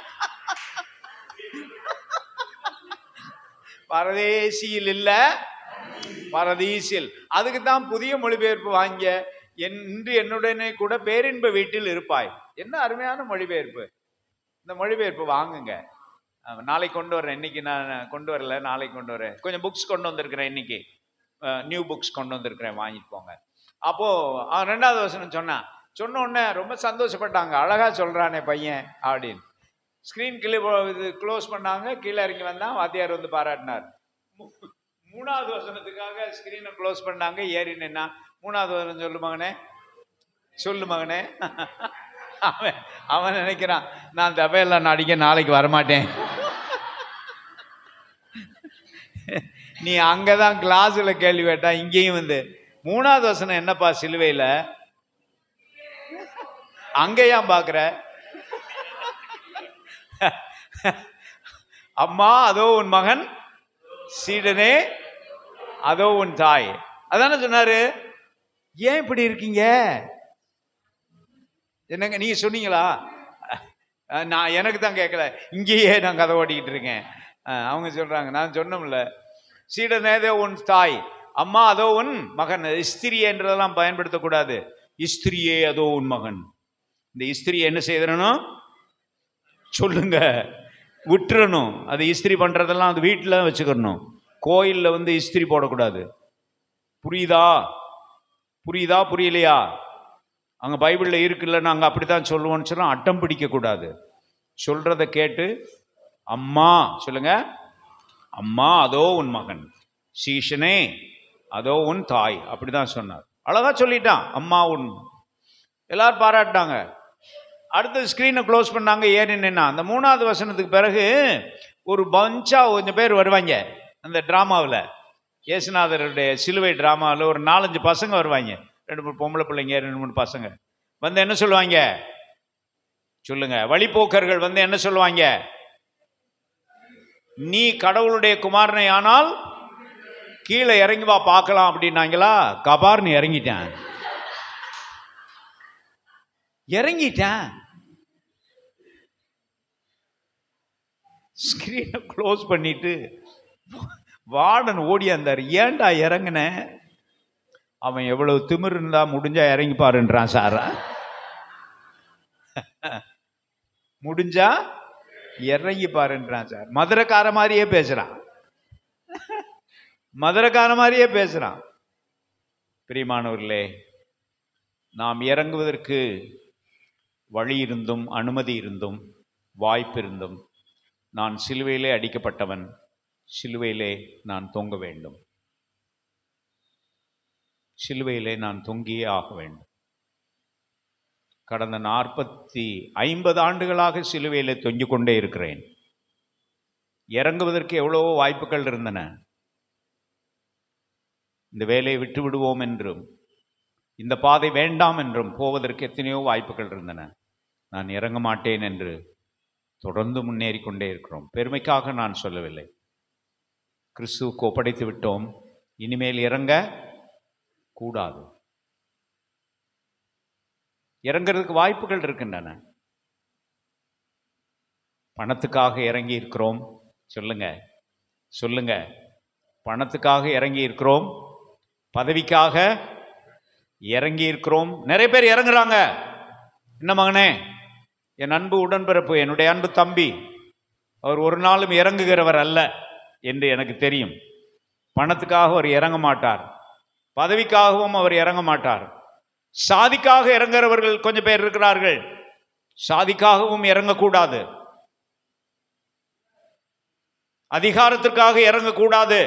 பரதேசியில் இல்ல பரதீசில். அதுக்கு தான் புதிய மொழிபெயர்ப்பு வாங்கிய இன்று என்னுடனே கூட பேரின்ப வீட்டில் இருப்பாய். என்ன அருமையான மொழிபெயர்ப்பு. இந்த மொழிபெயர்ப்பு வாங்குங்க. நாளைக்கு கொண்டு வரேன். இன்னைக்கு நான் கொண்டு வரல, நாளைக்கு கொண்டு வரேன். கொஞ்சம் புக்ஸ் கொண்டு வந்திருக்கிறேன். இன்னைக்கு நியூ புக்ஸ் கொண்டு வந்திருக்கிறேன், வாங்கிட்டு போங்க. அப்போ அவன் ரெண்டாவது வசனம் சொன்னான். சொன்ன உடனே ரொம்ப சந்தோஷப்பட்டாங்க. அழகா சொல்றானே பையன் அப்படின்னு. ஸ்க்ரீன் கீழே இது க்ளோஸ் பண்ணாங்க. கீழே இறங்கி வந்தான். வாத்தியார் வந்து பாராட்டினார். மூணாவது வசனத்துக்காக ஸ்க்ரீனை க்ளோஸ் பண்ணாங்க. ஏறி நின்னா மூணாவது வசனம் சொல்லு மகனே, சொல்லு மகனே. அவன் அவன் நினைக்கிறான் நான் தவையெல்லாம் நடிக்க நாளைக்கு வரமாட்டேன். நீ அங்கதான் கிளாஸ்ல கேள்வி கேட்டா, இங்கேயும் வந்து மூணாவது வசனம் என்னப்பா சிலுவையில அங்கேயா பாக்குற? அம்மா அதோ உன் மகன், சீடனே அதோ உன் தாய். அதானே சொன்னாரு. ஏன் இப்படி இருக்கீங்க? என்னங்க நீங்க சொன்னீங்களா? நான் எனக்கு தான் கேட்கல, இங்கேயே நான் கதை ஓட்டிக்கிட்டு இருக்கேன். அவங்க சொல்றாங்க நான் சொன்னோம்ல, சீடனேதோ உன் தாய், அம்மா அதோ உன் மகன். இஸ்திரி என்றதெல்லாம் பயன்படுத்தக்கூடாது. இஸ்திரியே அதோ உன் மகன். இந்த இஸ்திரி என்ன செய்யணும் சொல்லுங்க, விட்டுறணும். அது இஸ்திரி பண்றதெல்லாம் அது வீட்டில் வச்சுக்கணும். கோயிலில் வந்து இஸ்திரி போடக்கூடாது. புரியுதா? புரியுதா புரியலையா? அங்கே பைபிளில் இருக்குல்ல, நாங்கள் அப்படித்தான் சொல்லுவோம்னு சொன்னால் அட்டம் பிடிக்கக்கூடாது. சொல்றத கேட்டு அம்மா சொல்லுங்க. அம்மா அதோ உன் மகன், சீஷனே அதோ உன் தாய். அப்படிதான் சொன்னார். அழகா சொல்லிட்டான். அம்மா உன். எல்லாரும் பாராட்டினாங்க. அடுத்தது ஸ்க்ரீனை க்ளோஸ் பண்ணாங்க. ஏறி நின்னா. அந்த மூணாவது வசனத்துக்கு பிறகு ஒரு பஞ்சா கொஞ்சம் பேர் வருவாங்க அந்த டிராமாவில். இயேசுநாதருடைய சிலுவை டிராமாவில் ஒரு நாலஞ்சு பசங்க வருவாங்க, ரெண்டு மூணு பொம்பளை பிள்ளைங்க, ரெண்டு மூணு பசங்க வந்து என்ன சொல்லுவாங்க சொல்லுங்க? வழிபோக்கர்கள் வந்து என்ன சொல்லுவாங்க? நீ கடவுளுடைய குமாரனை ஆனால் கீழே இறங்கி வா பார்க்கலாம் அப்படின்னாங்களா? கபார்னு இறங்கிட்டேன் இறங்கிட்டேன் ஸ்கிரீனை க்ளோஸ் பண்ணிட்டு வார்டன் ஓடியாந்தார். ஏன்டா இறங்குன? அவன் எவ்வளவு திமிர் இருந்தா முடிஞ்சா இறங்கி பாருன்றான் சாரா. முடிஞ்சா இறங்கி பாருன்றான் சார். மதுரைக்கார மாதிரியே பேசுறான், மதுரைக்கார மாதிரியே பேசுறான். பிரியமானவர்களே, நாம் இறங்குவதற்கு வழி இருந்தும் அனுமதி இருந்தும் வாய்ப்பு இருந்தும் நான் சிலுவையிலே அடிக்கப்பட்டவன், சிலுவையிலே நான் தொங்க வேண்டும், சிலுவையிலே நான் தொங்கியே ஆக வேண்டும். கடந்த நாற்பத்தி ஐம்பது ஆண்டுகளாக சிலுவையிலே தொங்கிக் கொண்டே இருக்கிறேன். இறங்குவதற்கு எவ்வளவோ வாய்ப்புகள் இருந்தன. இந்த வேலையை விட்டு விடுவோம் என்றும் இந்த பாதை வேண்டாம் என்றும் போவதற்கு எத்தனையோ வாய்ப்புகள் இருந்தன. நான் இறங்க மாட்டேன் என்று தொடர்ந்து முன்னேறி கொண்டே இருக்கிறோம். பெருமைக்காக நான் சொல்லவில்லை. கிறிஸ்துவுக்கு ஒப்படைத்து விட்டோம், இனிமேல் இறங்க கூடாது. இறங்கிறதுக்கு வாய்ப்புகள் இருக்கின்றன. பணத்துக்காக இறங்கி இருக்கிறோம், சொல்லுங்க சொல்லுங்க. பணத்துக்காக இறங்கி இருக்கிறோம், பதவிக்காக இறங்கி இருக்கிறோம். நிறைய பேர் இறங்குறாங்க. என்ன மகனே, என் அன்பு உடன்பிறப்பு, என்னுடைய அன்பு தம்பி, அவர் ஒரு நாளும் இறங்குகிறவர் அல்ல என்று எனக்கு தெரியும். பணத்துக்காக அவர் இறங்க மாட்டார், பதவிக்காகவும் அவர் இறங்க மாட்டார். சாதிக்காக இறங்குறவர்கள் கொஞ்சம் பேர் இருக்கிறார்கள். சாதிக்காகவும் இறங்கக்கூடாது, அதிகாரத்திற்காக இறங்கக்கூடாது.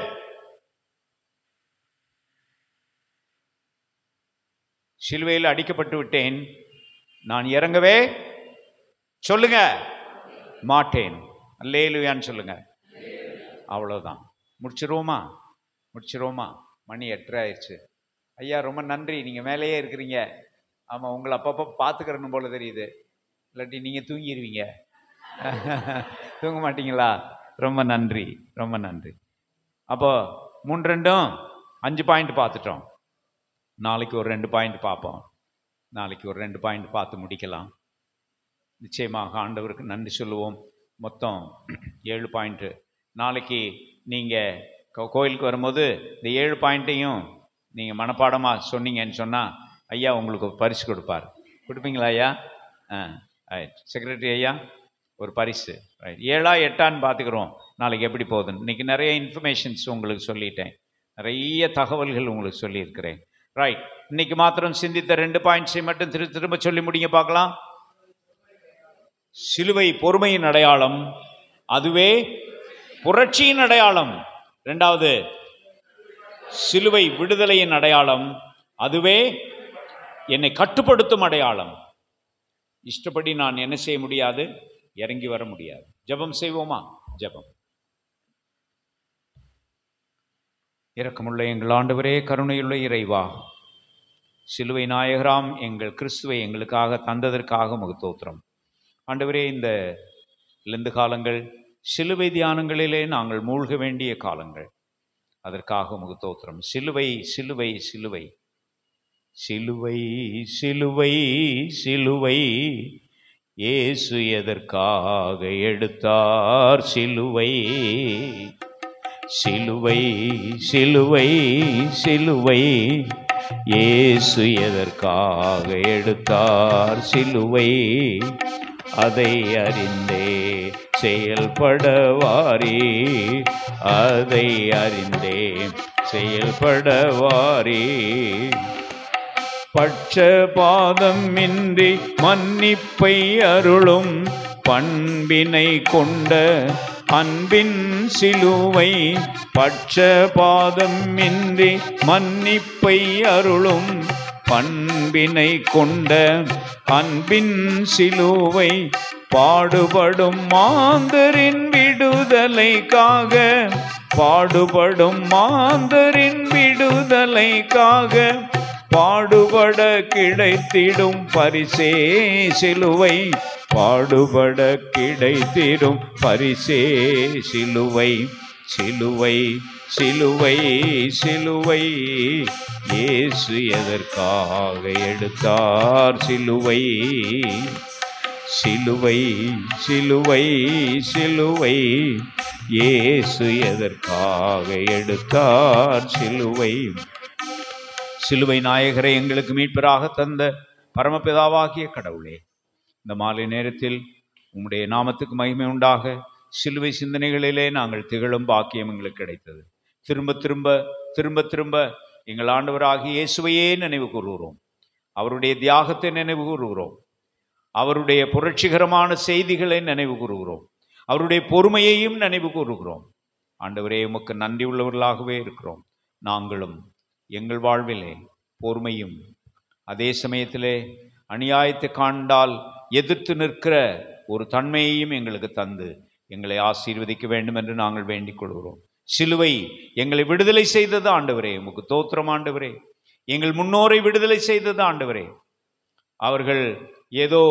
சிலுவையில் அடிக்கப்பட்டு விட்டேன், நான் இறங்கவே சொல்லுங்க மாட்டேன். அல்லேலூயான்னு சொல்லுங்க. அவ்வளவுதான். முடிச்சிருவோமா? முடிச்சிருவோமா? மணி எட்டரை ஆயிடுச்சு. ஐயா ரொம்ப நன்றி, நீங்கள் மேலேயே இருக்கிறீங்க. ஆமாம், உங்களை அப்பப்போ பார்த்துக்கிறணும் போல தெரியுது. இல்லாட்டி நீங்கள் தூங்கிடுவீங்க. தூங்க மாட்டீங்களா? ரொம்ப நன்றி, ரொம்ப நன்றி. அப்போ மூணு ரெண்டும் அஞ்சு பாயிண்ட் பார்த்துட்டோம். நாளைக்கு ஒரு ரெண்டு பாயிண்ட் பார்ப்போம். நாளைக்கு ஒரு ரெண்டு பாயிண்ட் பார்த்து முடிக்கலாம். நிச்சயமாக ஆண்டவருக்கு நன்றி சொல்லுவோம். மொத்தம் ஏழு பாயிண்ட்டு. நாளைக்கு நீங்கள் கோயிலுக்கு வரும்போது இந்த ஏழு பாயிண்ட்டையும் நீங்கள் மனப்பாடமாக சொன்னீங்கன்னு சொன்னால் ஐயா உங்களுக்கு ஒரு பரிசு கொடுப்பார். கொடுப்பீங்களா ஐயா? ஆ ரைட். செக்ரட்டரி ஐயா ஒரு பரிசு. ரைட். ஏழா எட்டான்னு பார்த்துக்கிறோம் நாளைக்கு எப்படி போகுதுன்னு. இன்றைக்கி நிறைய இன்ஃபர்மேஷன்ஸ் உங்களுக்கு சொல்லிட்டேன், நிறைய தகவல்கள் உங்களுக்கு சொல்லியிருக்கிறேன். ரைட். இன்னைக்கு மாத்திரம் சிந்தித்த ரெண்டு பாயிண்ட்ஸை மட்டும் திரு திரும்ப சொல்லி முடிங்க பார்க்கலாம். சிலுவை பொறுமையின் அடையாளம், அதுவே புரட்சியின் அடையாளம். இரண்டாவது, சிலுவை விடுதலையின் அடையாளம், அதுவே என்னை கட்டுப்படுத்தும் அடையாளம். இஷ்டப்படி நான் என்ன செய்ய முடியாது, இறங்கி வர முடியாது. ஜெபம் செய்வோமா? ஜெபம். இரக்கமுள்ள எங்கள் ஆண்டவரே, கருணையுள்ள இறைவா, சிலுவை நாயகராம் எங்கள் கிறிஸ்துவை எங்களுக்காக தந்ததற்காக முகத்தோத்திரம். ஆண்டவரே, இந்த லெந்து காலங்கள் சிலுவை தியானங்களிலே நாங்கள் மூழ்க வேண்டிய காலங்கள், அதற்காக முகத்தோத்திரம். சிலுவை சிலுவை சிலுவை சிலுவை சிலுவை சிலுவை இயேசு எதற்காக எடுத்தார் சிலுவை? சிலுவை சிலுவை சிலுவை இயேசு எதற்காக எடுத்தார் சிலுவை? அதை அறிந்தே செயல்படவாரி, அதை அறிந்தே செயல்படவாரி. பட்சபாதம் இன்றி மன்னிப்பை அருளும் பண்பினை கொண்ட அன்பின் சிலுவை. பட்சபாதம் இன்றி மன்னிப்பை அருளும் பண்பினை கொண்ட அன்பின் சிலுவை. பாடுபடும் மாந்தரின் விடுதலைக்காக பாடுபடும் மாந்தரின் விடுதலைக்காக பாடுபட கிடைத்திடும் பரிசே சிலுவை, பாடுபட கிடைத்திடும் பரிசே சிலுவை. சிலுவை சிலுவை சிலுவை இயேசு எதற்காக எடுத்தார் சிலுவை. சிலுவை சிலுவை சிலுவை இயேசு எதற்காக எடுத்தார் சிலுவை. சிலுவை நாயகரை எங்களுக்கு மீட்பராக தந்த பரமபிதாவாகிய கடவுளே, இந்த மாலை நேரத்தில் உம்முடைய நாமத்துக்கு மகிமை உண்டாக சிலுவை சிந்தனைகளிலே நாங்கள் திகழும் பாக்கியம் எங்களுக்கு கிடைத்தது. திரும்ப திரும்ப திரும்ப திரும்ப எங்கள் ஆண்டவராகிய இயேசுவையே நினைவு கூறுகிறோம். அவருடைய தியாகத்தை நினைவு கூறுகிறோம். அவருடைய புரட்சிகரமான செய்திகளை நினைவு கூறுகிறோம். அவருடைய பொறுமையையும் நினைவு கூறுகிறோம். ஆண்டவரே, உமக்கு நன்றி உள்ளவர்களாகவே இருக்கிறோம். நாங்களும் எங்கள் வாழ்விலே பொறுமையும் அதே சமயத்திலே அநியாயத்தை காண்டால் எதிர்த்து நிற்கிற ஒரு தன்மையையும் எங்களுக்கு தந்து எங்களை ஆசீர்வதிக்க வேண்டும் என்று நாங்கள் வேண்டிக் கொள்கிறோம். சிலுவை எங்களை விடுதலை செய்தது ஆண்டவரே, உமக்கு தோத்திரம் ஆண்டவரே. எங்கள் முன்னோரை விடுதலை செய்தது ஆண்டவரே. அவர்கள் ஏதோ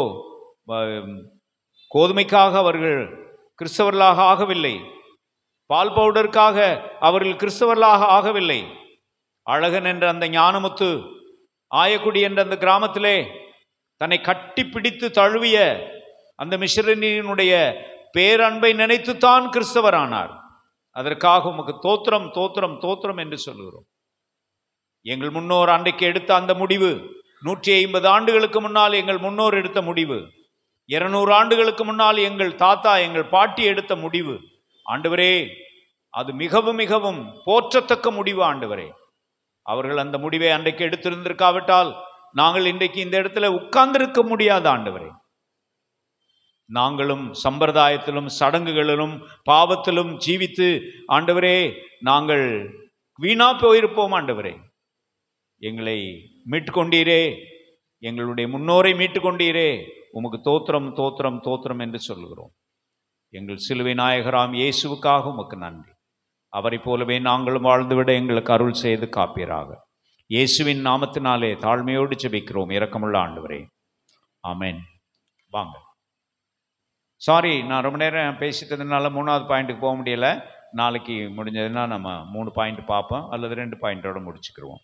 கோதுமைக்காக அவர்கள் கிறிஸ்தவர்களாக ஆகவில்லை, பால் பவுடருக்காக அவர்கள் கிறிஸ்தவர்களாக ஆகவில்லை. அழகன் என்ற அந்த ஞானமுத்து ஆயக்குடி என்ற அந்த கிராமத்திலே தன்னை கட்டி பிடித்து தழுவிய அந்த மிஷனரியினுடைய பேரன்பை நினைத்துத்தான் கிறிஸ்தவரானார். அதற்காக உமக்கு தோத்திரம் தோத்திரம் தோத்திரம் என்று சொல்லுகிறோம். எங்கள் முன்னோர் அன்றைக்கு எடுத்த அந்த முடிவு, நூற்றி ஐம்பது ஆண்டுகளுக்கு முன்னால் எங்கள் முன்னோர் எடுத்த முடிவு, இருநூறு ஆண்டுகளுக்கு முன்னால் எங்கள் தாத்தா எங்கள் பாட்டி எடுத்த முடிவு ஆண்டவரே, அது மிகவும் மிகவும் போற்றத்தக்க முடிவு ஆண்டவரே. அவர்கள் அந்த முடிவை அன்றைக்கு எடுத்திருந்திருக்காவிட்டால் நாங்கள் இன்றைக்கு இந்த இடத்துல உட்கார்ந்திருக்க முடியாத ஆண்டவரே. நாங்களும் சம்பிரதாயத்திலும் சடங்குகளிலும் பாவத்திலும் ஜீவித்து ஆண்டவரே நாங்கள் வீணா போயிருப்போம் ஆண்டவரே. எங்களை மீட்டுக்கொண்டீரே, எங்களுடைய முன்னோரை மீட்டுக்கொண்டீரே, உமக்கு தோத்திரம் தோத்திரம் தோத்திரம் என்று சொல்லுகிறோம். எங்கள் சிலுவை நாயகராம் இயேசுவுக்காக உமக்கு நன்றி. அவரை போலவே நாங்களும் வாழ்ந்துவிட எங்களுக்கு அருள் செய்து காப்பீராக. இயேசுவின் நாமத்தினாலே தாழ்மையோடு ஜெபிக்கிறோம் இரக்கமுள்ள ஆண்டவரே, ஆமென். வாங்க. சாரி, நான் ரொம்ப நேரம் பேசிட்டதுனால மூணாவது பாயிண்ட்டுக்கு போக முடியல. நாளைக்கு முடிஞ்சதுன்னா நம்ம மூணு பாயிண்ட் பார்ப்போம், அல்லது ரெண்டு பாயிண்டோட முடிச்சுக்கிடுவோம்.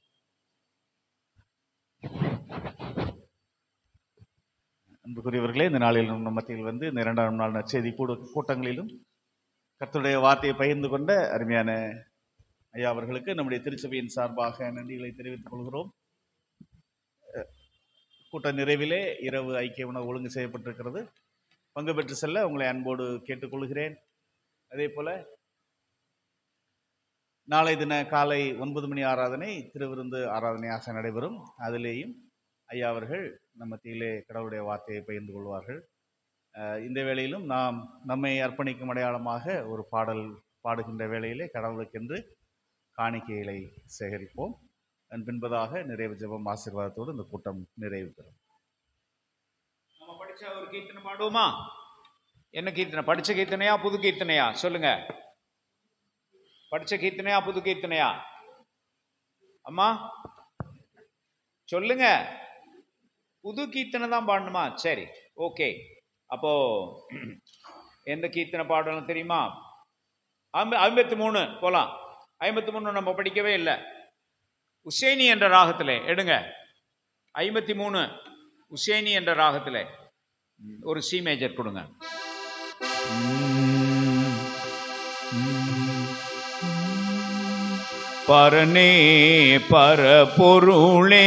அன்புக்குரியவர்களே, இந்த நாளில் நம் மத்தியில் வந்து இந்த இரண்டாம் நாள் நற்செய்தி கூடு கூட்டங்களிலும் கர்த்தருடைய வார்த்தையை பகிர்ந்து கொண்ட அருமையான ஐயா அவர்களுக்கு நம்முடைய திருச்சபையின் சார்பாக நன்றிகளை தெரிவித்துக் கொள்கிறோம். கூட்ட நிறைவிலே இரவு ஐக்கிய உணவு ஒழுங்கு செய்யப்பட்டிருக்கிறது. பங்கு பெற்று செல்ல உங்களை அன்போடு கேட்டுக்கொள்கிறேன். அதே போல நாளை தின காலை ஒன்பது மணி ஆராதனை திருவிருந்து ஆராதனையாக நடைபெறும். அதிலேயும் ஐயா அவர்கள் நம்ம மத்தியிலே கடவுளுடைய வார்த்தையை பகிர்ந்து கொள்வார்கள். இந்த வேளையிலும் நாம் நம்மை அர்ப்பணிக்கும் அடையாளமாக ஒரு பாடல் பாடுகின்ற வேளையிலே கடவுளுக்கென்று காணிக்கைகளை சேகரிப்போம். அதன் பின்பதாக நிறைவு ஜெபம் ஆசீர்வாதத்தோடு இந்த கூட்டம் நிறைவு பெறும். நம்ம படிச்ச ஒரு கீர்த்தனை பாடுவோமா? என்ன கீர்த்தனை? படிச்ச கீர்த்தனையா புது கீர்த்தனையா? சொல்லுங்க. படிச்ச கீர்த்தனையா புது கீர்த்தனையா? அம்மா சொல்லுங்க. புது கீர்த்தனை தான் பாடணுமா? சரி, ஓகே. அப்போ எந்த கீர்த்தனை பாடணும் தெரியுமா? ஐம்பத்தி மூணு போலாம். ஐம்பத்தி மூணு நம்ம படிக்கவே இல்லை. உசேனி என்ற ராகத்தில் எடுங்க. ஐம்பத்தி மூணு உசேனி என்ற ராகத்தில் ஒரு சி மேஜர் கொடுங்க. பரனே பரபொருளே.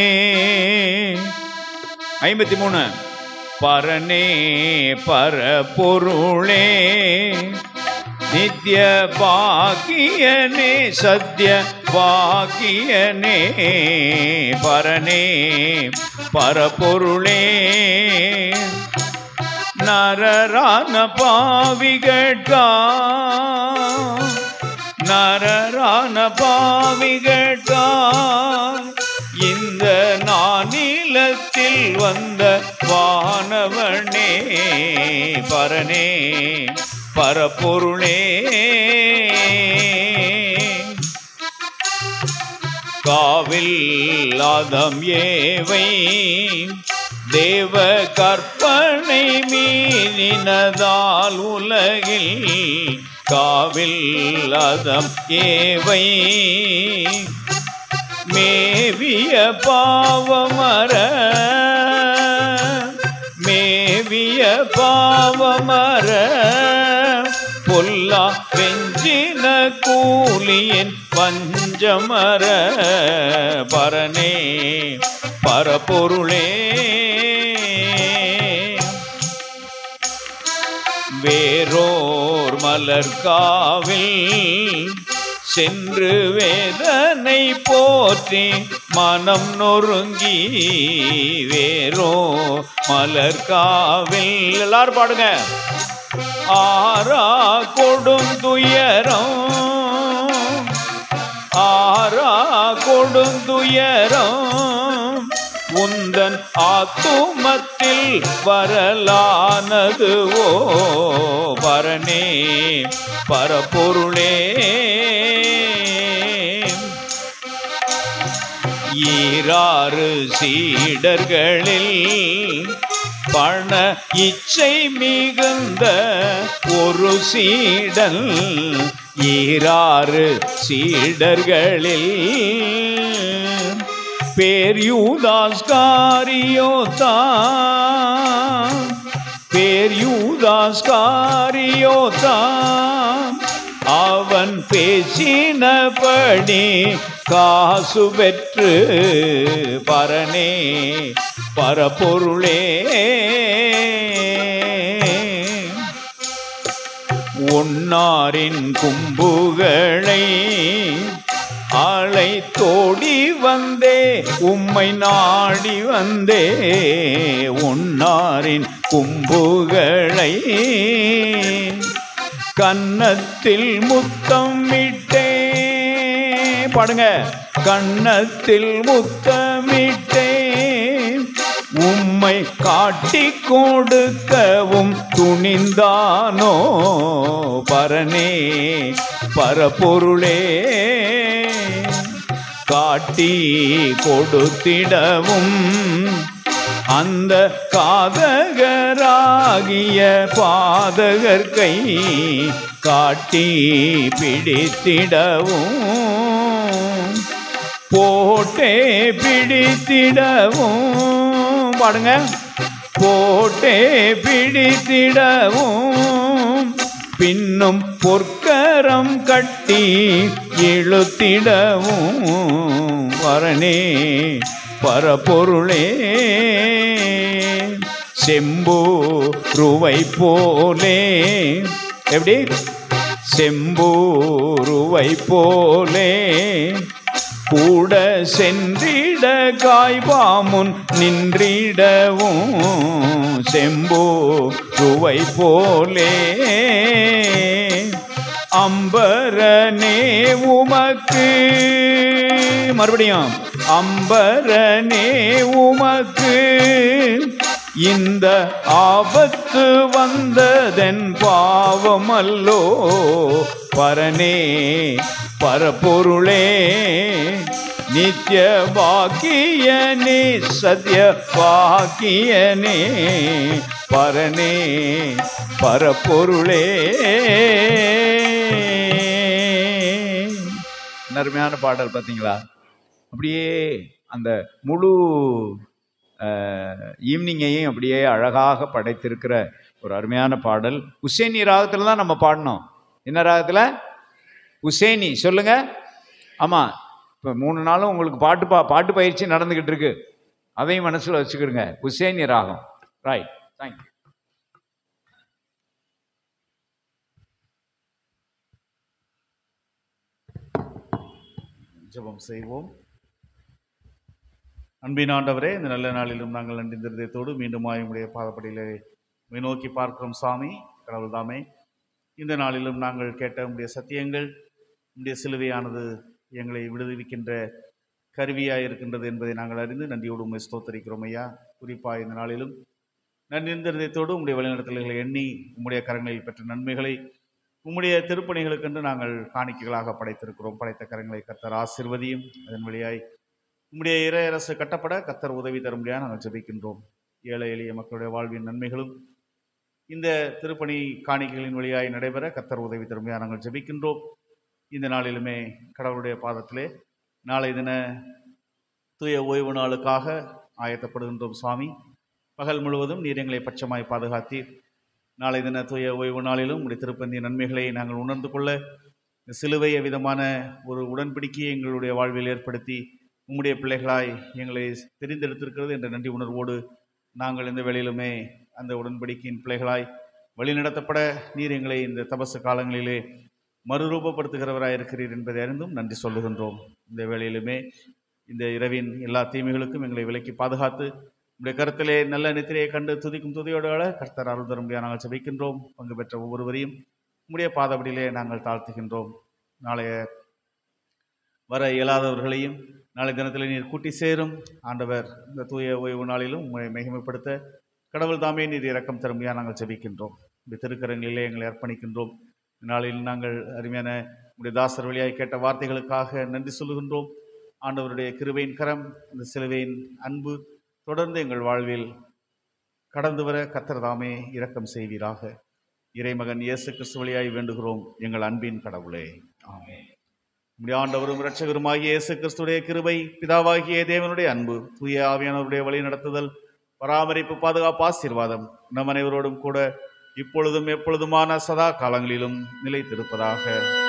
ஐம்பத்தி மூணு. பரனே பரபொருளே நித்ய பாக்கியனே சத்ய பாக்கியனே. பரனே பரபொருளே நரரான பாவிகட்கா நரரான பாவிகட்கா இந்த நானிலத்தில் வந்த வானவனே. பரனே பரபொருளே காவில் ஆதம் ஏவை தேவ கற்பனை மீறினதால் உலகில் காவில் ஆதம் ஏவை மேவிய பாவமர மேவிய பாவமர பொல்லா வெஞ்சின கூலியின் பஞ்சமர பரனே பரபொருளே வேரோர் மலர்காவில் சென்று வேதனை போற்றி மனம் நொறுங்கி வேரோ மலர்காவில் எல்லாரும் பாடுங்க. ஆரா கொடுந்துயரம் ஆரா கொடுந்துயரம் உந்தன் ஆத்துமத்தில் வரலானதுவோ பரனே பரபொருளே ஈராறு சீடர்களில் பண இச்சை மிகுந்த ஒரு சீடன் ஈராறு சீடர்களில் பேர் யூதாஸ்காரியோதா பேர் யூதாஸ்காரியோதா அவன் பேசினபடி காசு பெற்று பரனே பரபொருளே ஒன்னாரின் கும்புகளை ஆளை தோடி வந்தே உம்மை நாடி வந்தே ஒன்னாரின் கும்புகளை கன்னத்தில் முத்தம் விட்டே பாடுங்க. கன்னத்தில் முத்தமிட்டே உம்மை காட்டி கொடுக்கவும் துணிந்தானோ பரனே பரபொருளே காட்டி கொடுத்திடவும் அந்த காதகராகிய பாதகர்கை காட்டி பிடித்திடவும் போட்டே பிடித்திடவும் பாடுங்க. போட்டே பிடித்திடவும் பின்னும் பொற்கரம் கட்டி இழுத்திடவும் வரனே பரபொருளே செம்பூருவை போலே எப்படி செம்பூருவை போலே கூட சென்றிட காய்பாமுன் நின்றிடவும் செம்பூருவை போலே அம்பரனே உமக்கு மறுபடியும் அம்பரனே உமக்கு இந்த ஆபத்து வந்ததென் பாவமல்லோ பரனே பரபொருளே நித்ய பாக்கியனே சத்ய பாக்கியனே பரனே பரபொருளே. அருமையான பாடல் பார்த்தீங்களா? அப்படியே அந்த முழு ஈவினிங்கையும் அப்படியே அழகாக படைத்திருக்கிற ஒரு அருமையான பாடல். உசேனி ராகத்தில் தான் நம்ம பாடணும். என்ன ராகத்தில்? உசேனி. சொல்லுங்க. ஆமாம், இப்போ மூணு நாளும் உங்களுக்கு பாட்டு பா பாட்டு பயிற்சி நடந்துக்கிட்டு இருக்கு. அதையும் மனசில் வச்சுக்கிடுங்க. உசேனி ராகம். Right, thank you. ஜெபம் செய்வோம். அன்பின் ஆண்டவரே, இந்த நல்ல நாளிலும் நாங்கள் நன்றி இருதயத்தோடு மீண்டும் உடைய பாதப்படியிலே நோக்கி பார்க்கிறோம். சாமி கடவுள் தாமே, இந்த நாளிலும் நாங்கள் கேட்ட உடைய சத்தியங்கள், உடைய சிலுவையானது எங்களை விடுவிக்கின்ற கருவியாக இருக்கின்றது என்பதை நாங்கள் அறிந்து நன்றியோடு உண்மை ஸ்தோத்தரிக்கிறோம் ஐயா. குறிப்பாக இந்த நாளிலும் நன்றி இருதயத்தோடு உடைய வழிநடத்தல்களை எண்ணி உம்முடைய கரங்களில் பெற்ற நன்மைகளை உம்முடைய திருப்பணிகளுக்கென்று நாங்கள் காணிக்கைகளாக படைத்திருக்கிறோம். படைத்த கரங்களை கர்த்தர் ஆசீர்வதியும். அதன் வழியாய் உம்முடைய இறையரசு கட்டப்பட கர்த்தர் உதவி தரும்படியாக நாங்கள் ஜெபிக்கின்றோம். ஏழை எளிய மக்களுடைய வாழ்வின் நன்மைகளும் இந்த திருப்பணி காணிக்கைகளின் வழியாய் நடைபெற கர்த்தர் உதவி தரும்படியாக நாங்கள் ஜெபிக்கின்றோம். இந்த நாளிலுமே கடவுளுடைய பாதத்திலே நாளை தின தூய ஓய்வு நாளுக்காக ஆயத்தப்படுகின்றோம். சுவாமி, பகல் முழுவதும் நீர் எங்களை பட்சமாய் பாதுகாத்தீர். நாளை தின தூய ஓய்வு நாளிலும் உடைய திருப்பந்திய நன்மைகளை நாங்கள் உணர்ந்து கொள்ள சிலுவை விதமான ஒரு உடன்படிக்கையை எங்களுடைய வாழ்வில் ஏற்படுத்தி உம்முடைய பிள்ளைகளாய் எங்களை தெரிந்தெடுத்திருக்கிறது என்ற நன்றி உணர்வோடு நாங்கள் இந்த வேளையிலுமே அந்த உடன்படிக்கையின் பிள்ளைகளாய் வழிநடத்தப்பட நீர் எங்களை இந்த தபசு காலங்களிலே மறுரூபப்படுத்துகிறவராய் இருக்கிறீர் என்பதை அறிந்தும் நன்றி சொல்லுகின்றோம். இந்த வேளையிலுமே இந்த இரவின் எல்லா தீமைகளுக்கும் எங்களை விலக்கி பாதுகாத்து உடைய கருத்திலே நல்ல நித்திரையை கண்டு துதிக்கும் துதியோடு கர்த்தர் அருள் தரும்படியாக நாங்கள் ஜெபிக்கின்றோம். பங்கு பெற்ற ஒவ்வொருவரையும் உம்முடைய பாதபடியிலே நாங்கள் தாழ்த்துகின்றோம். நாளைய வர இயலாதவர்களையும் நாளை தினத்தில் நீர் கூட்டி சேரும். ஆண்டவர் இந்த தூய ஓய்வு நாளிலும் உங்களை மகிமைப்படுத்த கடவுள் தாமே நீர் இரக்கம் தரும்படியாக நாங்கள் ஜெபிக்கின்றோம். இந்த திருக்கரங்களிலே எங்களை அர்ப்பணிக்கின்றோம். நாளில் நாங்கள் அருமையான உடைய தாசர் வழியாய் கேட்ட வார்த்தைகளுக்காக நன்றி சொல்லுகின்றோம். ஆண்டவருடைய கிருபையின் கரம், இந்த சிலுவையின் அன்பு தொடர்ந்து எங்கள் வாழ்வில் கடந்து வர கர்த்தர் தாமே இரக்கம் செய்வீராக. இறைமகன் இயேசு கிறிஸ்து வழியாய் வேண்டுகிறோம் எங்கள் அன்பின் கடவுளே, ஆமென். நம்முடைய ஆண்டவரும் இரட்சகருமாகிய இயேசு கிறிஸ்துடைய கிருபை, பிதாவாகிய தேவனுடைய அன்பு, தூய ஆவியானவருடைய வழி நடத்துதல், பராமரிப்பு, பாதுகாப்பு, ஆசீர்வாதம் நம் அனைவரோடும் கூட இப்பொழுதும் எப்பொழுதுமான சதா காலங்களிலும் நிலைத்திருப்பதாக.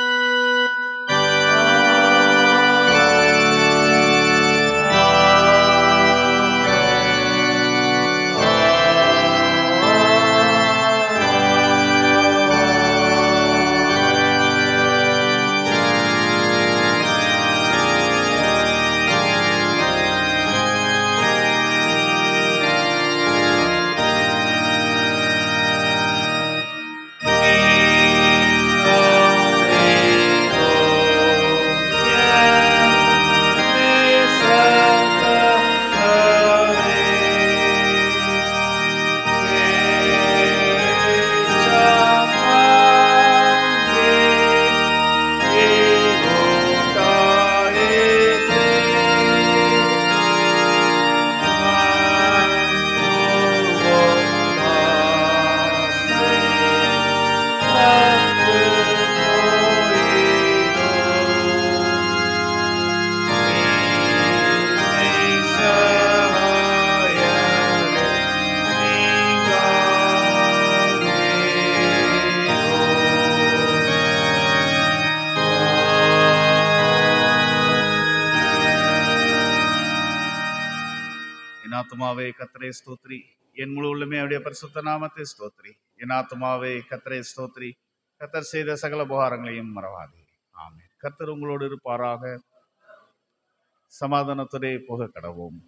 ஆத்துமாவே கர்த்தரை ஸ்தோத்திரி, என் முழு உள்ளமே அவருடைய பரிசுத்த நாமத்தை ஸ்தோத்திரி. என் ஆத்துமாவே கர்த்தரை ஸ்தோத்திரி, கர்த்தர் செய்த சகல உபகாரங்களையும் மறவாதே. ஆமென். கர்த்தர் உங்களோடு இருப்பாராக. சமாதானத்துடைய போக கடவோம்.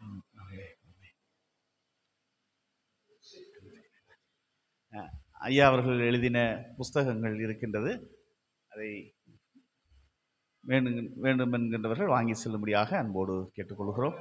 ஐயா அவர்கள் எழுதின புஸ்தகங்கள் இருக்கின்றது. அதை வேண்டும் வேண்டும் என்கின்றவர்கள் வாங்கி செல்லும்படியாக அன்போடு கேட்டுக்கொள்கிறோம்.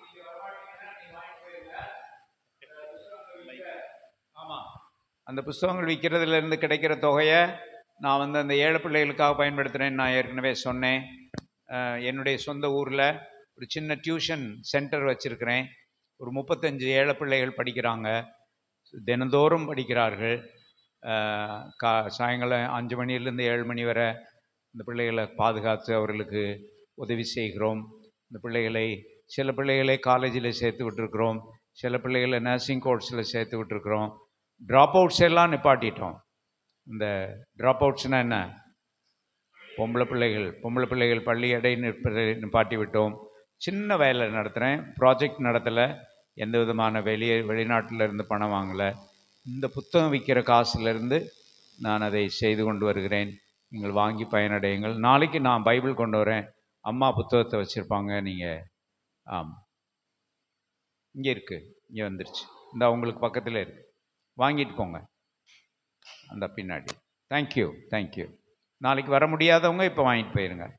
அந்த புஸ்தகங்கள் விற்கிறதுலேருந்து கிடைக்கிற தொகையை நான் வந்து அந்த ஏழை பிள்ளைகளுக்காக பயன்படுத்துகிறேன்னு நான் ஏற்கனவே சொன்னேன். என்னுடைய சொந்த ஊரில் ஒரு சின்ன டியூஷன் சென்டர் வச்சுருக்கிறேன். ஒரு முப்பத்தஞ்சு ஏழை பிள்ளைகள் படிக்கிறாங்க, தினந்தோறும் படிக்கிறார்கள். கா சாயங்காலம் அஞ்சு மணிலேருந்து ஏழு மணி வரை இந்த பிள்ளைகளை பாதுகாத்து அவர்களுக்கு உதவி செய்கிறோம். இந்த பிள்ளைகளை சில பிள்ளைகளை காலேஜில் சேர்த்து விட்டுருக்குறோம், சில பிள்ளைகளை நர்சிங் கோர்ஸில் சேர்த்து விட்டுருக்குறோம். ட்ராப் அவுட்ஸ் எல்லாம் நிப்பாட்டிட்டோம். இந்த ட்ராப் அவுட்ஸ்னால் என்ன? பொம்பளை பிள்ளைகள் பொம்பளை பிள்ளைகள் பள்ளி எடை நிற்பதை நிப்பாட்டி விட்டோம். சின்ன வேலை நடத்துகிறேன், ப்ராஜெக்ட் நடத்தலை, எந்த விதமான வெளியே வெளிநாட்டில் இருந்து பணம் வாங்கலை. இந்த புத்தகம் விற்கிற காசுலேருந்து நான் அதை செய்து கொண்டு வருகிறேன். நீங்கள் வாங்கி பயனடையுங்கள். நாளைக்கு நான் பைபிள் கொண்டு வரேன், அம்மா புத்தகத்தை வச்சுருப்பாங்க. நீங்கள் ஆம் இங்கே இருக்குது, இங்கே வந்துருச்சு, இந்த அவங்களுக்கு பக்கத்தில் இருக்குது, வாங்கிட்டு போங்க அந்த பின்னாடி. Thank you thank you. நாளைக்கு வர முடியாதவங்க இப்போ வாங்கிட்டு போயிருங்க.